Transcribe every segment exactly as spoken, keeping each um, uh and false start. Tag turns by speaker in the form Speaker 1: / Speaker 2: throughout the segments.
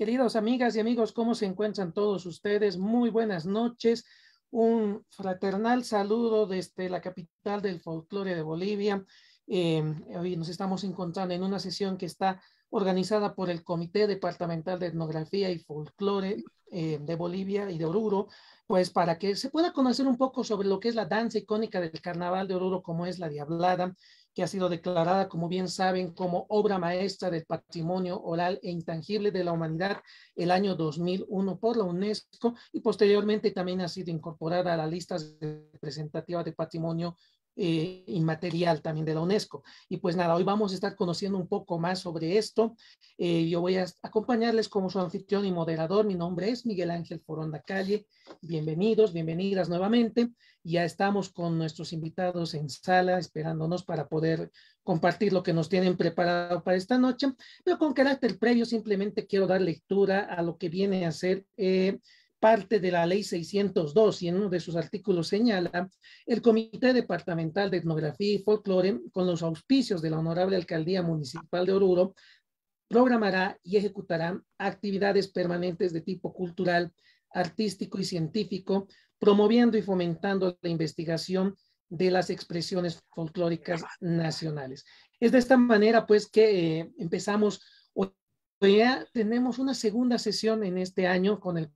Speaker 1: Queridos amigas y amigos, ¿cómo se encuentran todos ustedes? Muy buenas noches. Un fraternal saludo desde la capital del folclore de Bolivia. Eh, hoy nos estamos encontrando en una sesión que está organizada por el Comité Departamental de Etnografía y Folclore eh, de Bolivia y de Oruro, pues para que se pueda conocer un poco sobre lo que es la danza icónica del Carnaval de Oruro, como es la Diablada, que ha sido declarada, como bien saben, como obra maestra del patrimonio oral e intangible de la humanidad el año dos mil uno por la UNESCO y posteriormente también ha sido incorporada a la lista representativa de patrimonio eh, inmaterial también de la UNESCO. Y pues nada, hoy vamos a estar conociendo un poco más sobre esto. Eh, yo voy a acompañarles como su anfitrión y moderador. Mi nombre es Miguel Ángel Foronda Calle. Bienvenidos, bienvenidas nuevamente. Ya estamos con nuestros invitados en sala esperándonos para poder compartir lo que nos tienen preparado para esta noche, pero con carácter previo simplemente quiero dar lectura a lo que viene a ser eh, parte de la ley seiscientos dos y en uno de sus artículos señala el Comité Departamental de Etnografía y Folclore con los auspicios de la Honorable Alcaldía Municipal de Oruro programará y ejecutará actividades permanentes de tipo cultural, artístico y científico, promoviendo y fomentando la investigación de las expresiones folclóricas nacionales. Es de esta manera, pues, que eh, empezamos. Hoy ya tenemos una segunda sesión en este año con el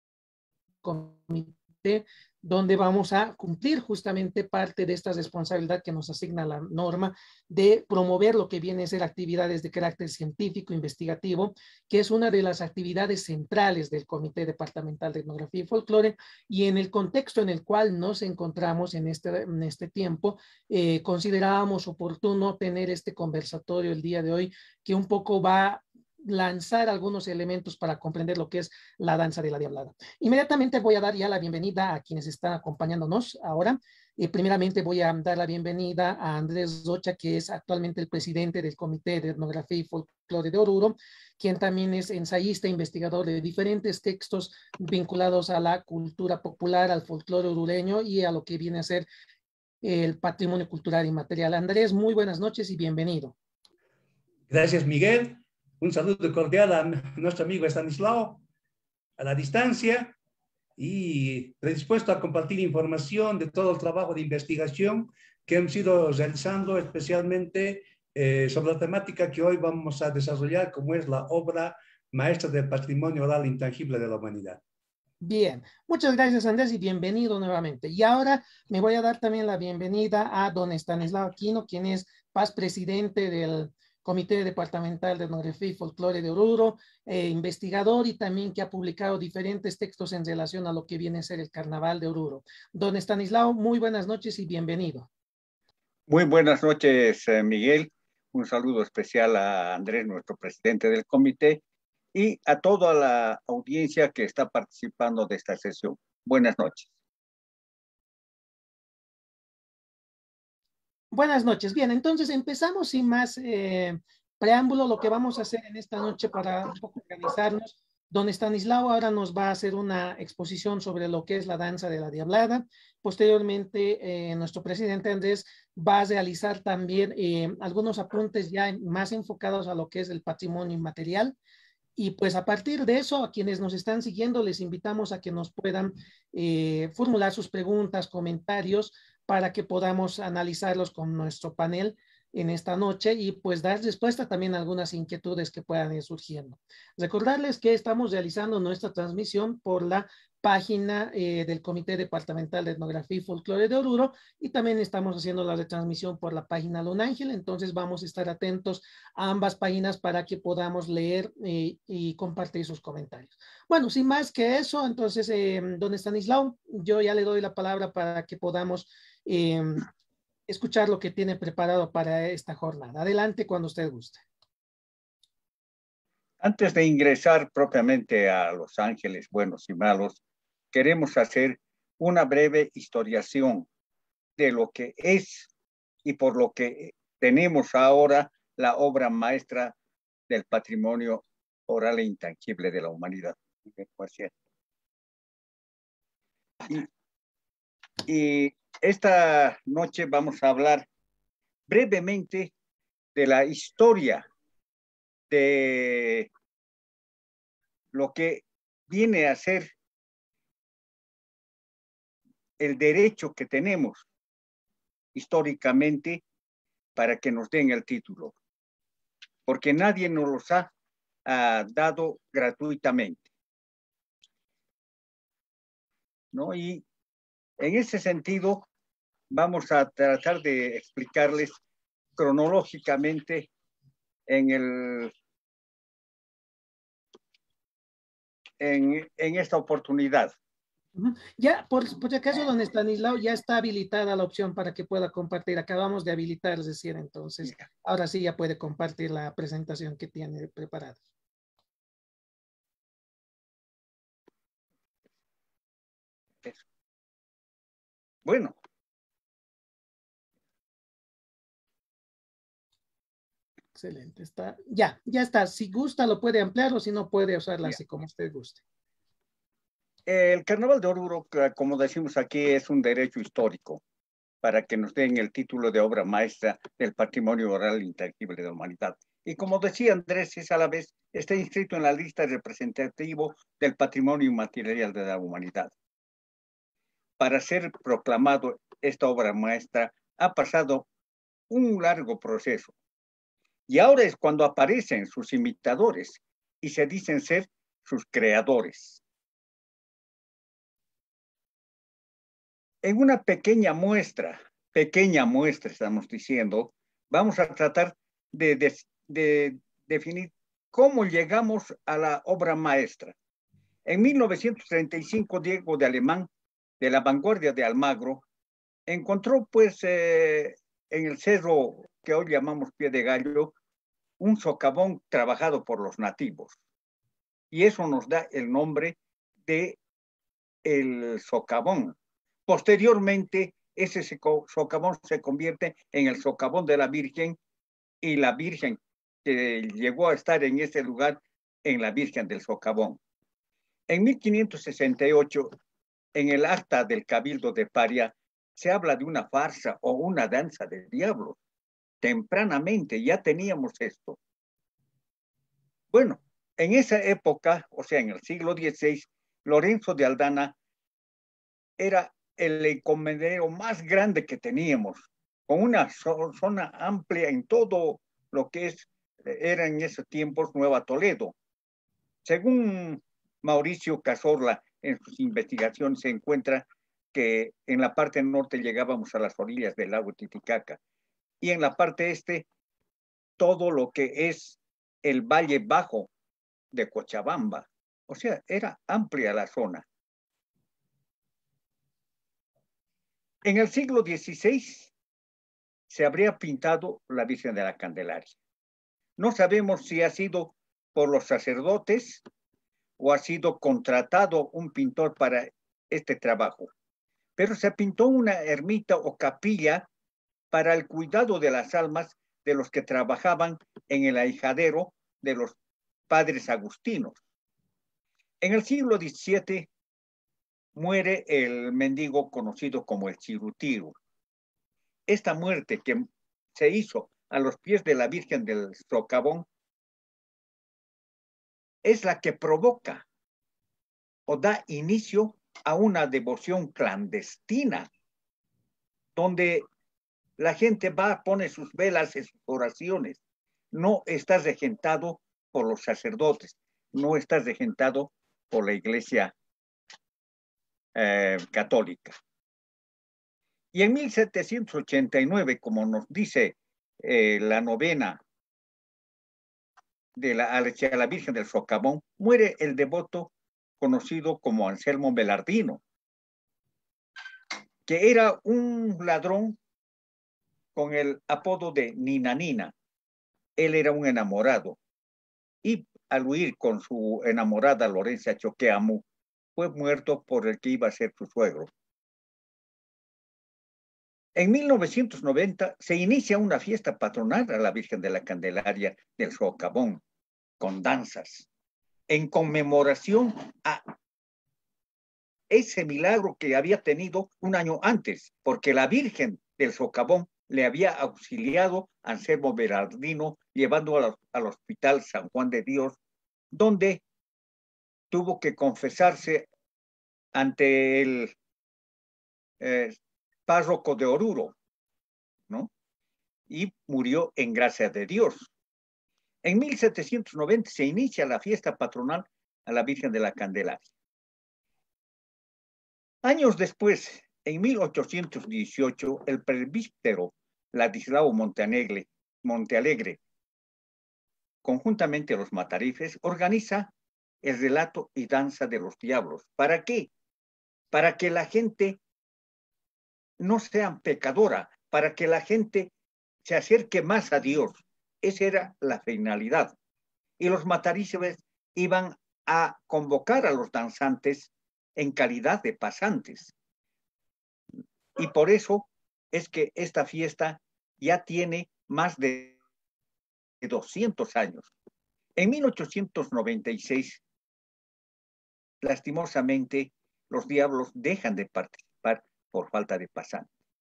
Speaker 1: comité, donde vamos a cumplir justamente parte de esta responsabilidad que nos asigna la norma de promover lo que viene a ser actividades de carácter científico, investigativo, que es una de las actividades centrales del Comité Departamental de Etnografía y Folclore, y en el contexto en el cual nos encontramos en este, en este tiempo, eh, considerábamos oportuno tener este conversatorio el día de hoy, que un poco va lanzar algunos elementos para comprender lo que es la danza de la Diablada. Inmediatamente voy a dar ya la bienvenida a quienes están acompañándonos ahora. Eh, primeramente voy a dar la bienvenida a Andrés Rocha, que es actualmente el presidente del Comité de Etnografía y Folclore de Oruro, quien también es ensayista e investigador de diferentes textos vinculados a la cultura popular, al folclore orureño y a lo que viene a ser el patrimonio cultural inmaterial. Andrés, muy buenas noches y bienvenido.
Speaker 2: Gracias, Miguel. Un saludo cordial a nuestro amigo Estanislao a la distancia y predispuesto a compartir información de todo el trabajo de investigación que hemos ido realizando, especialmente eh, sobre la temática que hoy vamos a desarrollar, como es la obra maestra del patrimonio oral intangible de la humanidad.
Speaker 1: Bien, muchas gracias Andrés y bienvenido nuevamente. Y ahora me voy a dar también la bienvenida a don Estanislao Aquino, quien es paz presidente del Comité Departamental de Etnografía y Folclore de Oruro, eh, investigador y también que ha publicado diferentes textos en relación a lo que viene a ser el Carnaval de Oruro. Don Estanislao, muy buenas noches y bienvenido.
Speaker 3: Muy buenas noches, eh, Miguel. Un saludo especial a Andrés, nuestro presidente del comité, y a toda la audiencia que está participando de esta sesión. Buenas noches.
Speaker 1: Buenas noches. Bien, entonces empezamos sin más eh, preámbulo lo que vamos a hacer en esta noche para un poco organizarnos. Don Estanislao ahora nos va a hacer una exposición sobre lo que es la danza de la Diablada. Posteriormente, eh, nuestro presidente Andrés va a realizar también eh, algunos apuntes ya más enfocados a lo que es el patrimonio inmaterial. Y pues a partir de eso, a quienes nos están siguiendo, les invitamos a que nos puedan eh, formular sus preguntas, comentarios, para que podamos analizarlos con nuestro panel en esta noche y pues dar respuesta también a algunas inquietudes que puedan ir surgiendo. Recordarles que estamos realizando nuestra transmisión por la página eh, del Comité Departamental de Etnografía y Folclore de Oruro y también estamos haciendo la retransmisión por la página Lun Ángel, entonces vamos a estar atentos a ambas páginas para que podamos leer eh, y compartir sus comentarios. Bueno, sin más que eso, entonces, eh, don Estanislao, yo ya le doy la palabra para que podamos eh, escuchar lo que tiene preparado para esta jornada. Adelante cuando usted guste.
Speaker 3: Antes de ingresar propiamente a Los Ángeles buenos y malos, queremos hacer una breve historiación de lo que es y por lo que tenemos ahora la obra maestra del patrimonio oral e intangible de la humanidad. Y, y esta noche vamos a hablar brevemente de la historia de lo que viene a ser el derecho que tenemos históricamente para que nos den el título, porque nadie nos los ha uh, dado gratuitamente, ¿no? Y en ese sentido vamos a tratar de explicarles cronológicamente en el en, en esta oportunidad.
Speaker 1: Ya, por, por si acaso, don Estanislao, ya está habilitada la opción para que pueda compartir. Acabamos de habilitar, es decir, entonces, ahora sí ya puede compartir la presentación que tiene preparada.
Speaker 3: Bueno.
Speaker 1: Excelente, está, ya, ya está. Si gusta, lo puede ampliar o si no, puede usarla así como usted guste.
Speaker 3: El Carnaval de Oruro, como decimos aquí, es un derecho histórico para que nos den el título de obra maestra del patrimonio oral intangible de la humanidad. Y como decía Andrés, es a la vez, está inscrito en la lista representativa del patrimonio inmaterial de la humanidad. Para ser proclamado esta obra maestra ha pasado un largo proceso. Y ahora es cuando aparecen sus imitadores y se dicen ser sus creadores. En una pequeña muestra, pequeña muestra estamos diciendo, vamos a tratar de, de, de definir cómo llegamos a la obra maestra. En mil novecientos treinta y cinco, Diego de Alemán, de la vanguardia de Almagro, encontró pues eh, en el cerro que hoy llamamos Pie de Gallo, un socavón trabajado por los nativos. Y eso nos da el nombre de el socavón. Posteriormente, ese socavón se convierte en el socavón de la Virgen y la Virgen que llegó a estar en ese lugar en la Virgen del Socavón. En mil quinientos sesenta y ocho, en el acta del Cabildo de Paria, se habla de una farsa o una danza del diablo. Tempranamente ya teníamos esto. Bueno, en esa época, o sea, en el siglo dieciséis, Lorenzo de Aldana era el encomendero más grande que teníamos, con una zona amplia en todo lo que es, era en esos tiempos Nueva Toledo. Según Mauricio Cazorla, en sus investigaciones se encuentra que en la parte norte llegábamos a las orillas del lago Titicaca y en la parte este todo lo que es el valle bajo de Cochabamba. O sea, era amplia la zona. En el siglo dieciséis se habría pintado la Virgen de la Candelaria. No sabemos si ha sido por los sacerdotes o ha sido contratado un pintor para este trabajo. Pero se pintó una ermita o capilla para el cuidado de las almas de los que trabajaban en el ahijadero de los padres agustinos. En el siglo diecisiete muere el mendigo conocido como el Chirutiru. Esta muerte que se hizo a los pies de la Virgen del Socavón es la que provoca o da inicio a una devoción clandestina, donde la gente va, pone sus velas en sus oraciones. No está regentado por los sacerdotes, no está regentado por la Iglesia eh, católica. Y en mil setecientos ochenta y nueve, como nos dice eh, la novena de la, a la Virgen del Socavón, muere el devoto conocido como Anselmo Belardino, que era un ladrón con el apodo de Nina Nina. Él era un enamorado y al huir con su enamorada Lorencia Choqueamu, fue muerto por el que iba a ser su suegro. En mil novecientos noventa se inicia una fiesta patronal a la Virgen de la Candelaria del Socavón, con danzas, en conmemoración a ese milagro que había tenido un año antes, porque la Virgen del Socavón le había auxiliado a Anselmo Berardino, llevándolo al, al Hospital San Juan de Dios, donde tuvo que confesarse ante el eh, párroco de Oruro, ¿no? Y murió en gracia de Dios. En mil setecientos noventa se inicia la fiesta patronal a la Virgen de la Candelaria. Años después, en mil ochocientos dieciocho, el presbítero Ladislao Montealegre, Montealegre, conjuntamente los matarifes, organiza el relato y danza de los diablos. ¿Para qué? Para que la gente no sea pecadora, para que la gente se acerque más a Dios. Esa era la finalidad. Y los matarifes iban a convocar a los danzantes en calidad de pasantes. Y por eso es que esta fiesta ya tiene más de doscientos años. En mil ochocientos noventa y seis, lastimosamente, los diablos dejan de participar por falta de pasantes.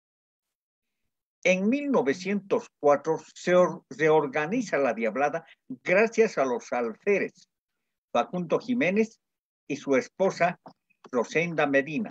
Speaker 3: En mil novecientos cuatro se reorganiza la diablada gracias a los alférez Facundo Jiménez y su esposa Rosenda Medina.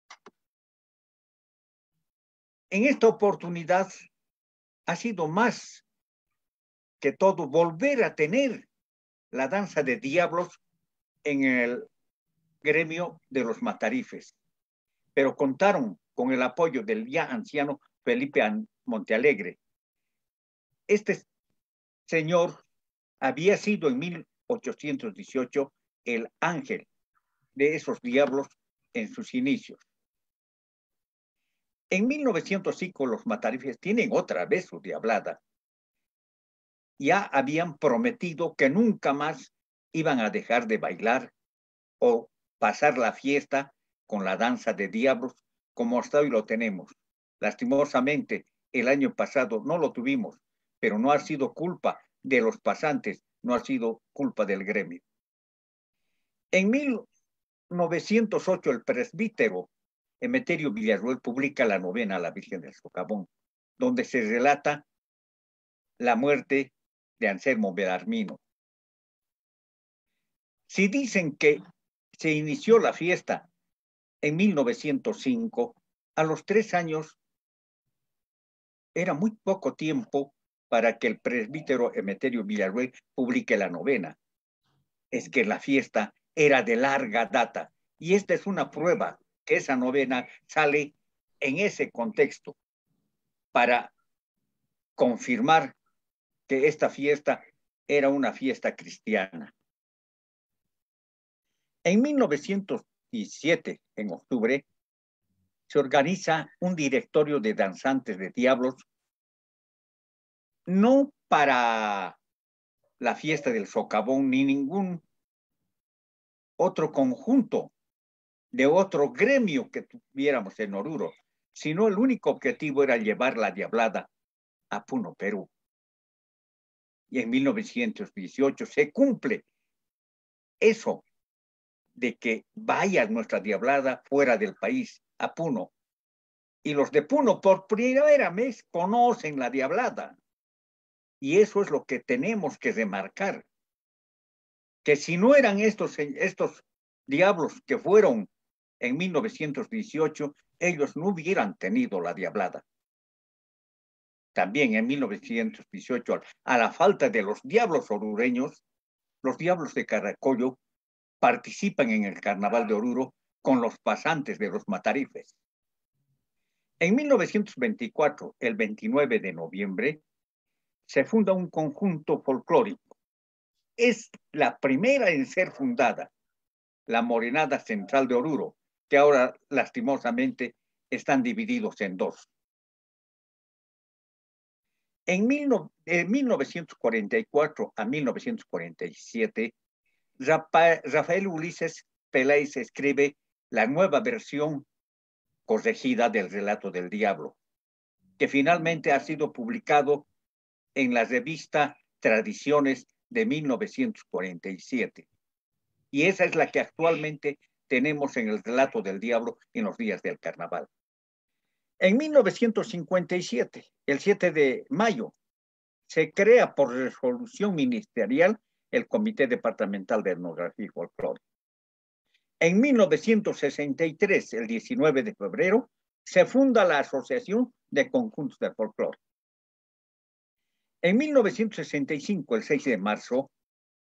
Speaker 3: En esta oportunidad ha sido más que todo volver a tener la danza de diablos en el gremio de los matarifes, pero contaron con el apoyo del ya anciano Felipe Montealegre. Este señor había sido en mil ochocientos dieciocho el ángel de esos diablos en sus inicios. En mil novecientos cinco los matarifes tienen otra vez su diablada. Ya habían prometido que nunca más iban a dejar de bailar o pasar la fiesta con la danza de diablos como hasta hoy lo tenemos. Lastimosamente, el año pasado no lo tuvimos, pero no ha sido culpa de los pasantes, no ha sido culpa del gremio. En mil novecientos ocho, el presbítero Emeterio Villarroel publica la novena a la Virgen del Socavón, donde se relata la muerte de Anselmo Belarmino. Si dicen que se inició la fiesta en mil novecientos cinco, a los tres años era muy poco tiempo para que el presbítero Emeterio Villarroel publique la novena. Es que la fiesta era de larga data y esta es una prueba que esa novena sale en ese contexto para confirmar que esta fiesta era una fiesta cristiana. En mil novecientos diecisiete, en octubre, se organiza un directorio de danzantes de diablos, no para la fiesta del socavón ni ningún otro conjunto de otro gremio que tuviéramos en Oruro, sino el único objetivo era llevar la diablada a Puno, Perú. Y en mil novecientos dieciocho se cumple eso de que vaya nuestra diablada fuera del país, a Puno. Y los de Puno por primera vez conocen la diablada. Y eso es lo que tenemos que remarcar. Que si no eran estos, estos diablos que fueron en mil novecientos dieciocho, ellos no hubieran tenido la diablada. También en mil novecientos dieciocho, a la falta de los diablos orureños, los diablos de Caracollo participan en el Carnaval de Oruro con los pasantes de los matarifes. En mil novecientos veinticuatro, el veintinueve de noviembre, se funda un conjunto folclórico. Es la primera en ser fundada, la Morenada Central de Oruro, que ahora lastimosamente están divididos en dos. En mil novecientos cuarenta y cuatro a mil novecientos cuarenta y siete, Rafael Ulises Peláez escribe la nueva versión corregida del relato del diablo, que finalmente ha sido publicado en la revista Tradiciones de mil novecientos cuarenta y siete. Y esa es la que actualmente tenemos en el relato del diablo en los días del carnaval. En mil novecientos cincuenta y siete, el siete de mayo, se crea por resolución ministerial el Comité Departamental de Etnografía y Folclore. En mil novecientos sesenta y tres, el diecinueve de febrero, se funda la Asociación de Conjuntos de Folclore. En mil novecientos sesenta y cinco, el seis de marzo,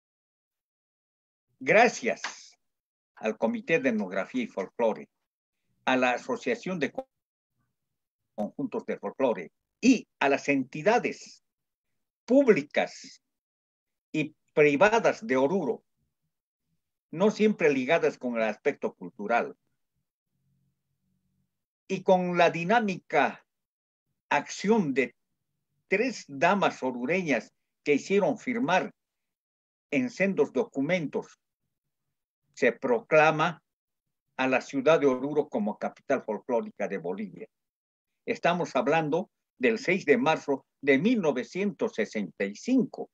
Speaker 3: gracias al Comité de Etnografía y Folclore, a la Asociación de Conjuntos de Folclore y a las entidades públicas y privadas de Oruro, no siempre ligadas con el aspecto cultural, y con la dinámica acción de tres damas orureñas que hicieron firmar en sendos documentos, se proclama a la ciudad de Oruro como capital folclórica de Bolivia. Estamos hablando del seis de marzo de mil novecientos sesenta y cinco.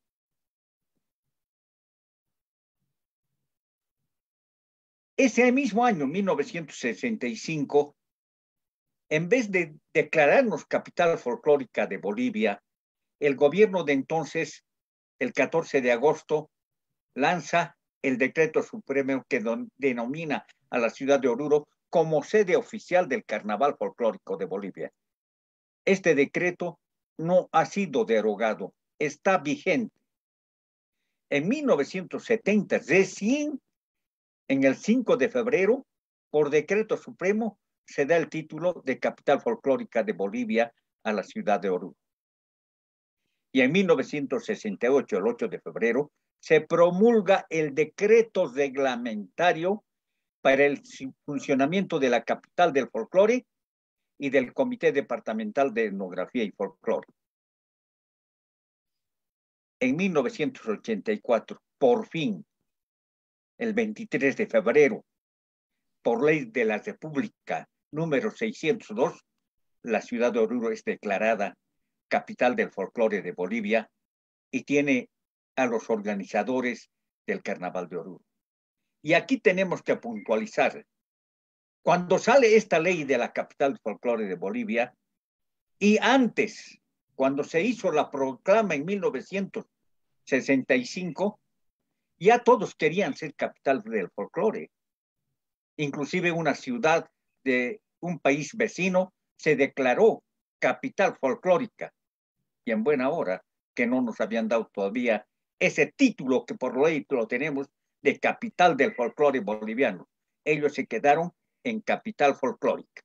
Speaker 3: Ese mismo año, mil novecientos sesenta y cinco, en vez de declararnos capital folclórica de Bolivia, el gobierno de entonces, el catorce de agosto, lanza el decreto supremo que denomina a la ciudad de Oruro como sede oficial del Carnaval Folclórico de Bolivia. Este decreto no ha sido derogado, está vigente. En mil novecientos setenta, recién en el cinco de febrero, por decreto supremo, se da el título de capital folclórica de Bolivia a la ciudad de Oruro. Y en mil novecientos sesenta y ocho, el ocho de febrero, se promulga el decreto reglamentario para el funcionamiento de la capital del folclore y del Comité Departamental de Etnografía y Folclore. En mil novecientos ochenta y cuatro, por fin, el veintitrés de febrero, por ley de la República número seiscientos dos, la ciudad de Oruro es declarada capital del folclore de Bolivia y tiene a los organizadores del Carnaval de Oruro. Y aquí tenemos que puntualizar, cuando sale esta ley de la capital del folclore de Bolivia, y antes, cuando se hizo la proclama en mil novecientos sesenta y cinco, ya todos querían ser capital del folclore. Inclusive una ciudad de un país vecino se declaró capital folclórica, y en buena hora que no nos habían dado todavía ese título que por ley lo tenemos de capital del folclore boliviano. Ellos se quedaron en capital folclórica.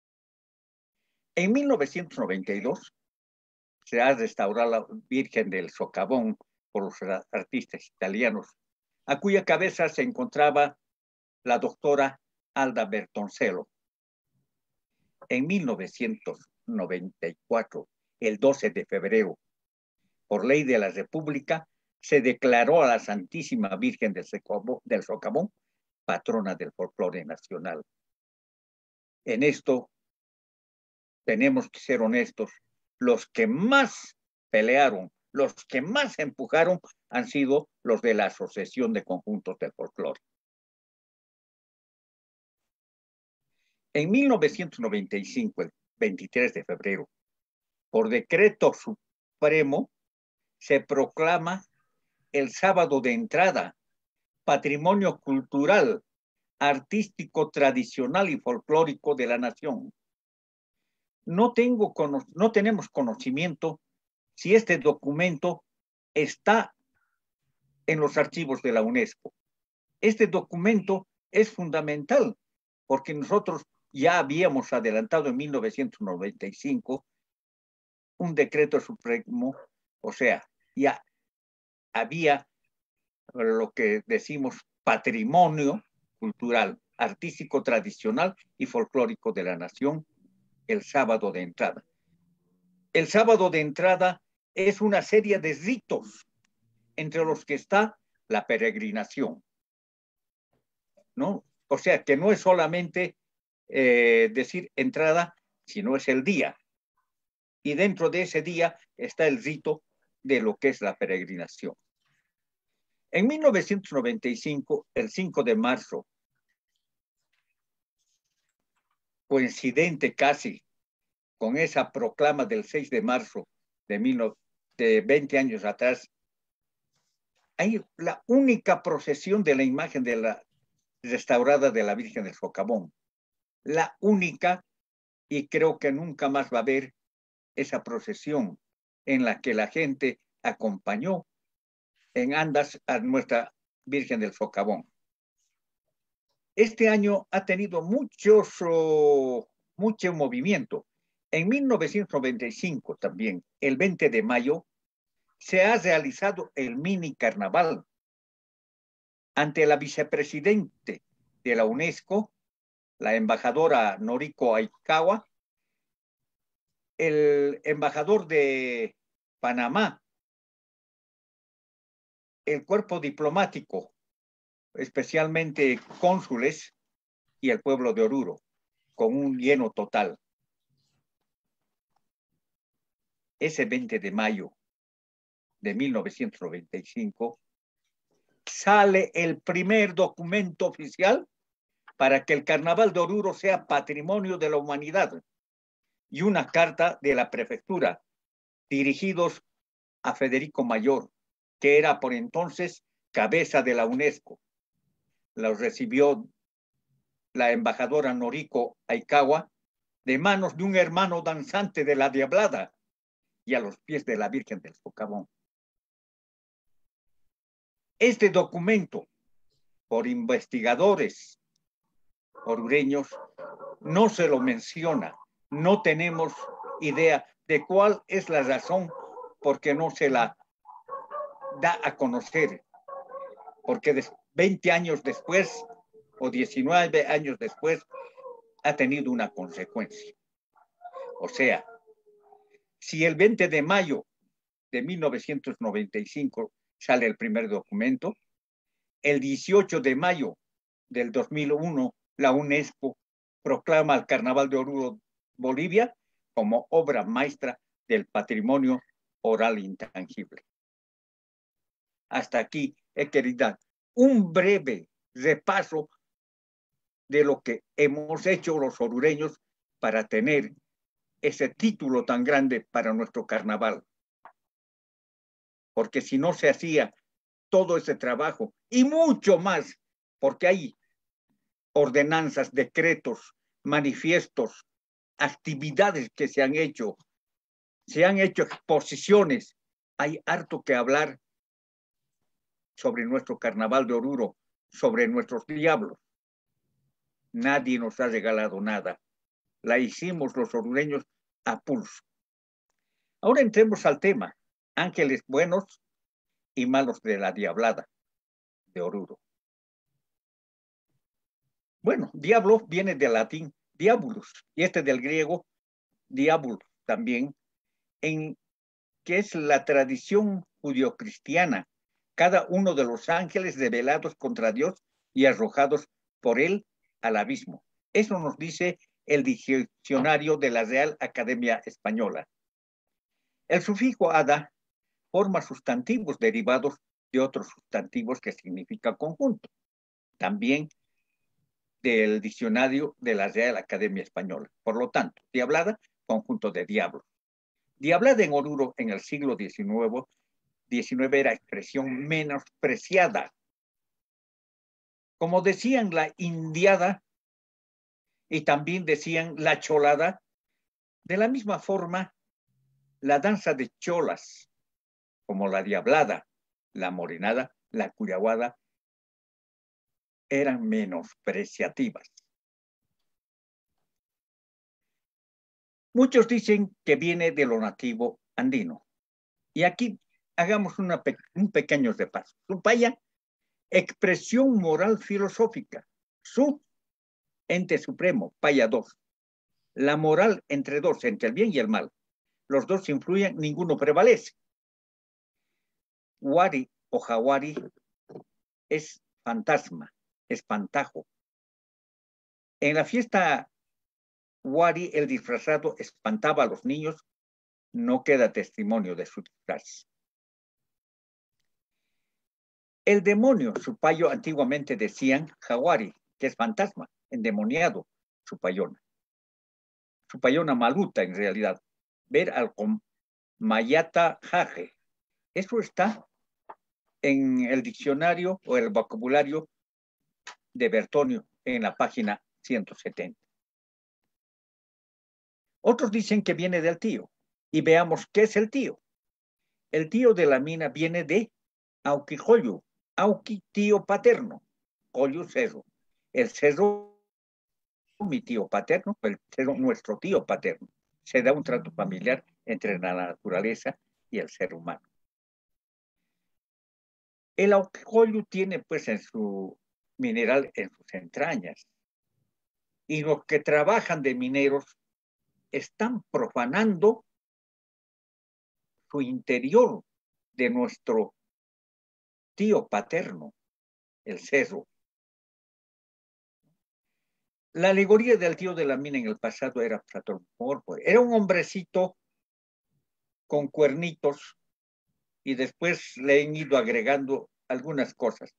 Speaker 3: En mil novecientos noventa y dos se ha restaurado la Virgen del Socavón por los artistas italianos, a cuya cabeza se encontraba la doctora Alda Bertoncello. En mil novecientos noventa y cuatro, el doce de febrero, por ley de la República, se declaró a la Santísima Virgen del Socavón, del Socavón patrona del folclore nacional. En esto tenemos que ser honestos, los que más pelearon, los que más empujaron han sido los de la Asociación de Conjuntos del Folclore. En mil novecientos noventa y cinco, el veintitrés de febrero, por decreto supremo, se proclama el sábado de entrada Patrimonio Cultural, Artístico, Tradicional y Folclórico de la Nación. No, tengo, no tenemos conocimiento si este documento está en los archivos de la UNESCO. Este documento es fundamental porque nosotros ya habíamos adelantado en mil novecientos noventa y cinco un decreto supremo, o sea, ya había lo que decimos patrimonio cultural, artístico, tradicional y folclórico de la nación, el sábado de entrada. El sábado de entrada es una serie de ritos entre los que está la peregrinación, ¿no? O sea, que no es solamente eh, decir entrada, sino es el día. Y dentro de ese día está el rito de lo que es la peregrinación. En mil novecientos noventa y cinco, el cinco de marzo, coincidente casi con esa proclama del seis de marzo de, mil, de veinte años atrás, hay la única procesión de la imagen de la restaurada de la Virgen del Socavón. La única, y creo que nunca más va a haber esa procesión en la que la gente acompañó en andas a nuestra Virgen del Socavón. Este año ha tenido muchos, oh, mucho movimiento. En mil novecientos noventa y cinco también, el veinte de mayo, se ha realizado el mini carnaval ante la vicepresidente de la UNESCO, la embajadora Noriko Aikawa, el embajador de Panamá, el cuerpo diplomático, especialmente cónsules, y el pueblo de Oruro, con un lleno total. Ese veinte de mayo de mil novecientos noventa y cinco sale el primer documento oficial para que el Carnaval de Oruro sea patrimonio de la humanidad, y una carta de la prefectura dirigidos a Federico Mayor, que era por entonces cabeza de la UNESCO. Los recibió la embajadora Noriko Aikawa de manos de un hermano danzante de la Diablada y a los pies de la Virgen del Socavón. Este documento, por investigadores orureños, no se lo menciona. No tenemos idea de cuál es la razón por qué no se la da a conocer. Porque veinte años después, o diecinueve años después, ha tenido una consecuencia. O sea, si el veinte de mayo de mil novecientos noventa y cinco sale el primer documento, el dieciocho de mayo del dos mil uno la UNESCO proclama el Carnaval de Oruro, Bolivia, como obra maestra del patrimonio oral intangible. Hasta aquí he querido dar un breve repaso de lo que hemos hecho los orureños para tener ese título tan grande para nuestro carnaval. Porque si no se hacía todo ese trabajo y mucho más, porque hay ordenanzas, decretos, manifiestos, actividades que se han hecho, se han hecho exposiciones, hay harto que hablar sobre nuestro Carnaval de Oruro, sobre nuestros diablos. Nadie nos ha regalado nada. La hicimos los orureños a pulso. Ahora entremos al tema, ángeles buenos y malos de la Diablada de Oruro. Bueno, diablo viene del latín diabolus, y este del griego diablo también, en que es la tradición judio-cristiana, cada uno de los ángeles rebelados contra Dios y arrojados por él al abismo. Eso nos dice el diccionario de la Real Academia Española. El sufijo ada forma sustantivos derivados de otros sustantivos que significa conjunto. También del diccionario de la Real Academia Española. Por lo tanto, diablada, conjunto de diablos. Diablada en Oruro en el siglo diecinueve, diecinueve era expresión menospreciada. Como decían la indiada y también decían la cholada, de la misma forma, la danza de cholas, como la diablada, la morenada, la cuyaguada, eran menospreciativas. Muchos dicen que viene de lo nativo andino. Y aquí hagamos una pe un pequeño repaso. Supaya, expresión moral filosófica. Su, ente supremo, paya dos. La moral entre dos, entre el bien y el mal. Los dos influyen, ninguno prevalece. Wari o jawari es fantasma, espantajo. En la fiesta Wari, el disfrazado espantaba a los niños, no queda testimonio de su disfraz. El demonio, supayo, antiguamente decían jawari, que es fantasma, endemoniado, supayona. Supayona maluta, en realidad. Ver al mayata jaje. Eso está en el diccionario o el vocabulario de Bertonio en la página ciento setenta. Otros dicen que viene del tío. Y veamos qué es el tío. El tío de la mina viene de Auquijoyu, Auqui, tío paterno, Joyu, cerro. El cerro, mi tío paterno, el cerro, nuestro tío paterno. Se da un trato familiar entre la naturaleza y el ser humano. El Auquijoyu tiene pues en su mineral, en sus entrañas. Y los que trabajan de mineros están profanando su interior de nuestro tío paterno, el cerro. La alegoría del tío de la mina en el pasado era Platomorfo. Era un hombrecito con cuernitos y después le han ido agregando algunas cosas,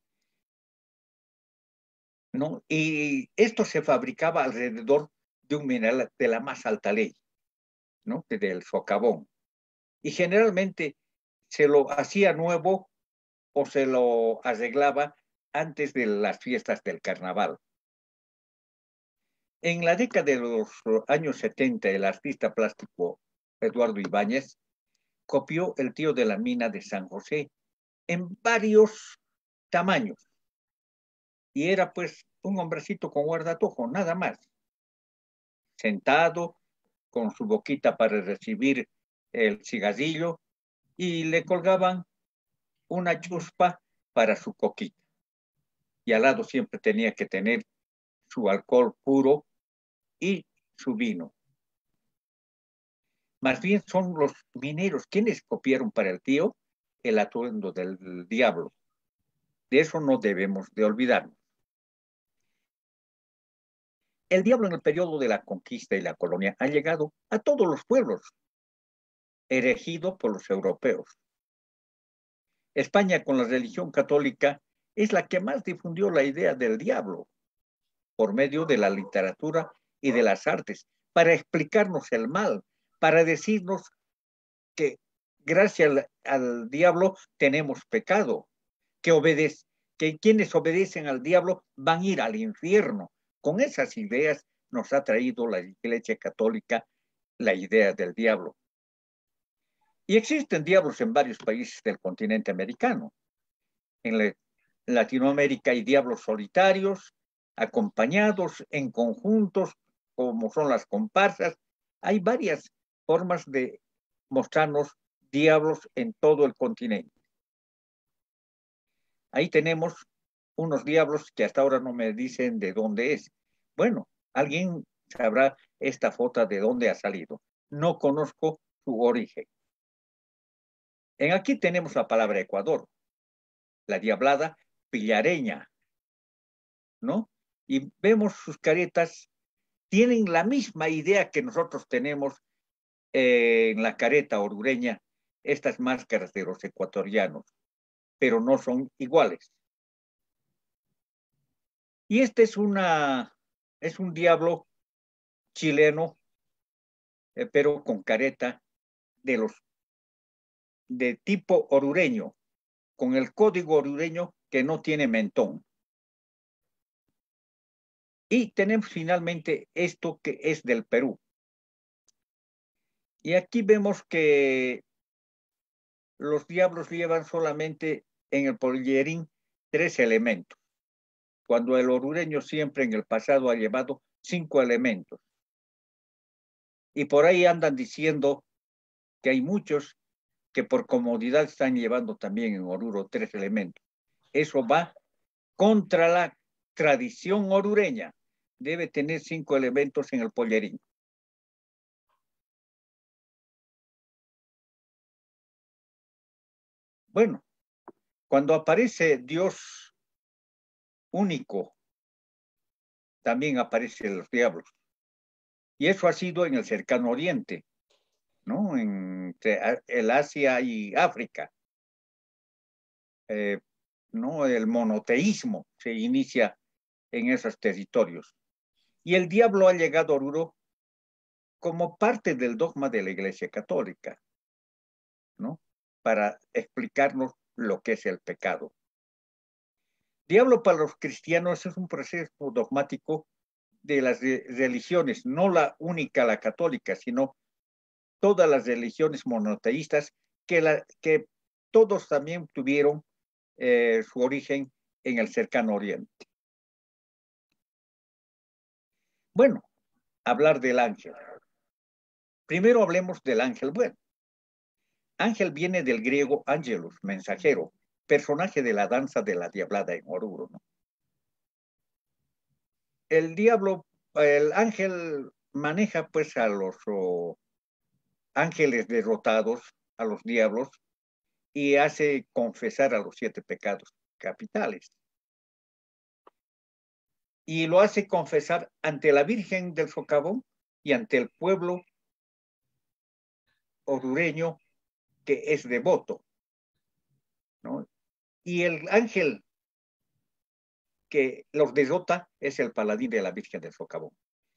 Speaker 3: ¿no? Y esto se fabricaba alrededor de un mineral de la más alta ley, ¿no? Del socavón. Y generalmente se lo hacía nuevo o se lo arreglaba antes de las fiestas del carnaval. En la década de los años setenta, el artista plástico Eduardo Ibáñez copió el tío de la mina de San José en varios tamaños. Y era pues un hombrecito con guardatojo, nada más. Sentado, con su boquita para recibir el cigarrillo, y le colgaban una chuspa para su coquita. Y al lado siempre tenía que tener su alcohol puro y su vino. Más bien son los mineros quienes copiaron para el tío el atuendo del diablo. De eso no debemos de olvidarnos. El diablo en el periodo de la conquista y la colonia ha llegado a todos los pueblos, erigido por los europeos. España, con la religión católica, es la que más difundió la idea del diablo por medio de la literatura y de las artes, para explicarnos el mal, para decirnos que gracias al, al diablo tenemos pecado, que, obedece, que quienes obedecen al diablo van a ir al infierno. Con esas ideas nos ha traído la Iglesia Católica la idea del diablo. Y existen diablos en varios países del continente americano. En la, Latinoamérica hay diablos solitarios, acompañados, en conjuntos, como son las comparsas. Hay varias formas de mostrarnos diablos en todo el continente. Ahí tenemos unos diablos que hasta ahora no me dicen de dónde es. Bueno, alguien sabrá esta foto de dónde ha salido. No conozco su origen. En aquí tenemos la palabra Ecuador, la diablada pillareña, ¿no? Y vemos sus caretas, tienen la misma idea que nosotros tenemos eh, en la careta orureña, estas máscaras de los ecuatorianos, pero no son iguales. Y este es, una, es un diablo chileno, eh, pero con careta de los de tipo orureño, con el código orureño que no tiene mentón. Y tenemos finalmente esto que es del Perú. Y aquí vemos que los diablos llevan solamente en el pollerín tres elementos, cuando el orureño siempre en el pasado ha llevado cinco elementos. Y por ahí andan diciendo que hay muchos que por comodidad están llevando también en Oruro tres elementos. Eso va contra la tradición orureña. Debe tener cinco elementos en el pollerín. Bueno, cuando aparece Dios único, también aparecen los diablos. Y eso ha sido en el cercano oriente, ¿no? Entre el Asia y África. Eh, ¿no? El monoteísmo se inicia en esos territorios. Y el diablo ha llegado a Oruro como parte del dogma de la Iglesia Católica, ¿no? Para explicarnos lo que es el pecado. Diablo para los cristianos es un proceso dogmático de las religiones, no la única, la católica, sino todas las religiones monoteístas que, la, que todos también tuvieron eh, su origen en el cercano oriente. Bueno, hablar del ángel. Primero hablemos del ángel bueno. Ángel viene del griego angelus, mensajero, personaje de la danza de la diablada en Oruro, ¿no? El diablo, el ángel maneja pues a los oh, ángeles derrotados, a los diablos, y hace confesar a los siete pecados capitales. Y lo hace confesar ante la Virgen del Socavón y ante el pueblo orureño que es devoto, ¿no? Y el ángel que los derrota es el paladín de la Virgen del Socavón.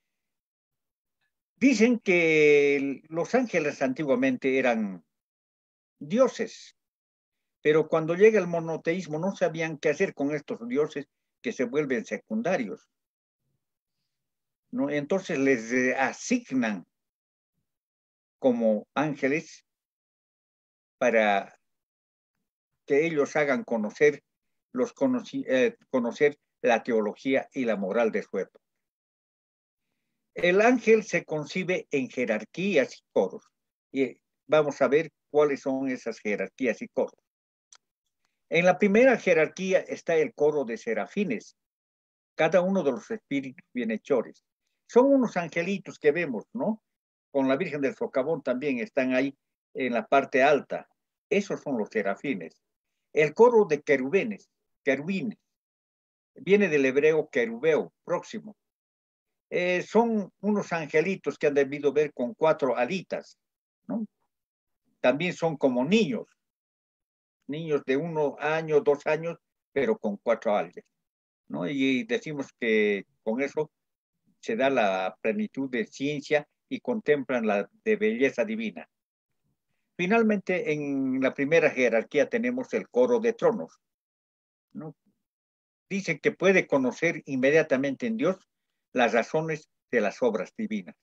Speaker 3: Dicen que los ángeles antiguamente eran dioses, pero cuando llega el monoteísmo no sabían qué hacer con estos dioses que se vuelven secundarios, ¿no? Entonces les eh, asignan como ángeles para que ellos hagan conocer, los conoci eh, conocer la teología y la moral de su época. El ángel se concibe en jerarquías y coros, y vamos a ver cuáles son esas jerarquías y coros. En la primera jerarquía está el coro de serafines, cada uno de los espíritus bienhechores. Son unos angelitos que vemos, ¿no? Con la Virgen del Socavón también están ahí en la parte alta. Esos son los serafines. El coro de querubines, querubines, viene del hebreo querubeo, próximo. Eh, son unos angelitos que han debido ver con cuatro alitas, ¿no? También son como niños, niños de uno año, dos años, pero con cuatro alas, ¿no? Y decimos que con eso se da la plenitud de ciencia y contemplan la de belleza divina. Finalmente, en la primera jerarquía tenemos el coro de tronos, ¿no? Dice que puede conocer inmediatamente en Dios las razones de las obras divinas.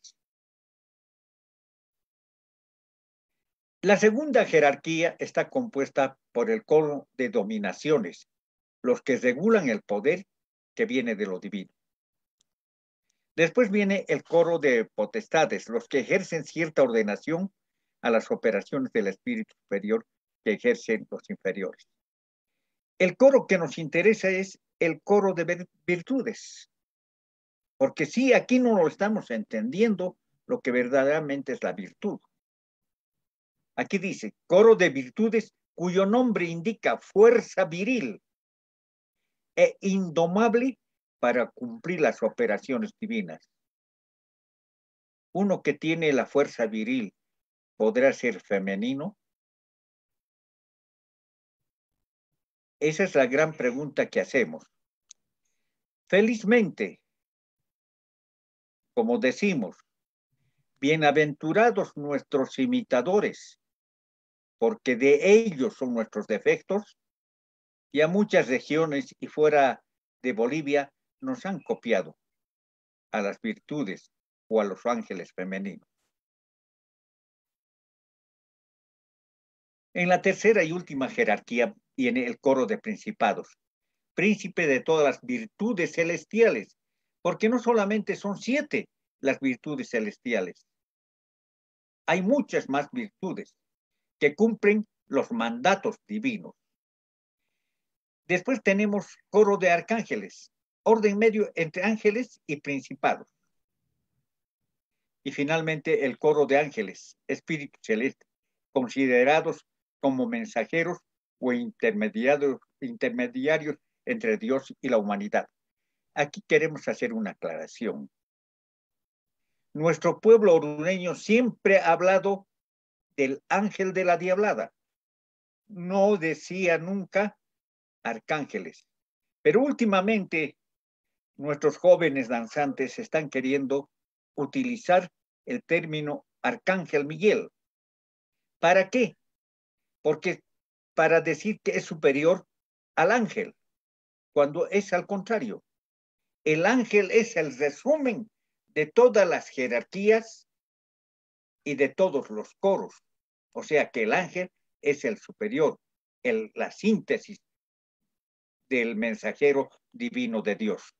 Speaker 3: La segunda jerarquía está compuesta por el coro de dominaciones, los que regulan el poder que viene de lo divino. Después viene el coro de potestades, los que ejercen cierta ordenación a las operaciones del espíritu superior que ejercen los inferiores. El coro que nos interesa es el coro de virtudes, porque sí, aquí no lo estamos entendiendo lo que verdaderamente es la virtud. Aquí dice, coro de virtudes cuyo nombre indica fuerza viril e indomable para cumplir las operaciones divinas. Uno que tiene la fuerza viril, ¿podrá ser femenino? Esa es la gran pregunta que hacemos. Felizmente, como decimos, bienaventurados nuestros imitadores, porque de ellos son nuestros defectos, y a muchas regiones y fuera de Bolivia nos han copiado a las virtudes o a los ángeles femeninos. En la tercera y última jerarquía viene el coro de principados, príncipe de todas las virtudes celestiales, porque no solamente son siete las virtudes celestiales, hay muchas más virtudes que cumplen los mandatos divinos. Después tenemos coro de arcángeles, orden medio entre ángeles y principados. Y finalmente el coro de ángeles, espíritus celestes, considerados como mensajeros o intermediarios, intermediarios entre Dios y la humanidad. Aquí queremos hacer una aclaración. Nuestro pueblo orureño siempre ha hablado del ángel de la diablada. No decía nunca arcángeles. Pero últimamente nuestros jóvenes danzantes están queriendo utilizar el término Arcángel Miguel. ¿Para qué? Porque para decir que es superior al ángel, cuando es al contrario. El ángel es el resumen de todas las jerarquías y de todos los coros. O sea que el ángel es el superior, el, la síntesis del mensajero divino de Dios.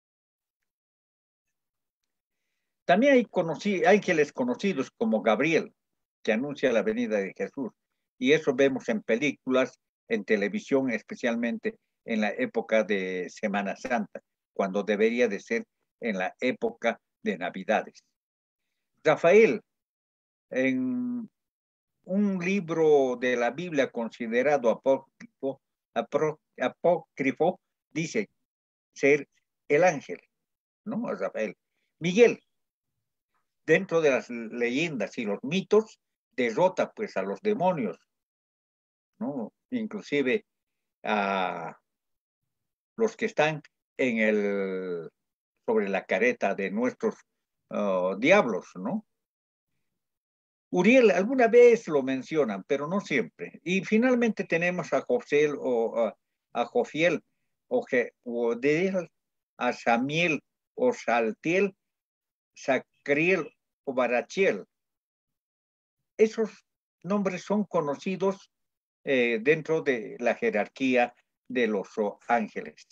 Speaker 3: También hay conocí, ángeles conocidos como Gabriel, que anuncia la venida de Jesús. Y eso vemos en películas, en televisión, especialmente en la época de Semana Santa, cuando debería de ser en la época de Navidades. Rafael, en un libro de la Biblia considerado apócrifo, apó, apócrifo dice ser el ángel, ¿no? Rafael. Miguel, dentro de las leyendas y los mitos, derrota pues a los demonios, ¿no? Inclusive a los que están en el, sobre la careta de nuestros uh, diablos, ¿no? Uriel alguna vez lo mencionan, pero no siempre. Y finalmente tenemos a José o a, a Jofiel, o Odel, a Samiel o Saltiel, Sacriel o Barachiel. Esos nombres son conocidos eh, dentro de la jerarquía de los ángeles.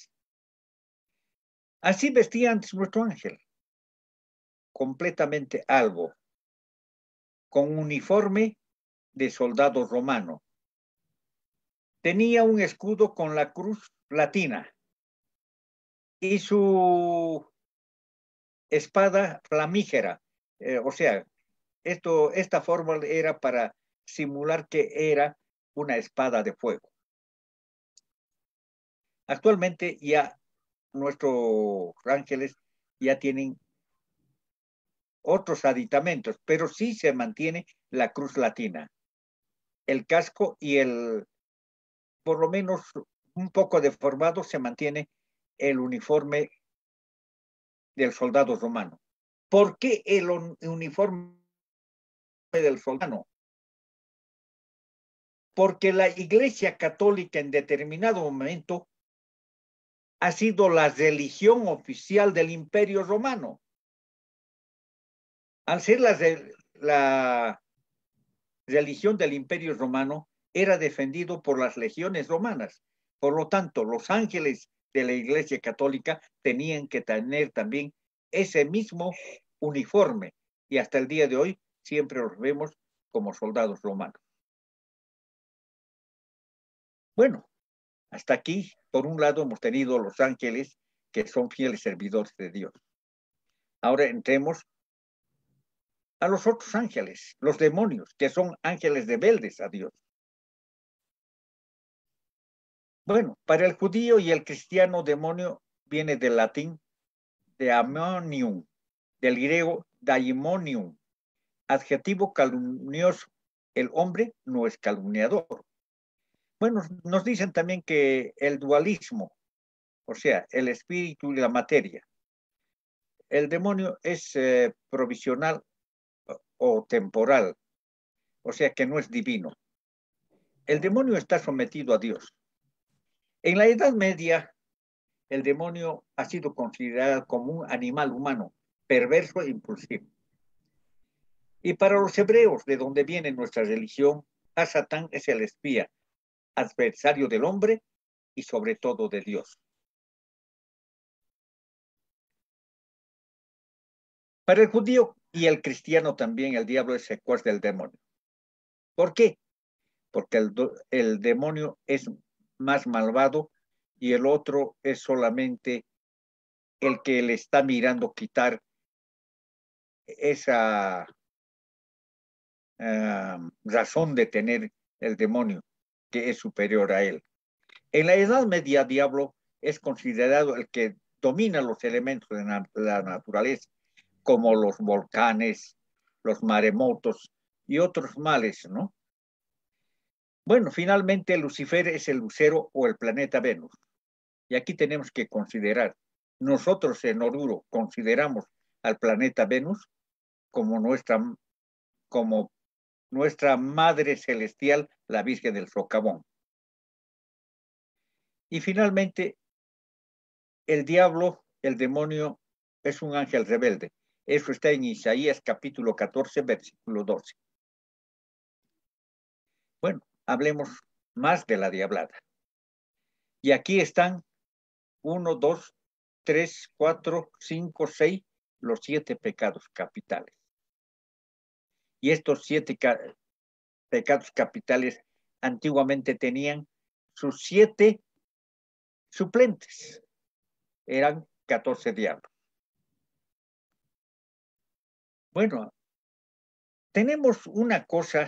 Speaker 3: Así vestía antes nuestro ángel, completamente albo, con uniforme de soldado romano. Tenía un escudo con la cruz latina y su espada flamígera, eh, o sea, esto, esta forma era para simular que era una espada de fuego. Actualmente ya nuestros ángeles ya tienen otros aditamentos, pero sí se mantiene la cruz latina, el casco y el, por lo menos un poco deformado, se mantiene el uniforme del soldado romano. ¿Por qué el uniforme del soldado? Porque la Iglesia Católica en determinado momento ha sido la religión oficial del Imperio Romano. Al ser la, la religión del Imperio Romano, era defendido por las legiones romanas. Por lo tanto, los ángeles de la Iglesia Católica tenían que tener también ese mismo uniforme. Y hasta el día de hoy siempre los vemos como soldados romanos. Bueno, hasta aquí, por un lado, hemos tenido los ángeles que son fieles servidores de Dios. Ahora entremos a los otros ángeles, los demonios, que son ángeles rebeldes a Dios. Bueno, para el judío y el cristiano, demonio viene del latín daemonium, del griego daimonium, adjetivo calumnioso. El hombre no es calumniador. Bueno, nos dicen también que el dualismo, o sea, el espíritu y la materia. El demonio es eh, provisional o temporal, o sea que no es divino. El demonio está sometido a Dios. En la Edad Media, el demonio ha sido considerado como un animal humano, perverso e impulsivo. Y para los hebreos, de donde viene nuestra religión, a Satán es el espía, adversario del hombre y sobre todo de Dios. Para el judío y el cristiano también, el diablo es secuaz del demonio. ¿Por qué? Porque el, el demonio es más malvado y el otro es solamente el que le está mirando quitar esa uh, razón de tener el demonio, que es superior a él. En la Edad Media, diablo es considerado el que domina los elementos de na la naturaleza, como los volcanes, los maremotos y otros males, ¿no? Bueno, finalmente Lucifer es el lucero o el planeta Venus. Y aquí tenemos que considerar, nosotros en Oruro consideramos al planeta Venus como nuestra, como nuestra madre celestial, la Virgen del Socavón. Y finalmente, el diablo, el demonio, es un ángel rebelde. Eso está en Isaías capítulo catorce, versículo doce. Bueno, hablemos más de la diablada. Y aquí están uno, dos, tres, cuatro, cinco, seis, los siete pecados capitales. Y estos siete pecados capitales antiguamente tenían sus siete suplentes. Eran catorce diablos. Bueno, tenemos una cosa,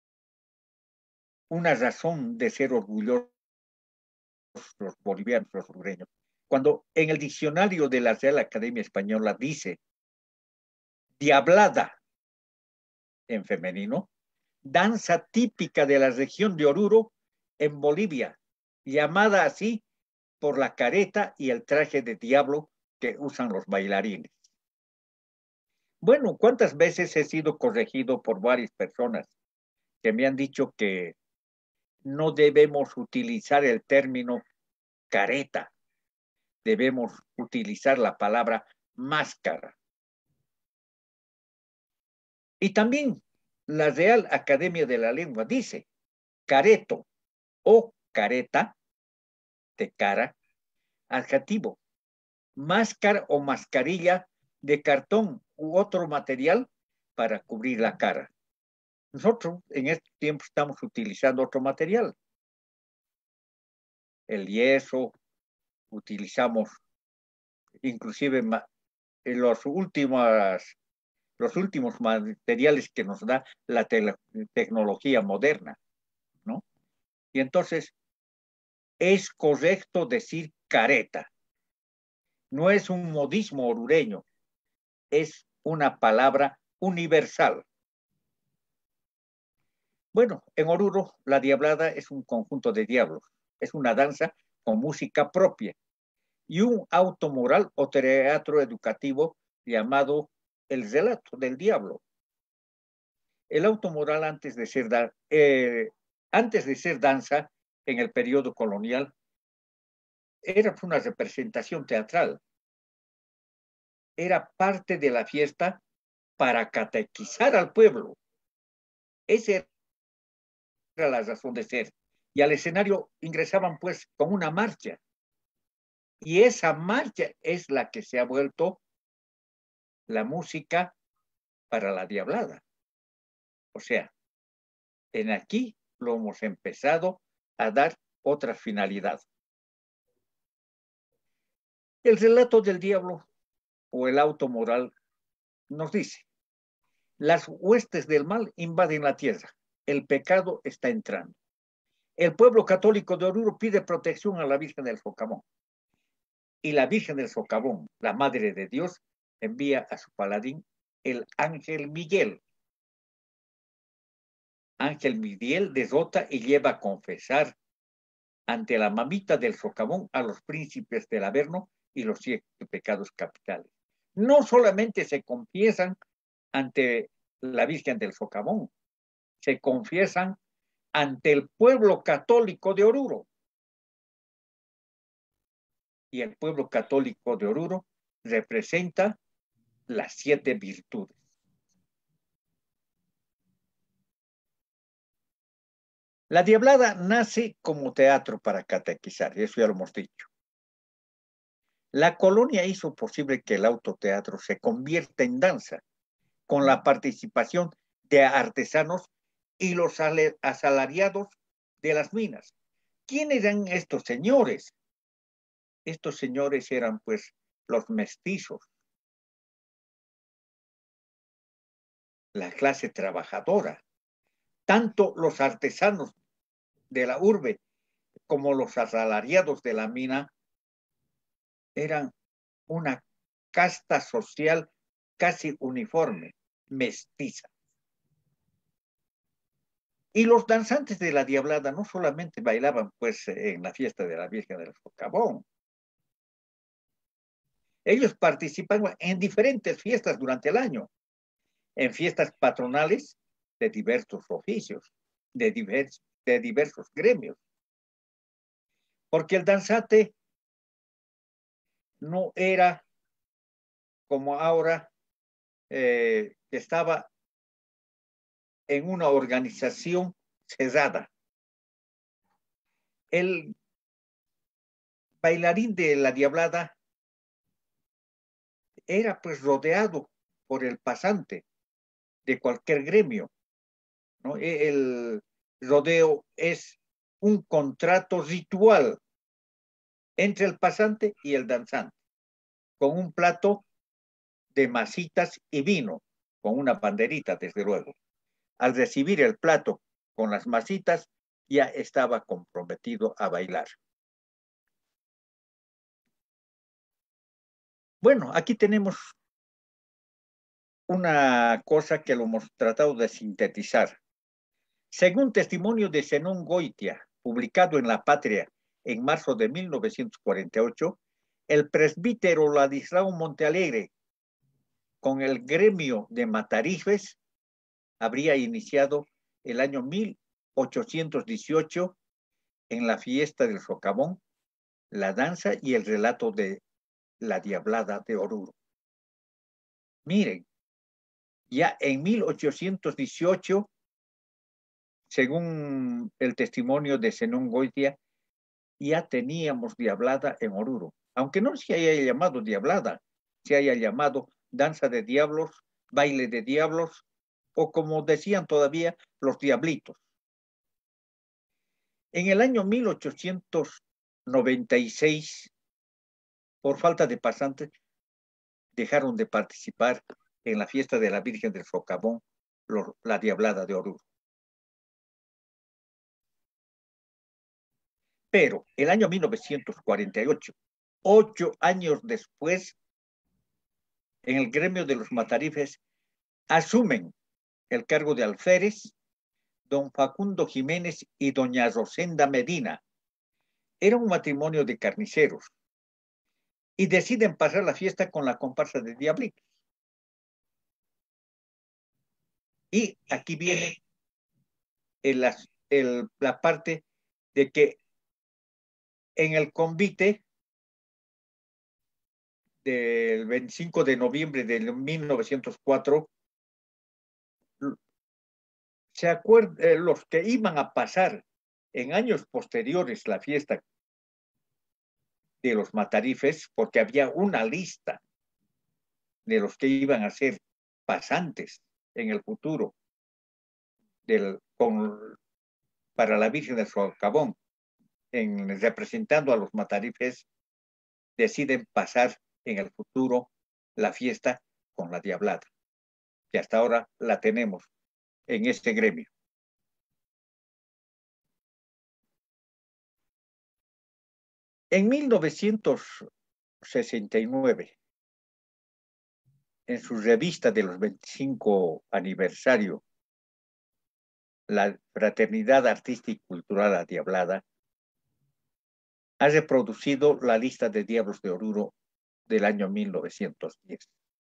Speaker 3: una razón de ser orgullosos los bolivianos, los hondureños. Cuando en el diccionario de la Real Academia Española dice diablada en femenino, danza típica de la región de Oruro en Bolivia, llamada así por la careta y el traje de diablo que usan los bailarines. Bueno, ¿cuántas veces he sido corregido por varias personas que me han dicho que no debemos utilizar el término careta, debemos utilizar la palabra máscara? Y también la Real Academia de la Lengua dice careto o careta, de cara, adjetivo, máscara o mascarilla de cartón u otro material para cubrir la cara. Nosotros en este tiempo estamos utilizando otro material. El yeso, utilizamos inclusive en los últimos, los últimos materiales que nos da la te tecnología moderna, ¿no? Y entonces es correcto decir careta. No es un modismo orureño, es una palabra universal. Bueno, en Oruro la diablada es un conjunto de diablos, es una danza con música propia y un auto moral o teatro educativo llamado el relato del diablo. El auto moral antes de ser, da eh, antes de ser danza en el periodo colonial era una representación teatral. Era parte de la fiesta para catequizar al pueblo. Esa era la razón de ser. Y al escenario ingresaban pues con una marcha. Y esa marcha es la que se ha vuelto la música para la diablada. O sea, en aquí lo hemos empezado a dar otra finalidad. El relato del diablo o el auto moral nos dice: las huestes del mal invaden la tierra, el pecado está entrando. El pueblo católico de Oruro pide protección a la Virgen del Socavón. Y la Virgen del Socavón, la Madre de Dios, envía a su paladín, el ángel Miguel. Ángel Miguel derrota y lleva a confesar ante la mamita del Socavón a los príncipes del Averno y los siete pecados capitales. No solamente se confiesan ante la Virgen del Socavón, se confiesan ante el pueblo católico de Oruro. Y el pueblo católico de Oruro representa las siete virtudes. La diablada nace como teatro para catequizar, eso ya lo hemos dicho. La colonia hizo posible que el autoteatro se convierta en danza, con la participación de artesanos y los asalariados de las minas. ¿Quiénes eran estos señores? Estos señores eran pues los mestizos, la clase trabajadora. Tanto los artesanos de la urbe como los asalariados de la mina eran una casta social casi uniforme, mestiza. Y los danzantes de la diablada no solamente bailaban pues en la fiesta de la Virgen del Socavón. Ellos participaban en diferentes fiestas durante el año, en fiestas patronales de diversos oficios, de, divers, de diversos gremios. Porque el danzante no era como ahora, eh, que estaba en una organización cerrada. El bailarín de la Diablada era pues rodeado por el pasante de cualquier gremio, ¿no? El rodeo es un contrato ritual entre el pasante y el danzante, con un plato de masitas y vino, con una banderita, desde luego. Al recibir el plato con las masitas, ya estaba comprometido a bailar. Bueno, aquí tenemos una cosa que lo hemos tratado de sintetizar. Según testimonio de Zenón Goitia, publicado en La Patria en marzo de mil novecientos cuarenta y ocho, el presbítero Ladislao Montealegre, con el gremio de matarifes, habría iniciado el año mil ochocientos dieciocho en la fiesta del socavón, la danza y el relato de la Diablada de Oruro. Miren, ya en mil ochocientos dieciocho, según el testimonio de Zenón Goitia, ya teníamos Diablada en Oruro, aunque no se haya llamado Diablada, se haya llamado danza de diablos, baile de diablos, o como decían todavía, los diablitos. En el año mil ochocientos noventa y seis, por falta de pasantes, dejaron de participar en la fiesta de la Virgen del Socavón, la Diablada de Oruro. Pero el año mil novecientos cuarenta y ocho, ocho años después, en el gremio de los matarifes, asumen el cargo de alférez don Facundo Jiménez y doña Rosenda Medina. Era un matrimonio de carniceros y deciden pasar la fiesta con la comparsa de Diablitos. Y aquí viene el, el, la parte de que en el convite del veinticinco de noviembre de mil novecientos cuatro, se acuerdan, eh, los que iban a pasar en años posteriores la fiesta de los matarifes, porque había una lista de los que iban a ser pasantes en el futuro del, con, para la Virgen del Socavón, en, representando a los matarifes, deciden pasar en el futuro la fiesta con la Diablada, que hasta ahora la tenemos en este gremio. En mil novecientos sesenta y nueve, en su revista de los veinticinco aniversario, la Fraternidad Artística y Cultural La Diablada, ha reproducido la lista de diablos de Oruro del año mil novecientos diez.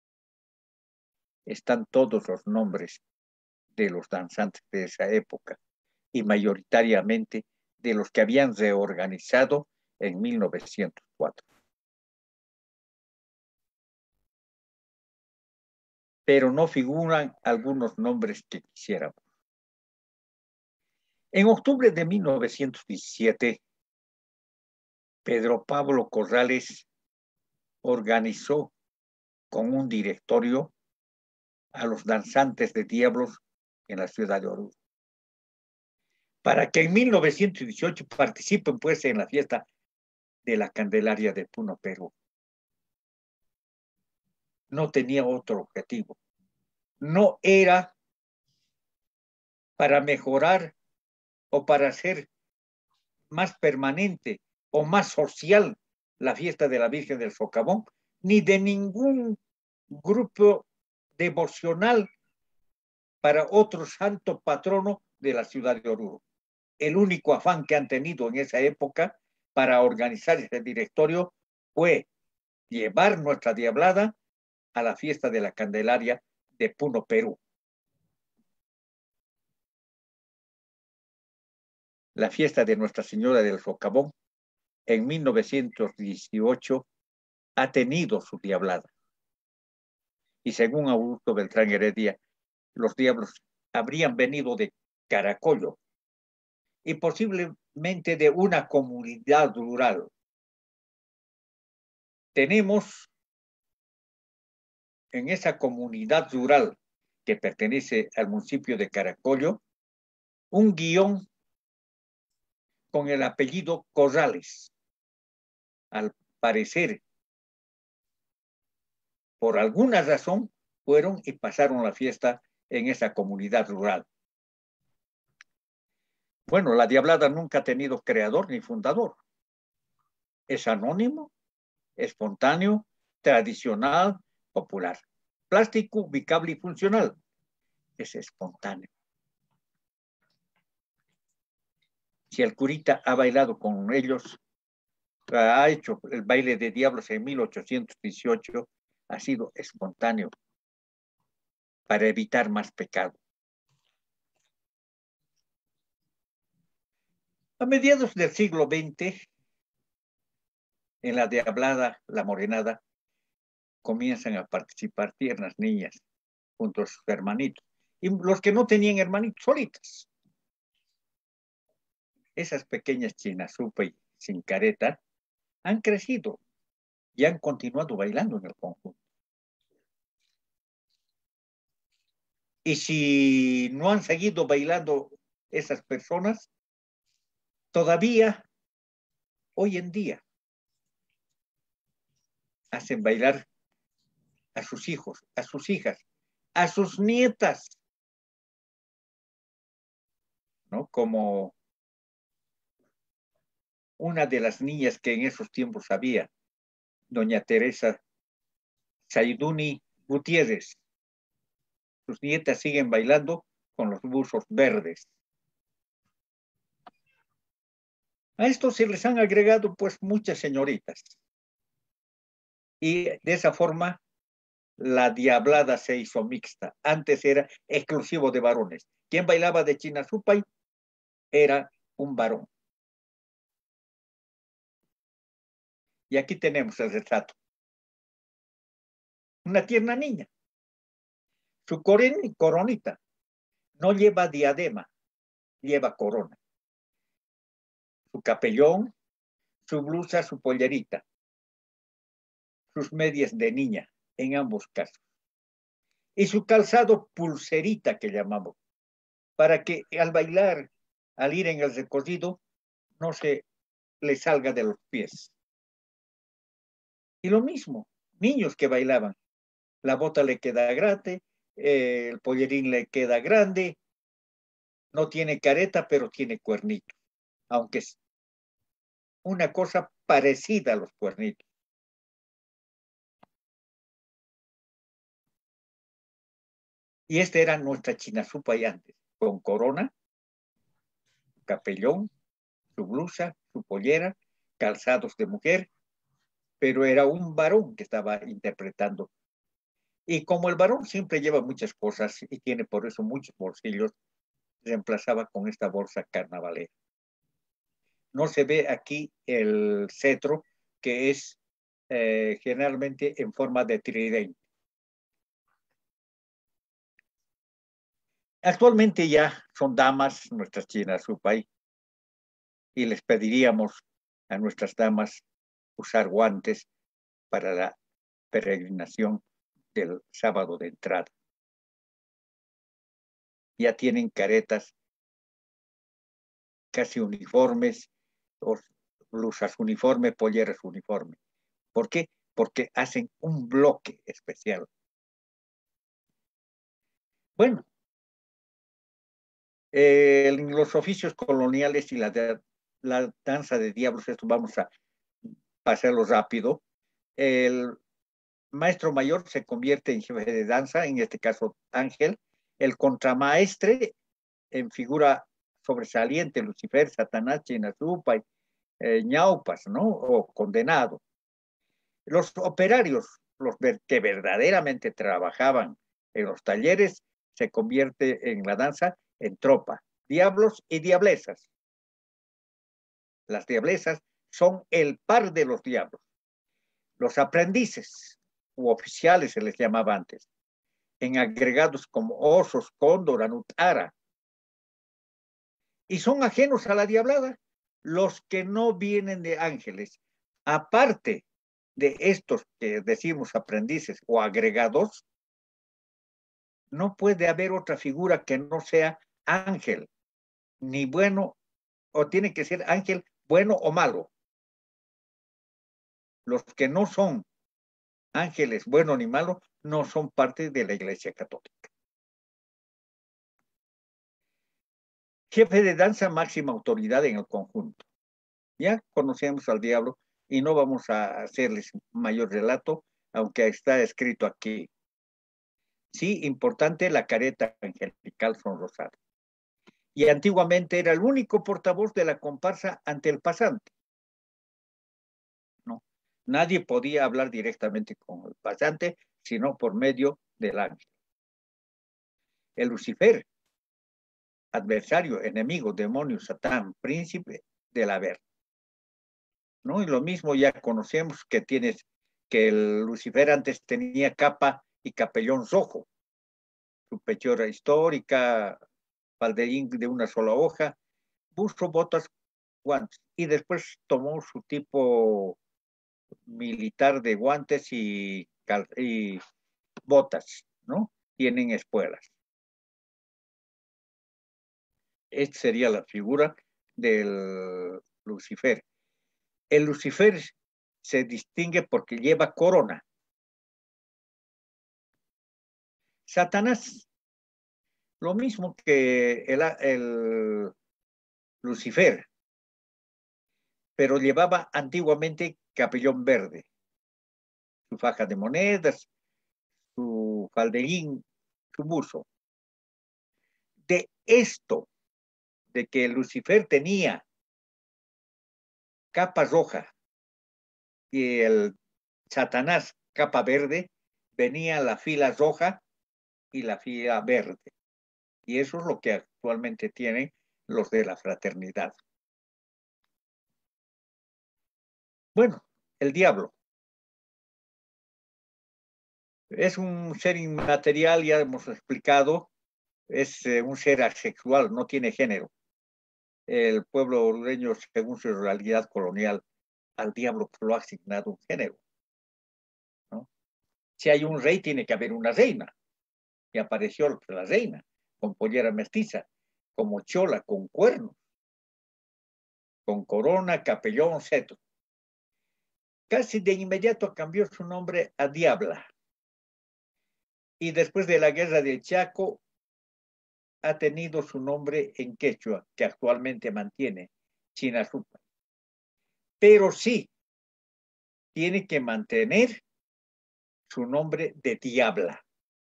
Speaker 3: Están todos los nombres de los danzantes de esa época y mayoritariamente de los que habían reorganizado en mil novecientos cuatro. Pero no figuran algunos nombres que quisiéramos. En octubre de mil novecientos diecisiete, Pedro Pablo Corrales organizó con un directorio a los danzantes de diablos en la ciudad de Oruro, para que en mil novecientos dieciocho participen pues en la fiesta de la Candelaria de Puno, Perú. No tenía otro objetivo. No era para mejorar o para hacer más permanente o más social la fiesta de la Virgen del Socavón, ni de ningún grupo devocional para otro santo patrono de la ciudad de Oruro. El único afán que han tenido en esa época para organizar ese directorio fue llevar nuestra Diablada a la fiesta de la Candelaria de Puno, Perú. La fiesta de Nuestra Señora del Socavón en mil novecientos dieciocho ha tenido su diablada. Y según Augusto Beltrán Heredia, los diablos habrían venido de Caracollo y posiblemente de una comunidad rural. Tenemos en esa comunidad rural que pertenece al municipio de Caracollo un guión con el apellido Corrales. Al parecer, por alguna razón, fueron y pasaron la fiesta en esa comunidad rural. Bueno, la diablada nunca ha tenido creador ni fundador. Es anónimo, espontáneo, tradicional, popular. Plástico, ubicable y funcional. Es espontáneo. Si el curita ha bailado con ellos, ha hecho el baile de diablos en mil ochocientos dieciocho, ha sido espontáneo para evitar más pecado. A mediados del siglo veinte, en la diablada, la morenada, comienzan a participar tiernas niñas junto a sus hermanitos. Y los que no tenían hermanitos, solitas. Esas pequeñas chinasupa y sin careta han crecido y han continuado bailando en el conjunto. Y si no han seguido bailando esas personas, todavía hoy en día hacen bailar a sus hijos, a sus hijas, a sus nietas, ¿no? Como una de las niñas que en esos tiempos había, doña Teresa Saiduni Gutiérrez. Sus nietas siguen bailando con los buzos verdes. A esto se les han agregado pues muchas señoritas. Y de esa forma la diablada se hizo mixta. Antes era exclusivo de varones. Quien bailaba de Chinasupay era un varón. Y aquí tenemos el retrato. Una tierna niña. Su coronita no lleva diadema, lleva corona. Su capellón, su blusa, su pollerita. Sus medias de niña, en ambos casos. Y su calzado pulserita que llamamos, para que al bailar, al ir en el recorrido, no se le salga de los pies. Y lo mismo, niños que bailaban, la bota le queda grande, eh, el pollerín le queda grande, no tiene careta, pero tiene cuernitos, aunque es una cosa parecida a los cuernitos. Y esta era nuestra Chinasupay antes, con corona, capellón, su blusa, su pollera, calzados de mujer, pero era un varón que estaba interpretando. Y como el varón siempre lleva muchas cosas y tiene por eso muchos bolsillos, reemplazaba con esta bolsa carnavalera. No se ve aquí el cetro, que es eh, generalmente en forma de tridente. Actualmente ya son damas nuestras Chinasupay y les pediríamos a nuestras damas usar guantes para la peregrinación del sábado de entrada. Ya tienen caretas casi uniformes, o blusas uniformes, polleras uniformes. ¿Por qué? Porque hacen un bloque especial. Bueno, eh, en los oficios coloniales y la, de, la danza de diablos, esto vamos a pasarlo rápido. El maestro mayor se convierte en jefe de danza, en este caso Ángel. El contramaestre en figura sobresaliente, Lucifer, Satanás, Chinasupay, eh, ñaupas, ¿no? O condenado. Los operarios, los que verdaderamente trabajaban en los talleres, se convierte en la danza en tropa, diablos y diablesas. Las diablesas son el par de los diablos. los aprendices u oficiales se les llamaba antes, en agregados como osos, cóndor, anutara, y son ajenos a la diablada, los que no vienen de ángeles, aparte de estos que decimos aprendices o agregados, no puede haber otra figura que no sea ángel, ni bueno, o tiene que ser ángel bueno o malo. Los que no son ángeles bueno ni malo no son parte de la Iglesia Católica. Jefe de danza, máxima autoridad en el conjunto. Ya conocemos al diablo y no vamos a hacerles mayor relato, aunque está escrito aquí. Sí, importante la careta angelical sonrosada. Y antiguamente era el único portavoz de la comparsa ante el pasante. No, nadie podía hablar directamente con el pasante, sino por medio del ángel. El Lucifer, adversario, enemigo, demonio, Satán, príncipe del haber. ¿No? Y lo mismo ya conocemos que tienes, que el Lucifer antes tenía capa y capellón rojo, su pechora histórica, falderín de una sola hoja, busto, botas, guantes, y después tomó su tipo militar de guantes y, y botas, ¿no? Tienen espuelas. Esta sería la figura del Lucifer. El Lucifer se distingue porque lleva corona. Satanás, lo mismo que el, el Lucifer, pero llevaba antiguamente capellón verde, su faja de monedas, su falderín, su buzo. De esto, de que Lucifer tenía capa roja y el Satanás capa verde, venía la fila roja y la fila verde. Y eso es lo que actualmente tienen los de la fraternidad. Bueno, el diablo es un ser inmaterial, ya hemos explicado, es eh, un ser asexual, no tiene género. El pueblo hondureño, según su realidad colonial, al diablo lo ha asignado un género, ¿no? Si hay un rey, tiene que haber una reina. Y apareció la reina, con pollera mestiza, como chola, con cuernos, con corona, capellón, cetro. Casi de inmediato cambió su nombre a Diabla. Y después de la guerra del Chaco, ha tenido su nombre en quechua, que actualmente mantiene, Chinasupa. Pero sí, tiene que mantener su nombre de Diabla.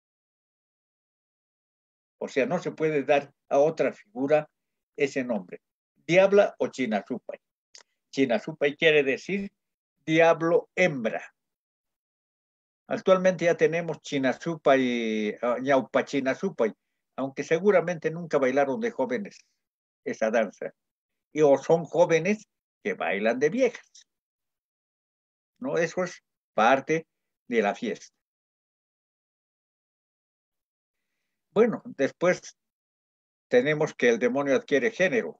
Speaker 3: O sea, no se puede dar a otra figura ese nombre. Diabla o Chinasupay. Chinasupay quiere decir diablo hembra. Actualmente ya tenemos Chinasupay, uh, Ñaupa Chinasupay, aunque seguramente nunca bailaron de jóvenes esa danza. Y o son jóvenes que bailan de viejas. ¿No? Eso es parte de la fiesta. Bueno, después tenemos que el demonio adquiere género,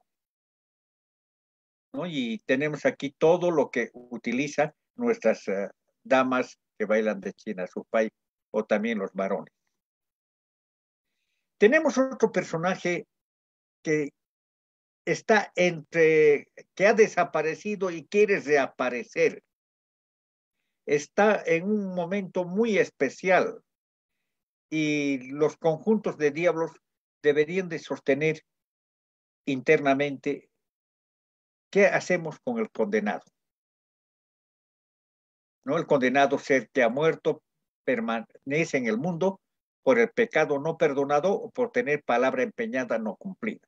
Speaker 3: ¿no? Y tenemos aquí todo lo que utilizan nuestras uh, damas que bailan de Chinasupay o también los varones. Tenemos otro personaje que está entre, que ha desaparecido y quiere reaparecer. Está en un momento muy especial y los conjuntos de diablos deberían de sostener internamente qué hacemos con el condenado. ¿No? El condenado ser que ha muerto permanece en el mundo por el pecado no perdonado o por tener palabra empeñada no cumplida.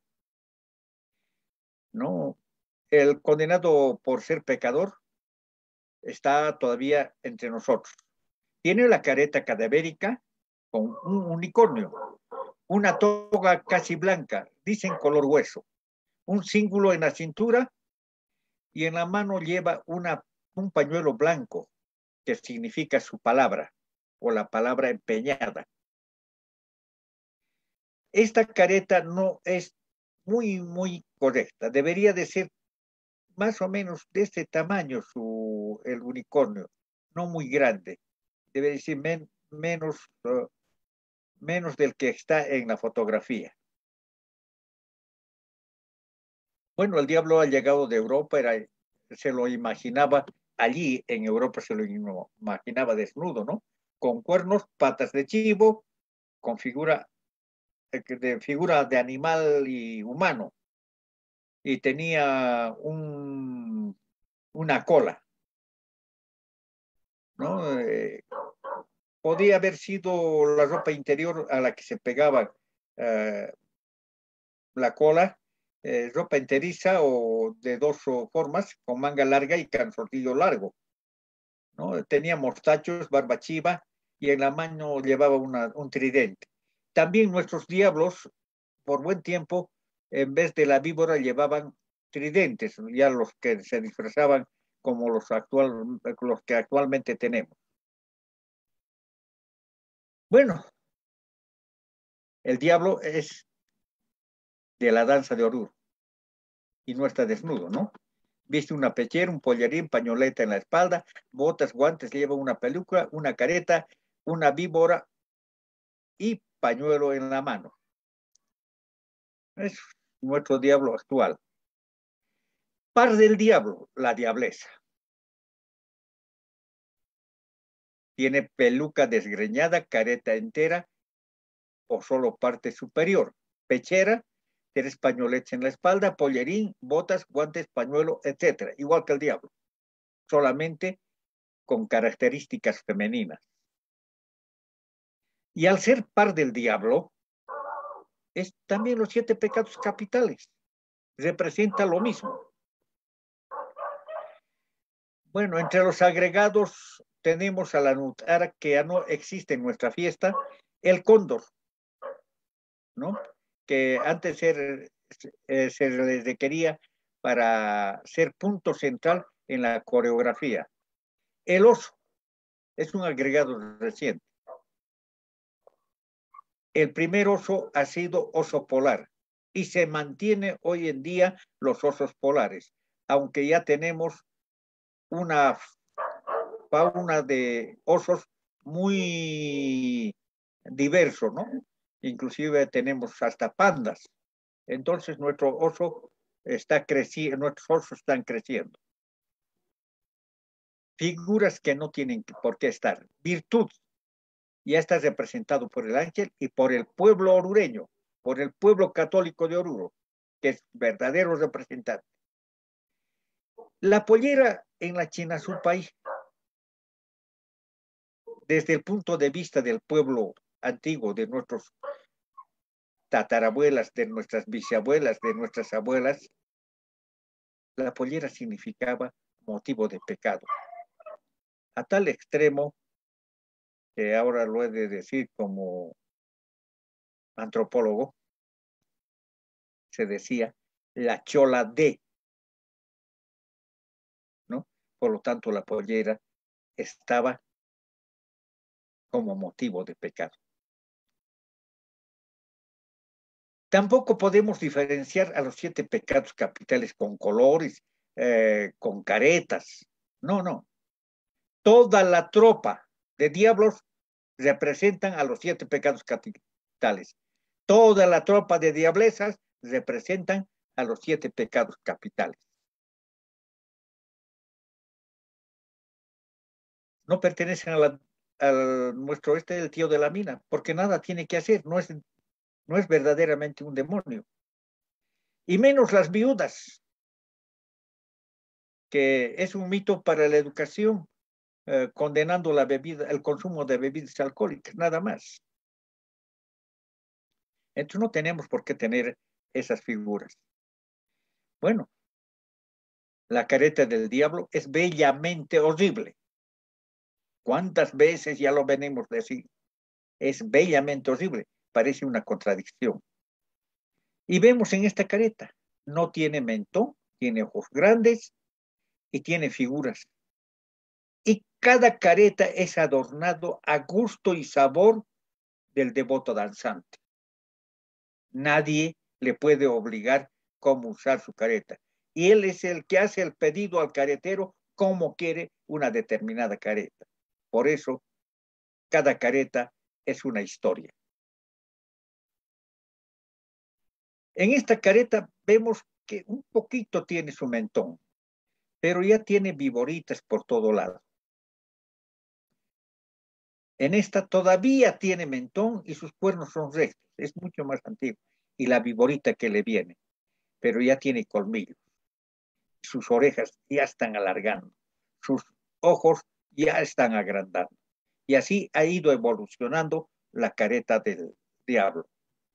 Speaker 3: ¿No? El condenado por ser pecador está todavía entre nosotros. Tiene la careta cadavérica con un unicornio, una toga casi blanca, dicen color hueso, un cíngulo en la cintura y en la mano lleva una, un pañuelo blanco que significa su palabra o la palabra empeñada. Esta careta no es muy, muy correcta. Debería de ser más o menos de este tamaño su, el unicornio, no muy grande. Debe decir men, menos, uh, menos del que está en la fotografía. Bueno, el diablo ha llegado de Europa, era, se lo imaginaba allí en Europa, se lo imaginaba desnudo, ¿no? Con cuernos, patas de chivo, con figura de, figura de animal y humano. Y tenía un, una cola, ¿no? Eh, podía haber sido la ropa interior a la que se pegaba eh, la cola, eh, ropa enteriza o de dos formas, con manga larga y calzoncillo largo, ¿no? Tenía mostachos, barba chiva y en la mano llevaba una, un tridente. También nuestros diablos, por buen tiempo, en vez de la víbora llevaban tridentes, ya los que se disfrazaban como los, actual, los que actualmente tenemos. Bueno, el diablo es de la danza de Oruro y no está desnudo, ¿no? Viste una pechera, un pollerín, pañoleta en la espalda, botas, guantes, lleva una peluca, una careta, una víbora y pañuelo en la mano. Es nuestro diablo actual. Par del diablo, la diablesa. Tiene peluca desgreñada, careta entera o solo parte superior. Pechera, tienes pañoletes en la espalda, pollerín, botas, guantes, pañuelo, etcétera. Igual que el diablo, solamente con características femeninas. Y al ser par del diablo, es también los siete pecados capitales. Representa lo mismo. Bueno, entre los agregados tenemos a la nutara que ya no existe en nuestra fiesta, el cóndor, ¿no? Que antes se, eh, se les requería para ser punto central en la coreografía. El oso es un agregado reciente. El primer oso ha sido oso polar y se mantiene hoy en día los osos polares, aunque ya tenemos una fauna de osos muy diverso, ¿no? Inclusive tenemos hasta pandas. Entonces nuestro oso está creciendo, nuestros osos están creciendo. Figuras que no tienen por qué estar. Virtud ya está representado por el ángel y por el pueblo orureño, por el pueblo católico de Oruro, que es verdadero representante. La pollera en la China, su país, desde el punto de vista del pueblo antiguo, de nuestros tatarabuelas, de nuestras bisabuelas, de nuestras abuelas, la pollera significaba motivo de pecado. A tal extremo, que ahora lo he de decir como antropólogo, se decía la chola de, ¿no? Por lo tanto, la pollera estaba como motivo de pecado. Tampoco podemos diferenciar a los siete pecados capitales con colores, eh, con caretas. No, no. Toda la tropa de diablos representan a los siete pecados capitales. Toda la tropa de diablesas representan a los siete pecados capitales. No pertenecen a, la, a nuestro este el tío de la mina, porque nada tiene que hacer, no es, no es verdaderamente un demonio. Y menos las viudas, que es un mito para la educación, eh, condenando la bebida, el consumo de bebidas alcohólicas, nada más. Entonces no tenemos por qué tener esas figuras. Bueno, la careta del diablo es bellamente horrible. ¿Cuántas veces ya lo venimos decir? Es bellamente horrible, parece una contradicción. Y vemos en esta careta, no tiene mentón, tiene ojos grandes y tiene figuras y cada careta es adornado a gusto y sabor del devoto danzante. Nadie le puede obligar cómo usar su careta. Y él es el que hace el pedido al caretero cómo quiere una determinada careta. Por eso, cada careta es una historia. En esta careta vemos que un poquito tiene su mentón, pero ya tiene viboritas por todo lado. En esta todavía tiene mentón y sus cuernos son rectos, es mucho más antiguo. Y la viborita que le viene, pero ya tiene colmillos. Sus orejas ya están alargando, sus ojos ya están agrandando. Y así ha ido evolucionando la careta del diablo.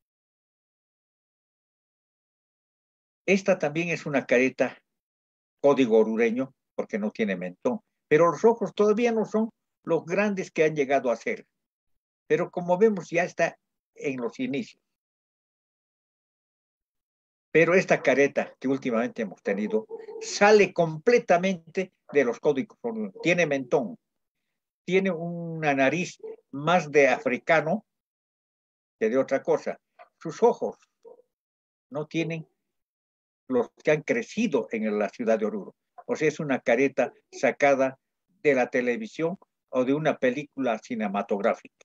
Speaker 3: Esta también es una careta código orureño, porque no tiene mentón, pero los ojos todavía no son los grandes que han llegado a ser. Pero como vemos, ya está en los inicios. Pero esta careta que últimamente hemos tenido sale completamente de los códigos orureños. Tiene mentón, tiene una nariz más de africano que de otra cosa. Sus ojos no tienen los que han crecido en la ciudad de Oruro. O sea, es una careta sacada de la televisión o de una película cinematográfica.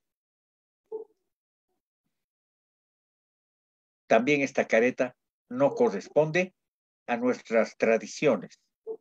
Speaker 3: También esta careta no corresponde a nuestras tradiciones.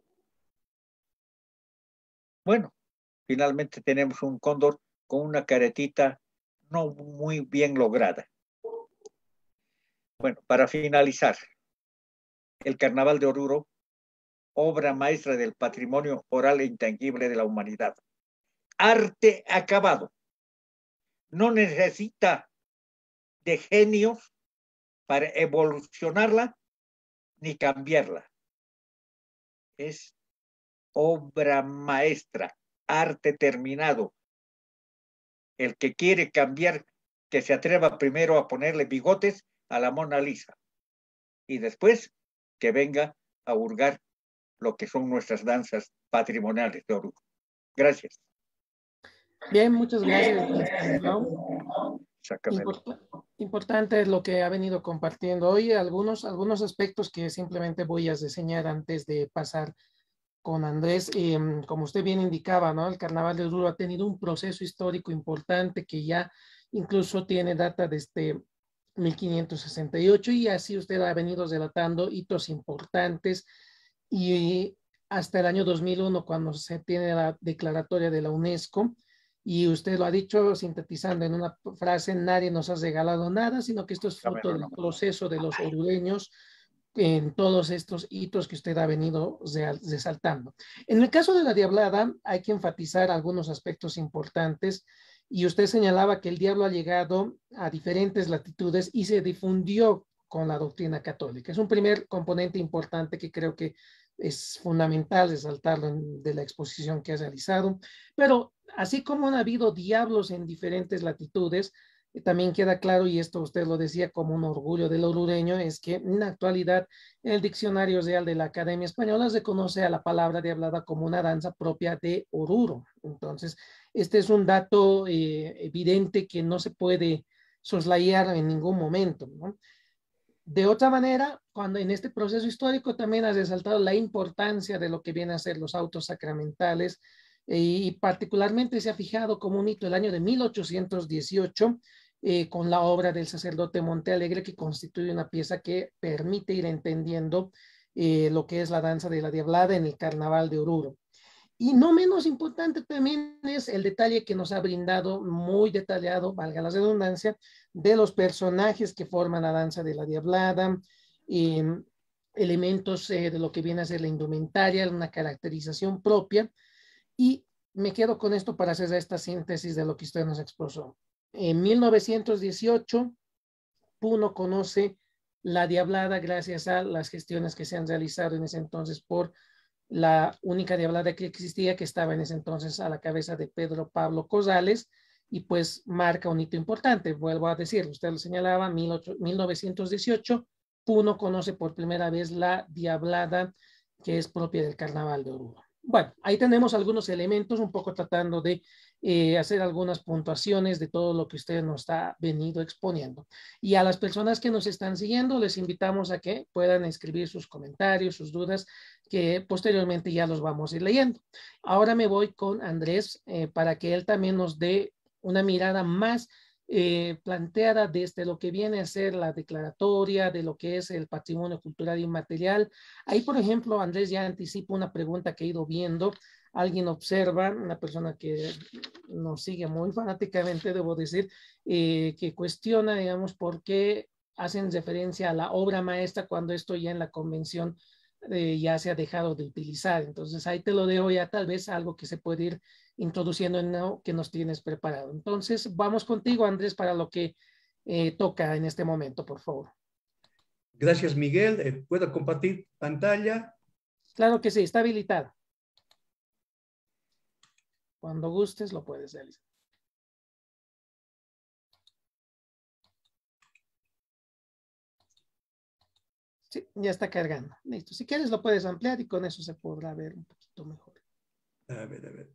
Speaker 3: Bueno, finalmente tenemos un cóndor con una caretita no muy bien lograda. Bueno, para finalizar, el Carnaval de Oruro, obra maestra del patrimonio oral e intangible de la humanidad. Arte acabado. No necesita de genios para evolucionarla ni cambiarla. Es obra maestra, arte terminado. El que quiere cambiar, que se atreva primero a ponerle bigotes a la Mona Lisa y después que venga a hurgar lo que son nuestras danzas patrimoniales de Oruro. Gracias.
Speaker 1: Bien, muchas gracias. Import importante es lo que ha venido compartiendo hoy, algunos, algunos aspectos que simplemente voy a reseñar antes de pasar con Andrés. Eh, como usted bien indicaba, ¿no? El Carnaval de Oruro ha tenido un proceso histórico importante que ya incluso tiene data desde mil quinientos sesenta y ocho y así usted ha venido relatando hitos importantes y hasta el año dos mil uno cuando se tiene la declaratoria de la UNESCO. Y usted lo ha dicho sintetizando en una frase, nadie nos ha regalado nada, sino que esto es fruto del proceso de los orureños en todos estos hitos que usted ha venido resaltando. En el caso de la Diablada hay que enfatizar algunos aspectos importantes y usted señalaba que el diablo ha llegado a diferentes latitudes y se difundió con la doctrina católica. Es un primer componente importante que creo que es fundamental resaltarlo en, de la exposición que ha realizado, pero así como han habido diablos en diferentes latitudes, eh, también queda claro, y esto usted lo decía como un orgullo del orureño, es que en la actualidad el Diccionario Real de la Academia Española reconoce a la palabra diablada como una danza propia de Oruro. Entonces, este es un dato eh, evidente que no se puede soslayar en ningún momento, ¿no? De otra manera, cuando en este proceso histórico también has resaltado la importancia de lo que viene a ser los autos sacramentales eh, y particularmente se ha fijado como un hito el año de mil ochocientos dieciocho eh, con la obra del sacerdote Montealegre, que constituye una pieza que permite ir entendiendo eh, lo que es la danza de la Diablada en el Carnaval de Oruro. Y no menos importante también es el detalle que nos ha brindado, muy detallado, valga la redundancia, de los personajes que forman la danza de la Diablada, eh, elementos eh, de lo que viene a ser la indumentaria, una caracterización propia. Y me quedo con esto para hacer esta síntesis de lo que usted nos expuso. En mil novecientos dieciocho, Puno conoce la Diablada gracias a las gestiones que se han realizado en ese entonces por la única diablada que existía, que estaba en ese entonces a la cabeza de Pedro Pablo Cosales, y pues marca un hito importante. Vuelvo a decir, usted lo señalaba, mil novecientos dieciocho, Puno conoce por primera vez la Diablada que es propia del Carnaval de Oruro. Bueno, ahí tenemos algunos elementos, un poco tratando de eh, hacer algunas puntuaciones de todo lo que usted nos ha venido exponiendo. Y a las personas que nos están siguiendo, les invitamos a que puedan escribir sus comentarios, sus dudas, que posteriormente ya los vamos a ir leyendo. Ahora me voy con Andrés eh, para que él también nos dé una mirada más eh, planteada desde lo que viene a ser la declaratoria de lo que es el patrimonio cultural inmaterial. Ahí, por ejemplo, Andrés ya anticipa una pregunta que he ido viendo. Alguien observa, una persona que nos sigue muy fanáticamente, debo decir, eh, que cuestiona, digamos, por qué hacen referencia a la obra maestra cuando esto ya en la convención eh, ya se ha dejado de utilizar. Entonces, ahí te lo dejo ya, tal vez algo que se puede ir introduciendo en lo que nos tienes preparado. Entonces, vamos contigo, Andrés, para lo que eh, toca en este momento, por favor.
Speaker 2: Gracias, Miguel. Eh, ¿Puedo compartir pantalla?
Speaker 1: Claro que sí, está habilitado. Cuando gustes lo puedes realizar. Sí, ya está cargando. Listo. Si quieres lo puedes ampliar y con eso se podrá ver un poquito mejor.
Speaker 2: A ver, a ver.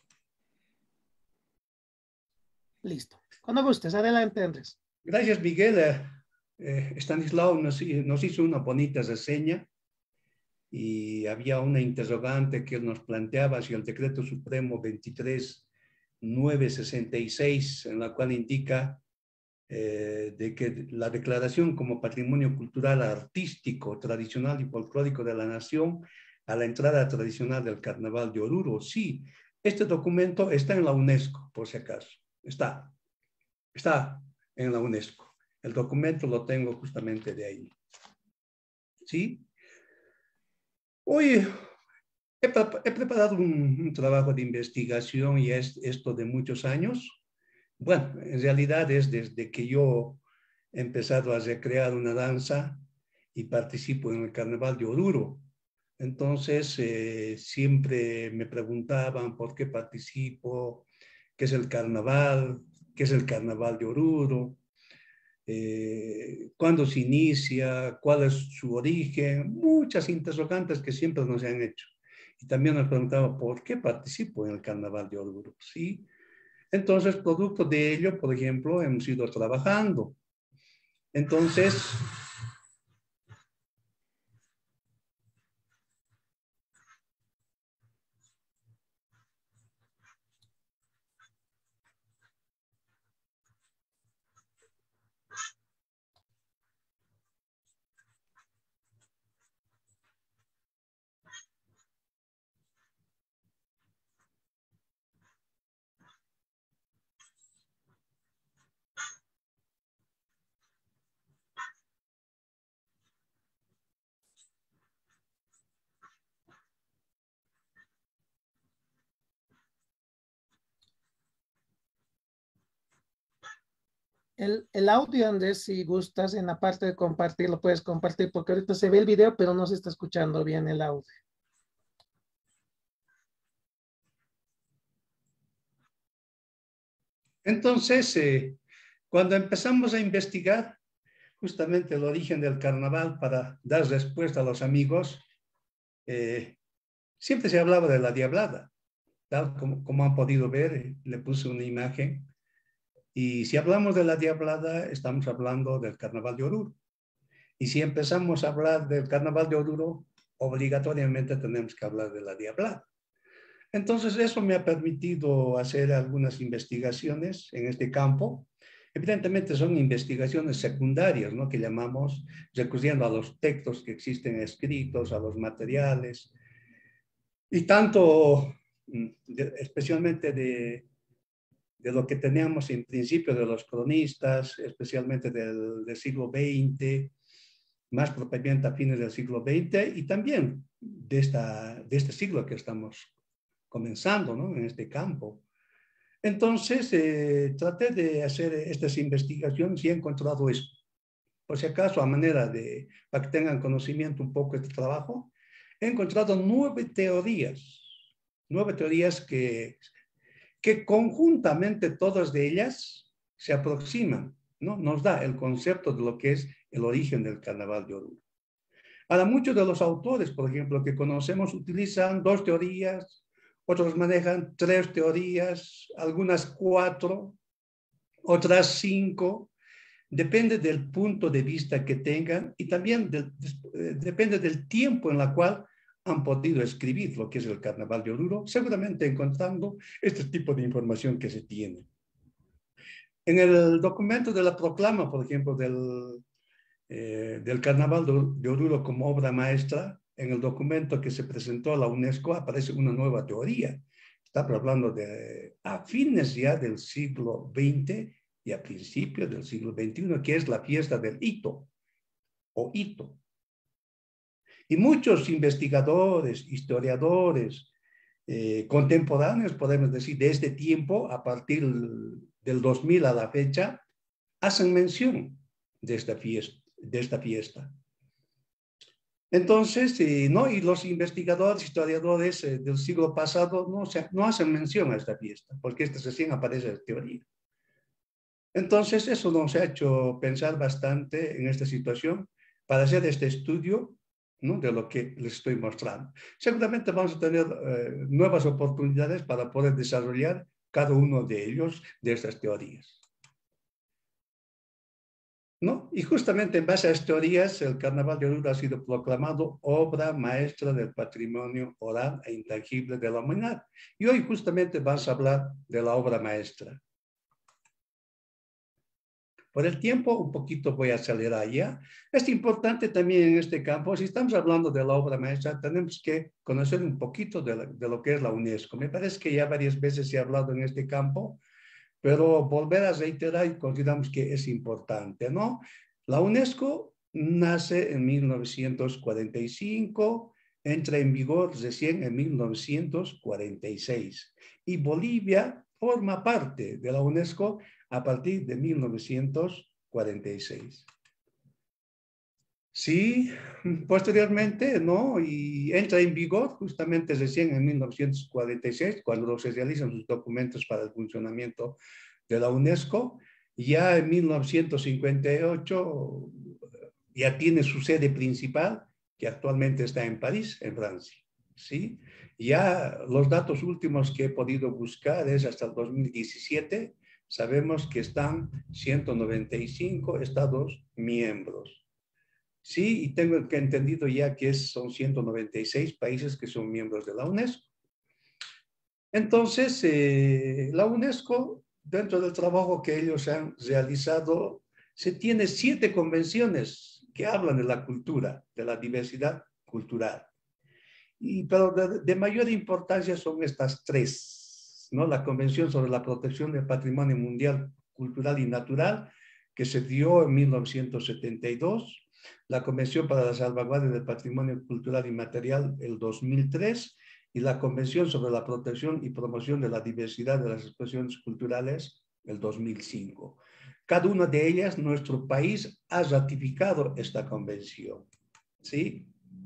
Speaker 1: Listo. Cuando gustes, adelante, Andrés.
Speaker 2: Gracias, Miguel. Eh, eh, Estanislao nos, nos hizo una bonita reseña y había una interrogante que él nos planteaba si el decreto supremo veintitrés mil novecientos sesenta y seis, en la cual indica eh, de que la declaración como patrimonio cultural, artístico, tradicional y folclórico de la nación a la entrada tradicional del Carnaval de Oruro. Sí, este documento está en la UNESCO, por si acaso. Está, está en la UNESCO. El documento lo tengo justamente de ahí. ¿Sí? Hoy he, he preparado un, un trabajo de investigación y es esto de muchos años. Bueno, en realidad es desde que yo he empezado a recrear una danza y participo en el Carnaval de Oruro. Entonces, eh, siempre me preguntaban por qué participo, qué es el carnaval, qué es el Carnaval de Oruro, eh, cuándo se inicia, cuál es su origen, muchas interrogantes que siempre nos han hecho. Y también nos preguntaban por qué participo en el Carnaval de Oruro, ¿sí? Entonces, producto de ello, por ejemplo, hemos ido trabajando. Entonces,
Speaker 1: El, el audio, Andrés, si gustas, en la parte de compartir, lo puedes compartir, porque ahorita se ve el video, pero no se está escuchando bien el audio.
Speaker 2: entonces eh, cuando empezamos a investigar justamente el origen del carnaval para dar respuesta a los amigos, eh, siempre se hablaba de la diablada, tal como, como han podido ver, eh, le puse una imagen. Y si hablamos de la diablada, estamos hablando del Carnaval de Oruro. Y si empezamos a hablar del Carnaval de Oruro, obligatoriamente tenemos que hablar de la diablada. Entonces, eso me ha permitido hacer algunas investigaciones en este campo. Evidentemente son investigaciones secundarias, ¿no? Que llamamos, recurriendo a los textos que existen escritos, a los materiales. Y tanto, de, especialmente de... de lo que teníamos en principio de los cronistas, especialmente del, del siglo veinte, más propiamente a fines del siglo veinte, y también de, esta, de este siglo que estamos comenzando, ¿no? En este campo. Entonces, eh, traté de hacer estas investigaciones y he encontrado esto. Por si acaso, a manera de, para que tengan conocimiento un poco de este trabajo, he encontrado nueve teorías, nueve teorías que que conjuntamente todas de ellas se aproximan, ¿no? Nos da el concepto de lo que es el origen del Carnaval de Oruro. Ahora, muchos de los autores, por ejemplo, que conocemos, utilizan dos teorías, otros manejan tres teorías, algunas cuatro, otras cinco. Depende del punto de vista que tengan y también del, de, depende del tiempo en el cual han podido escribir lo que es el Carnaval de Oruro, seguramente encontrando este tipo de información que se tiene. En el documento de la proclama, por ejemplo, del, eh, del Carnaval de, de Oruro como obra maestra, en el documento que se presentó a la UNESCO aparece una nueva teoría. Estamos hablando de a fines ya del siglo veinte y a principios del siglo veintiuno, que es la fiesta del hito o hito. Y muchos investigadores, historiadores, eh, contemporáneos, podemos decir, de este tiempo, a partir del dos mil a la fecha, hacen mención de esta fiesta. De esta fiesta. Entonces, eh, ¿no? Y los investigadores, historiadores eh, del siglo pasado no, se, no hacen mención a esta fiesta, porque esta recién aparece en teoría. Entonces, eso nos ha hecho pensar bastante en esta situación para hacer este estudio, ¿no? De lo que les estoy mostrando. Seguramente vamos a tener eh, nuevas oportunidades para poder desarrollar cada uno de ellos, de estas teorías, ¿no? Y justamente en base a estas teorías, el Carnaval de Oruro ha sido proclamado obra maestra del patrimonio oral e intangible de la humanidad. Y hoy justamente vamos a hablar de la obra maestra. Por el tiempo, un poquito voy a acelerar ya. Es importante también en este campo, si estamos hablando de la obra maestra, tenemos que conocer un poquito de, la, de lo que es la UNESCO. Me parece que ya varias veces se ha hablado en este campo, pero volver a reiterar y consideramos que es importante, ¿no? La UNESCO nace en mil novecientos cuarenta y cinco, entra en vigor recién en mil novecientos cuarenta y seis. Y Bolivia forma parte de la UNESCO a partir de mil novecientos cuarenta y seis. Sí, posteriormente, ¿no? Y entra en vigor justamente recién en mil novecientos cuarenta y seis, cuando se realizan sus documentos para el funcionamiento de la UNESCO. Ya en mil novecientos cincuenta y ocho ya tiene su sede principal, que actualmente está en París, en Francia. ¿Sí? Ya los datos últimos que he podido buscar es hasta el dos mil diecisiete. Sabemos que están ciento noventa y cinco estados miembros. Sí, y tengo que entendido ya que es, son ciento noventa y seis países que son miembros de la UNESCO. Entonces, eh, la UNESCO, dentro del trabajo que ellos han realizado, se tiene siete convenciones que hablan de la cultura, de la diversidad cultural. Y, pero de, de mayor importancia son estas tres, ¿no? La Convención sobre la Protección del Patrimonio Mundial Cultural y Natural, que se dio en mil novecientos setenta y dos, la Convención para la Salvaguardia del Patrimonio Cultural y Material, el dos mil tres, y la Convención sobre la Protección y Promoción de la Diversidad de las Expresiones Culturales, el dos mil cinco. Cada una de ellas, nuestro país ha ratificado esta convención, ¿sí?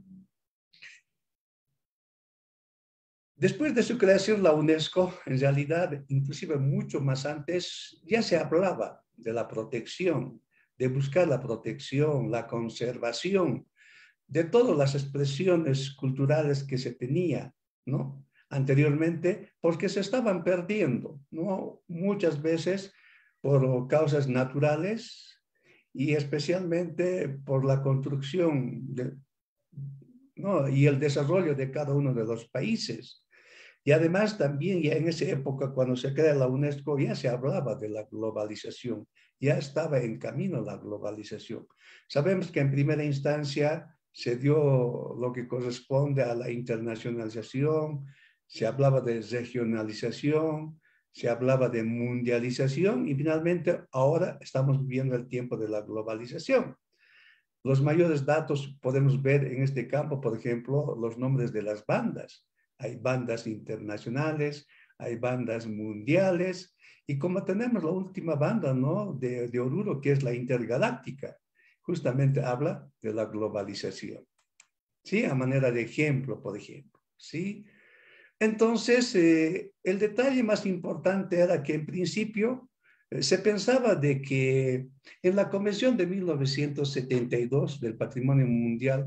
Speaker 2: Después de su creación, la UNESCO, en realidad, inclusive mucho más antes, ya se hablaba de la protección, de buscar la protección, la conservación de todas las expresiones culturales que se tenía, ¿no? Anteriormente, porque se estaban perdiendo, ¿no? Muchas veces por causas naturales y especialmente por la construcción de, ¿no? Y el desarrollo de cada uno de los países. Y además también ya en esa época, cuando se crea la UNESCO, ya se hablaba de la globalización, ya estaba en camino la globalización. Sabemos que en primera instancia se dio lo que corresponde a la internacionalización, se hablaba de regionalización, se hablaba de mundialización y finalmente ahora estamos viviendo el tiempo de la globalización. Los mayores datos podemos ver en este campo, por ejemplo, los nombres de las bandas. Hay bandas internacionales, hay bandas mundiales, y como tenemos la última banda, ¿no? de, de Oruro, que es la Intergaláctica, justamente habla de la globalización, ¿sí? A manera de ejemplo, por ejemplo, ¿sí? Entonces, eh, el detalle más importante era que en principio eh, se pensaba de que en la Convención de mil novecientos setenta y dos del Patrimonio Mundial